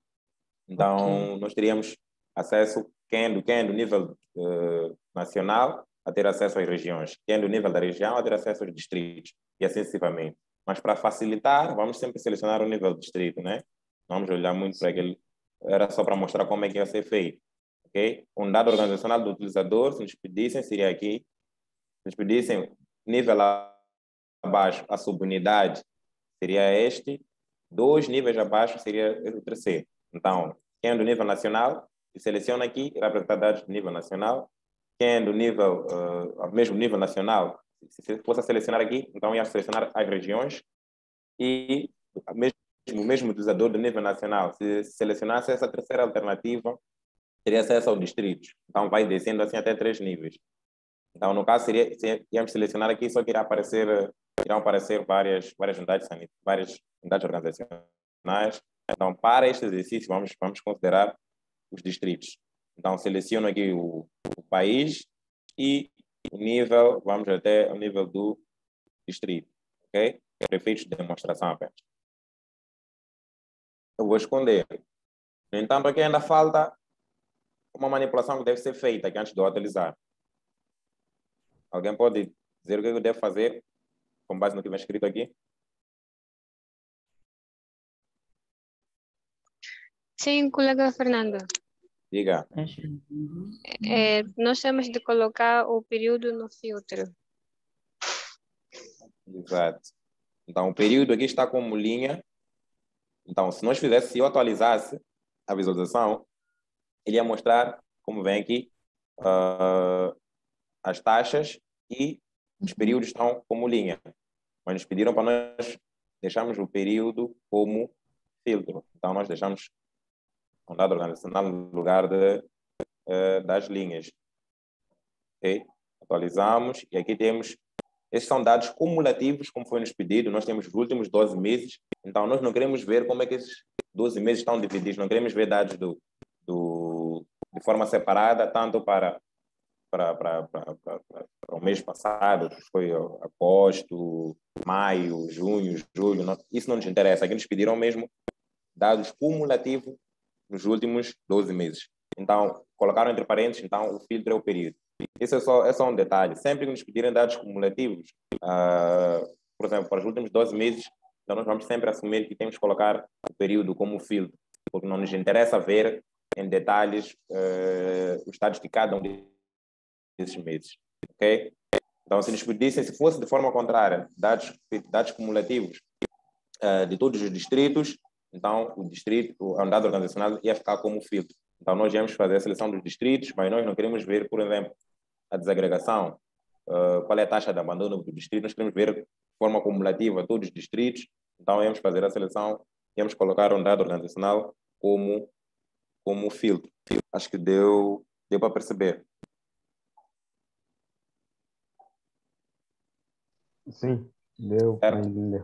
então okay. Nós teríamos acesso, quem é do, quem é do nível uh, nacional, a ter acesso às regiões, quem é do nível da região, a ter acesso aos distritos, e assim sucessivamente. Mas para facilitar, vamos sempre selecionar o nível do distrito, né? Vamos olhar muito para aquele, era só para mostrar como é que ia ser feito, ok? Um dado organizacional do utilizador, se nos pedissem, seria aqui, se nos pedissem nível abaixo, a subunidade, seria este, dois níveis abaixo seria o terceiro. Então, quem é do nível nacional, seleciona aqui, irá apresentar dados do nível nacional. Quem é do nível, uh, mesmo nível nacional, se fosse selecionar aqui, então ia selecionar as regiões e mesmo, o mesmo utilizador do nível nacional, se selecionasse essa terceira alternativa, teria acesso aos distritos. Então, vai descendo assim até três níveis. Então, no caso, seria, íamos selecionar aqui, só que irá aparecer, irão aparecer várias, várias unidades sanitárias, várias unidades organizacionais. Então, para este exercício, vamos, vamos considerar os distritos. Então, seleciono aqui o, o país e o nível, vamos até o nível do distrito, ok? Prefeitos de demonstração apenas. Eu vou esconder. No entanto, aqui ainda falta uma manipulação que deve ser feita aqui antes de eu atualizar. Alguém pode dizer o que eu devo fazer com base no que vem escrito aqui? Sim, colega Fernando. Diga. É, nós temos de colocar o período no filtro. Exato. Então, o período aqui está como linha. Então, se nós fizéssemos, se eu atualizasse a visualização, ele ia mostrar, como vem aqui, uh, as taxas e os períodos estão como linha. Mas nos pediram para nós deixarmos o período como filtro. Então, nós deixamos um dado organizacional no lugar de, uh, das linhas. Okay? Atualizamos e aqui temos. Esses são dados cumulativos, como foi nos pedido. Nós temos os últimos doze meses. Então, nós não queremos ver como é que esses doze meses estão divididos. Não queremos ver dados do, do, de forma separada, tanto para, para, para, para, para, para o mês passado, que foi agosto, maio, junho, julho. Não, isso não nos interessa. Aqui nos pediram mesmo dados cumulativos nos últimos doze meses. Então, colocaram entre parênteses, então, o filtro é o período. Isso é só, é só um detalhe. Sempre que nos pedirem dados cumulativos, uh, por exemplo, para os últimos doze meses, então nós vamos sempre assumir que temos que colocar o período como filtro, porque não nos interessa ver em detalhes uh, os dados de cada um desses meses. Okay? Então, se nos pedissem, se fosse de forma contrária, dados, dados cumulativos uh, de todos os distritos, então o distrito, o dado organizacional ia ficar como filtro. Então, nós íamos fazer a seleção dos distritos, mas nós não queremos ver, por exemplo, a desagregação, uh, qual é a taxa de abandono do distrito, nós queremos ver de forma cumulativa todos os distritos, então íamos fazer a seleção, íamos colocar um dado organizacional como, como filtro. Acho que deu, deu para perceber. Sim, deu para entender.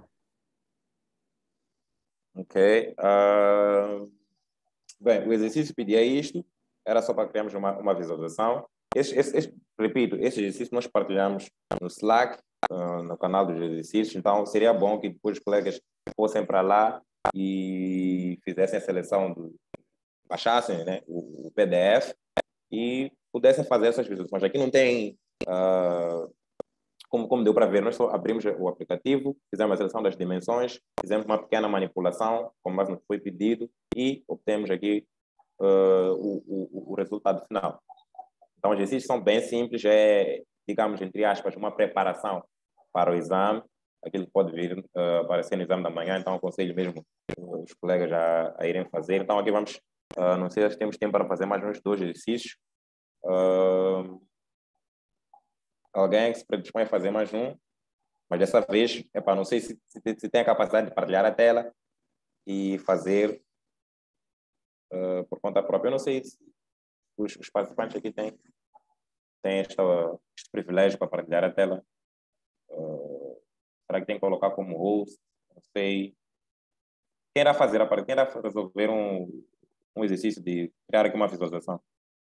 Ok. Uh, bem, o exercício pedia isto, era só para criarmos uma, uma visualização. Esse, esse, esse, repito, esse exercício nós partilhamos no Slack, uh, no canal dos exercícios, então seria bom que depois os colegas fossem para lá e fizessem a seleção, do, baixassem, né, o, o P D F e pudessem fazer essas visualizações. Aqui não tem, uh, como, como deu para ver, nós só abrimos o aplicativo, fizemos a seleção das dimensões, fizemos uma pequena manipulação, como mais nos foi pedido, e obtemos aqui uh, o, o, o resultado final. Então, os exercícios são bem simples, é, digamos, entre aspas, uma preparação para o exame, aquilo que pode vir uh, aparecer no exame da manhã, então aconselho mesmo uh, os colegas a, a irem fazer. Então, aqui vamos, uh, não sei se temos tempo para fazer mais uns dois exercícios. Uh, alguém que se predispõe a fazer mais um, mas dessa vez, epa, não sei se, se, se tem a capacidade de partilhar a tela e fazer uh, por conta própria. Eu não sei se os, os participantes aqui têm tem esta, este privilégio para partilhar a tela. Uh, será que tem que colocar como host? Não sei. Quem irá fazer a parte? Quem irá resolver um, um exercício de criar aqui uma visualização?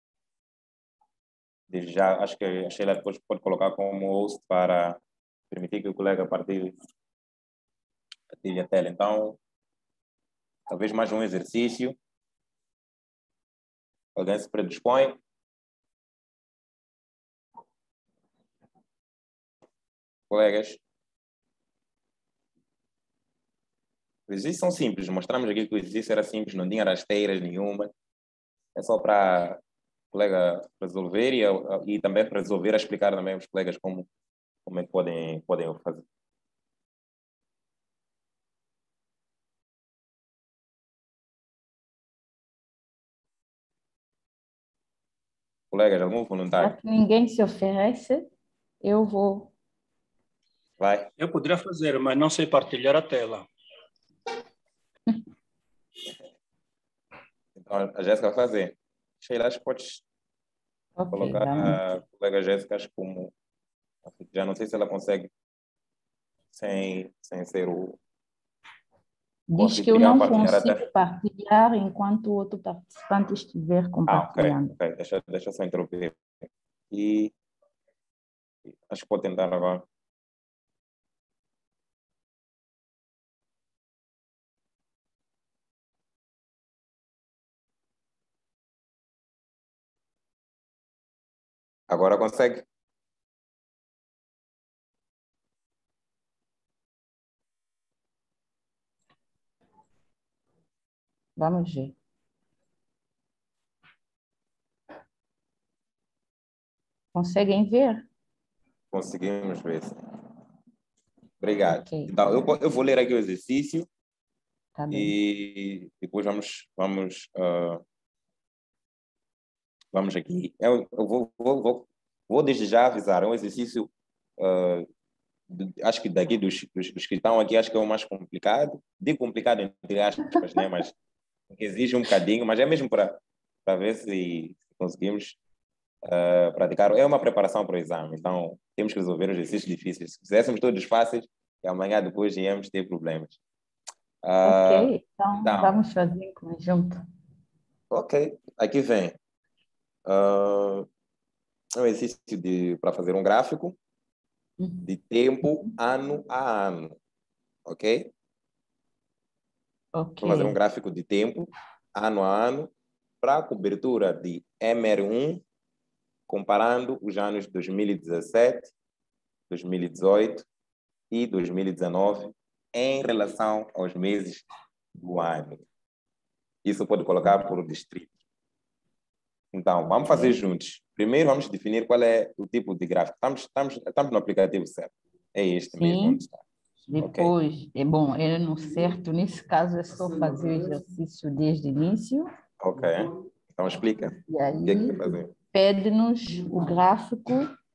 Desde já, acho que a Sheila depois pode colocar como host para permitir que o colega partilhe, partilhe a tela. Então, talvez mais um exercício. Alguém se predispõe? Colegas? Os exercícios são simples. Mostramos aqui que o exercício era simples, não tinha rasteiras nenhuma. É só para o colega resolver e, e também para resolver, a explicar também aos colegas como, como é que podem, podem fazer. Colegas, algum voluntário? Já que ninguém se oferece, eu vou. Vai. Eu poderia fazer, mas não sei partilhar a tela. Então, a Jéssica vai fazer. Sheila, acho que podes okay, colocar a colega Jéssica, acho como... Já não sei se ela consegue sem, sem ser o... Diz que eu não consigo partilhar enquanto o outro participante estiver compartilhando. Ah, ok, ok. Deixa, deixa só interromper. E acho que vou tentar agora. Agora consegue? Vamos ver. Conseguem ver? Conseguimos ver, sim. Obrigado. Ok. Então, eu, eu vou ler aqui o exercício Tá bem. e depois vamos, vamos, uh, vamos aqui. Eu, eu vou, vou, vou, vou desde já avisar, é um exercício, uh, de, acho que daqui dos, dos, dos que estão aqui, acho que é o mais complicado. Digo complicado entre aspas, né? Mas exige um bocadinho, mas é mesmo para ver se conseguimos uh, praticar. É uma preparação para o exame, então temos que resolver os exercícios difíceis. Se fizéssemos todos fáceis, e amanhã depois íamos ter problemas. Uh, ok, então, então, vamos fazer em conjunto. Ok, aqui vem. Uh, é um exercício para fazer um gráfico de tempo ano a ano. Ok? Ok. Vamos fazer um gráfico de tempo ano a ano para a cobertura de M R um, comparando os anos dois mil e dezassete, dois mil e dezoito e dois mil e dezenove em relação aos meses do ano. Isso pode colocar por distrito. Então, vamos fazer juntos. Primeiro, vamos definir qual é o tipo de gráfico. Estamos, estamos, estamos no aplicativo certo. É este Sim. mesmo onde está. Depois, okay. é bom, é no certo. Nesse caso, é só fazer o exercício desde o início. Ok. Então, explica. E aí, o que é que fazer? Pede-nos o gráfico.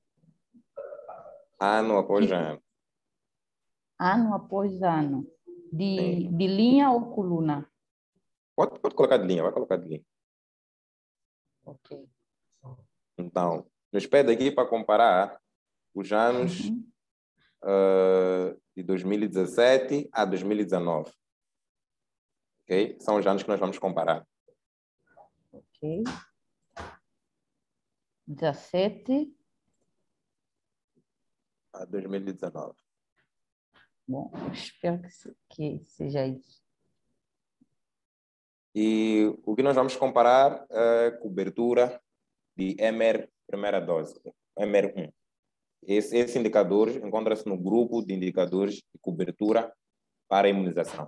Ano após ano. Ano após ano. De, de linha ou coluna? Pode, pode colocar de linha, vai colocar de linha. Ok. Então, nos pede aqui para comparar os anos uhum. uh, de dois mil e dezassete a dois mil e dezenove. Ok? São os anos que nós vamos comparar. Ok. dezassete a dois mil e dezenove. Bom, espero que seja isso. E o que nós vamos comparar é a cobertura de M R primeira dose, M R um. Esse, esse indicador encontra-se no grupo de indicadores de cobertura para a imunização.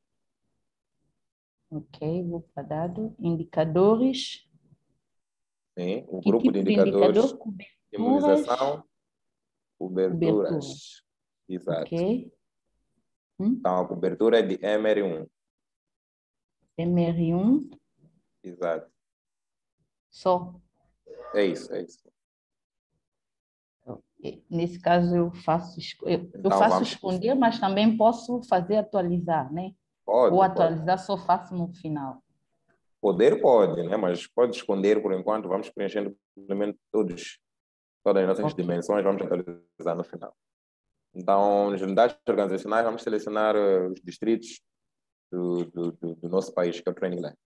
Ok, vou para dado. Indicadores. Sim, o que grupo tipo de indicadores de, indicador? de imunização, coberturas. coberturas. Exato. Ok. Hum? Então, a cobertura é de M R um. M R um. Exato. Só. É isso, é isso. Nesse caso, eu faço, eu, então, eu faço vamos... esconder, mas também posso fazer atualizar, né? Pode, Ou atualizar pode. só faço no final. Poder pode, né? Mas pode esconder por enquanto. Vamos preenchendo todos, todas as nossas okay. dimensões, vamos atualizar no final. Então, nas unidades organizacionais, vamos selecionar uh, os distritos do, do, do, do nosso país, que é o Training Lab.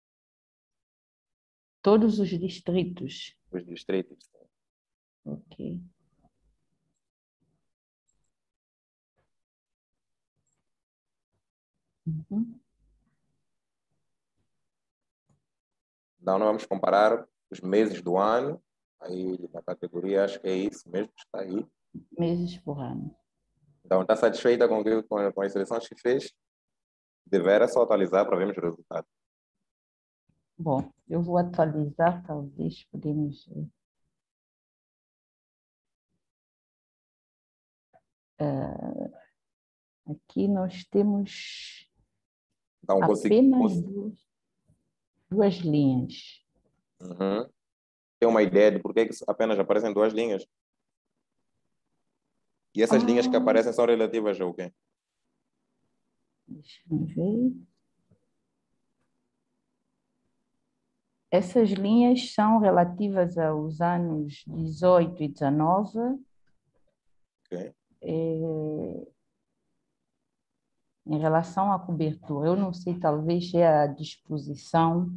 Todos os distritos? Os distritos. Ok. Uhum. Então, nós vamos comparar os meses do ano, aí na categoria, acho que é isso mesmo que está aí. Meses por ano. Então, está satisfeita com, com, com as seleções que fez? Deverá só atualizar para vermos o resultado. Bom, eu vou atualizar, talvez podemos ver. Uh, aqui nós temos então, apenas consegui... duas, duas linhas. Uhum. Tem uma ideia de por que apenas aparecem duas linhas? E essas ah. linhas que aparecem são relativas ao quê? Deixa eu ver. Essas linhas são relativas aos anos dezoito e dezenove. Okay. É, em relação à cobertura, eu não sei, talvez é a disposição.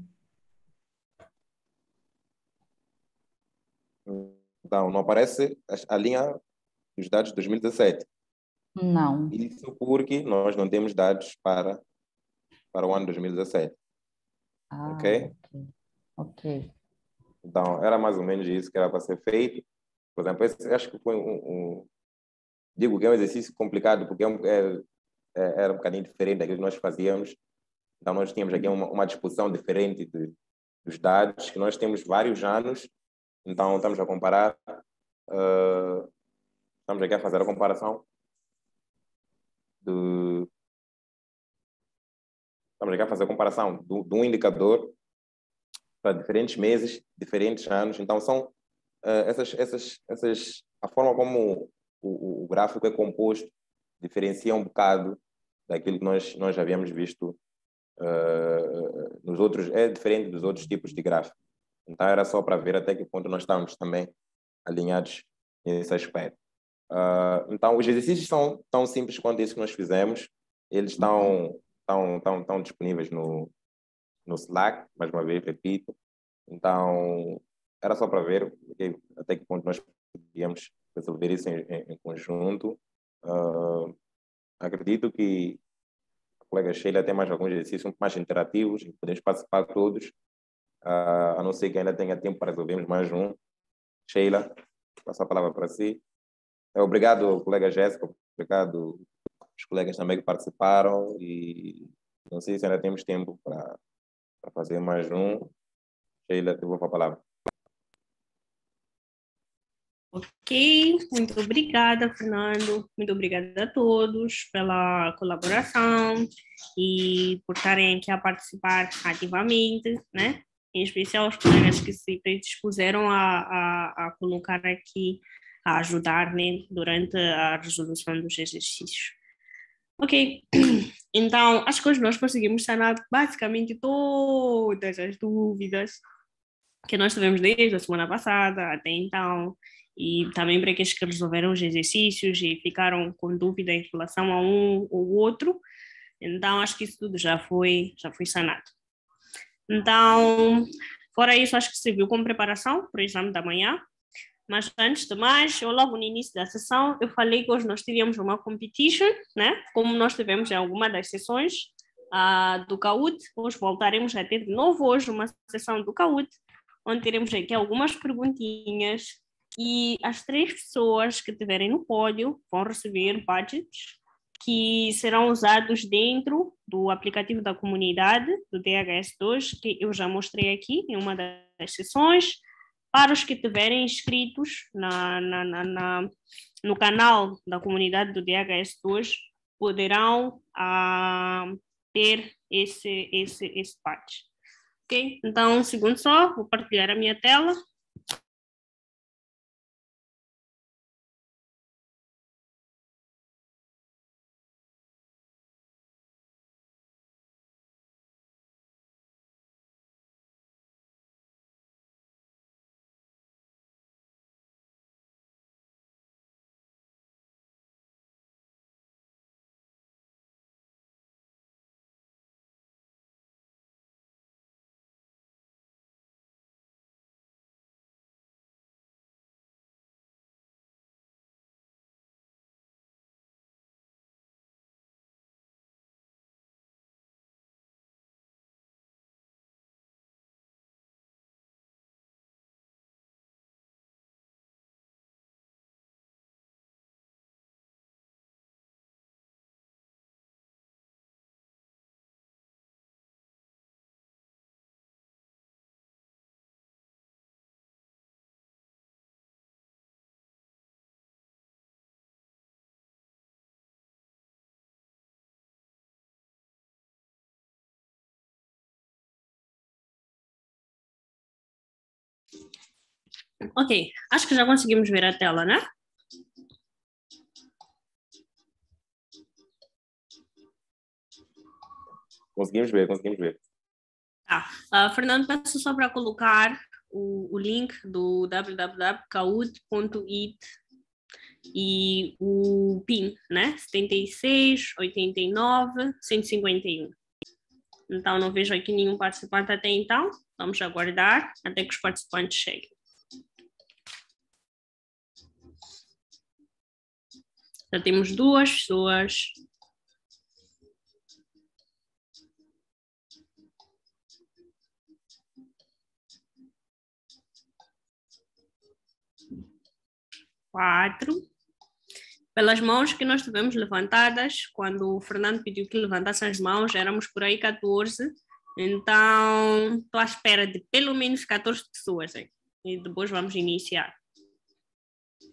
Então, não aparece a linha dos dados de dois mil e dezassete? Não. Isso porque nós não temos dados para, para o ano dois mil e dezassete. Ah, ok? Ok. Ok. Então, era mais ou menos isso que era para ser feito. Por exemplo, esse, acho que foi um, um... Digo que é um exercício complicado, porque é um, é, é, era um bocadinho diferente daquilo que nós fazíamos. Então, nós tínhamos aqui uma, uma disposição diferente de, dos dados, que nós temos vários anos. Então, estamos a comparar uh, estamos aqui a fazer a comparação de... Estamos aqui a fazer a comparação de, de um indicador para diferentes meses, diferentes anos. Então, são uh, essas, essas, essas... A forma como o, o gráfico é composto diferencia um bocado daquilo que nós, nós já havíamos visto uh, nos outros, é diferente dos outros tipos de gráfico. Então era só para ver até que ponto nós estamos também alinhados nesse aspecto. Uh, então os exercícios são tão simples quanto isso que nós fizemos, eles estão, estão, estão, estão disponíveis no, no Slack, mais uma vez, repito. Então era só para ver okay, até que ponto nós podíamos resolver isso em, em, em conjunto. Uh, acredito que a colega Sheila tem mais alguns exercícios um pouco mais interativos e podemos participar todos, uh, a não ser que ainda tenha tempo para resolvermos mais um. Sheila, passo a palavra para si. Obrigado, colega Jéssica, obrigado aos colegas também que participaram e não sei se ainda temos tempo para, para fazer mais um. Sheila, eu vou para a palavra. Ok, muito obrigada, Fernando. Muito obrigada a todos pela colaboração e por estarem aqui a participar ativamente, né? Em especial os colegas que se predispuseram a, a, a colocar aqui, a ajudar, né, durante a resolução dos exercícios. Ok, então acho que hoje nós conseguimos sanar basicamente todas as dúvidas que nós tivemos desde a semana passada até então, e também para aqueles que resolveram os exercícios e ficaram com dúvida em relação a um ou outro. Então, acho que isso tudo já foi, já foi sanado. Então, fora isso, acho que serviu como preparação para o exame da manhã. Mas, antes de mais, eu logo no início da sessão, eu falei que hoje nós teríamos uma competition, né? Como nós tivemos em alguma das sessões uh, do C A U T, hoje voltaremos a ter de novo hoje uma sessão do C A U T, onde teremos aqui algumas perguntinhas e as três pessoas que estiverem no pódio vão receber budgets que serão usados dentro do aplicativo da comunidade do D H S dois, que eu já mostrei aqui em uma das sessões. Para os que estiverem inscritos na, na, na, na, no canal da comunidade do D H S dois, poderão ah, ter esse, esse, esse badge. Ok? Então, um segundo só, vou partilhar a minha tela. Ok, acho que já conseguimos ver a tela, né? Conseguimos ver, conseguimos ver. Tá. Uh, Fernando, peço só para colocar o, o link do w w w ponto caud ponto i t e o PIN, né? setenta e seis, oitenta e nove, cento e cinquenta e um. Então, não vejo aqui nenhum participante até então. Vamos aguardar até que os participantes cheguem. Já temos duas pessoas. Quatro. Pelas mãos que nós tivemos levantadas, quando o Fernando pediu que levantassem as mãos, éramos por aí quatorze. Então, estou à espera de pelo menos quatorze pessoas. Hein? E depois vamos iniciar.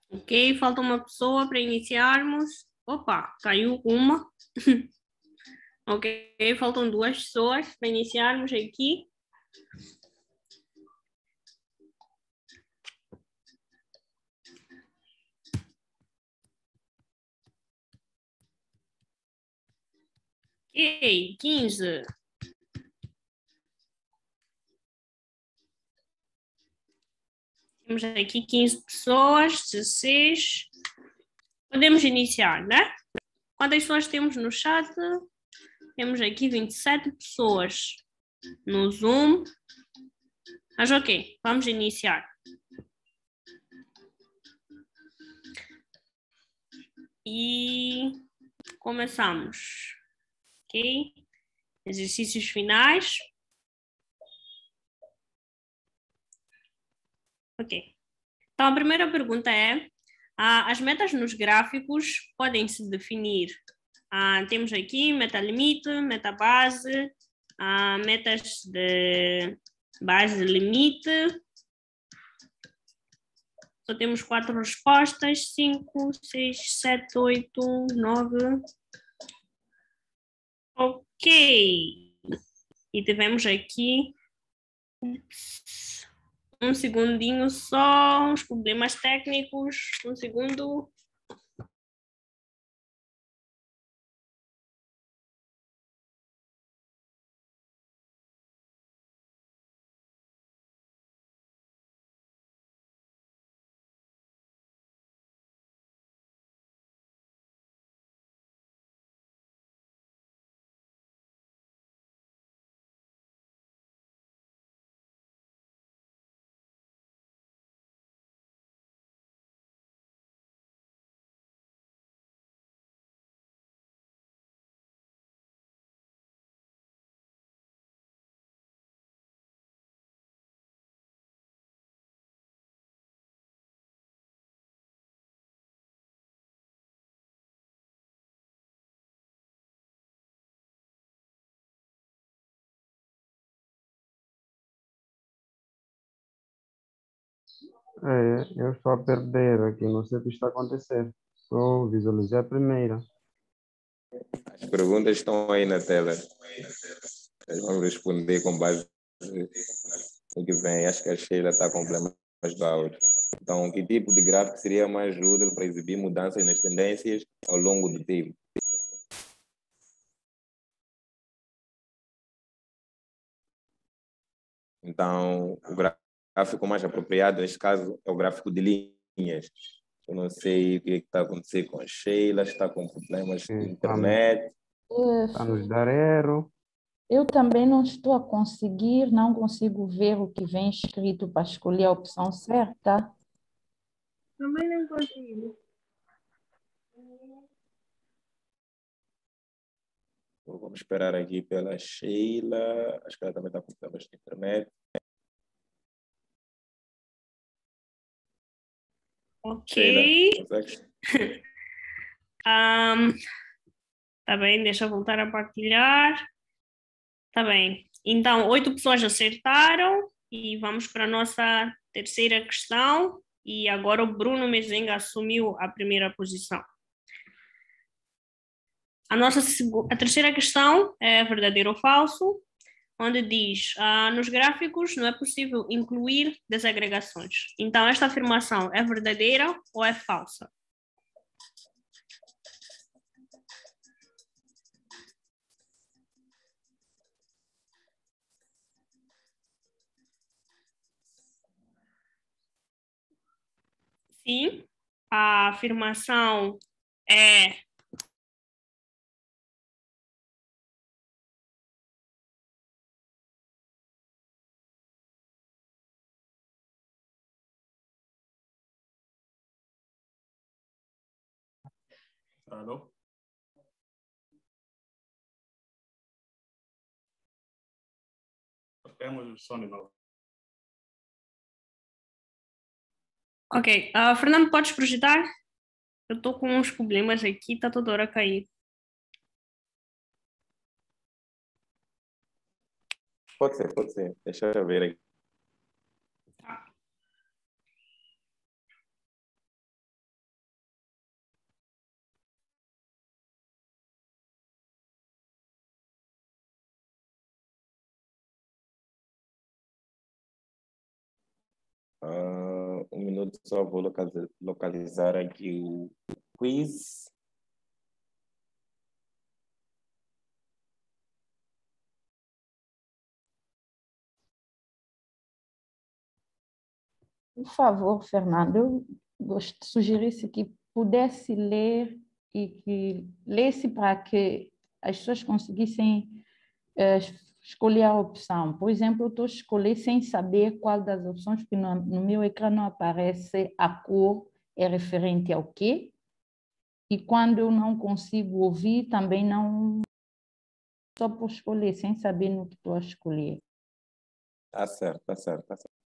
Ok, falta uma pessoa para iniciarmos. Opa, caiu uma. Ok, faltam duas pessoas para iniciarmos aqui. Ok, quinze. Temos aqui quinze pessoas, dezesseis. Podemos iniciar, né? Quantas pessoas temos no chat? Temos aqui vinte e sete pessoas no Zoom. Mas ok, vamos iniciar. E começamos. Ok? Exercícios finais. Ok. Então, a primeira pergunta é: ah, as metas nos gráficos podem se definir. Ah, temos aqui meta limite, meta base, ah, metas de base limite. Só temos quatro respostas: cinco, seis, sete, oito, nove. Ok. E tivemos aqui um segundinho só, uns problemas técnicos. Um segundo. É, eu estou a perder aqui, não sei o que está a acontecer. Só visualizei a primeira. As perguntas estão aí na tela. Vamos responder com base no que vem. Acho que a Sheila está com problemas do áudio. Então, que tipo de gráfico seria mais útil para exibir mudanças nas tendências ao longo do tempo? Então, o gráfico mais apropriado, neste caso, é o gráfico de linhas. Eu não sei o que está acontecendo com a Sheila, está com problemas de internet. Está a nos dar erro. Eu também não estou a conseguir, não consigo ver o que vem escrito para escolher a opção certa. Também não consigo. Vamos esperar aqui pela Sheila. Acho que ela também está com problemas de internet. Ok. Sheila, consegues? um, tá bem, deixa eu voltar a partilhar. Tá bem. Então, oito pessoas acertaram e vamos para a nossa terceira questão. E agora o Bruno Mezenga assumiu a primeira posição. A nossa a terceira questão é verdadeiro ou falso, onde diz, ah, nos gráficos não é possível incluir desagregações. Então, esta afirmação é verdadeira ou é falsa? Sim, a afirmação é Alô? Temos o som de novo. Ok. Uh, Fernando, podes projetar? Eu estou com uns problemas aqui, está toda hora a cair. Pode ser, pode ser. Deixa eu ver aqui. Uh, um minuto só, vou localizar, localizar aqui o quiz. Por favor, Fernando, eu gost- sugerisse que pudesse ler e que lesse para que as pessoas conseguissem eh, escolher a opção. Por exemplo, eu estou a escolher sem saber qual das opções, porque no, no meu ecrã não aparece a cor, é referente ao quê. E quando eu não consigo ouvir, também não... Só por escolher, sem saber no que estou a escolher. Tá certo, tá certo, tá certo.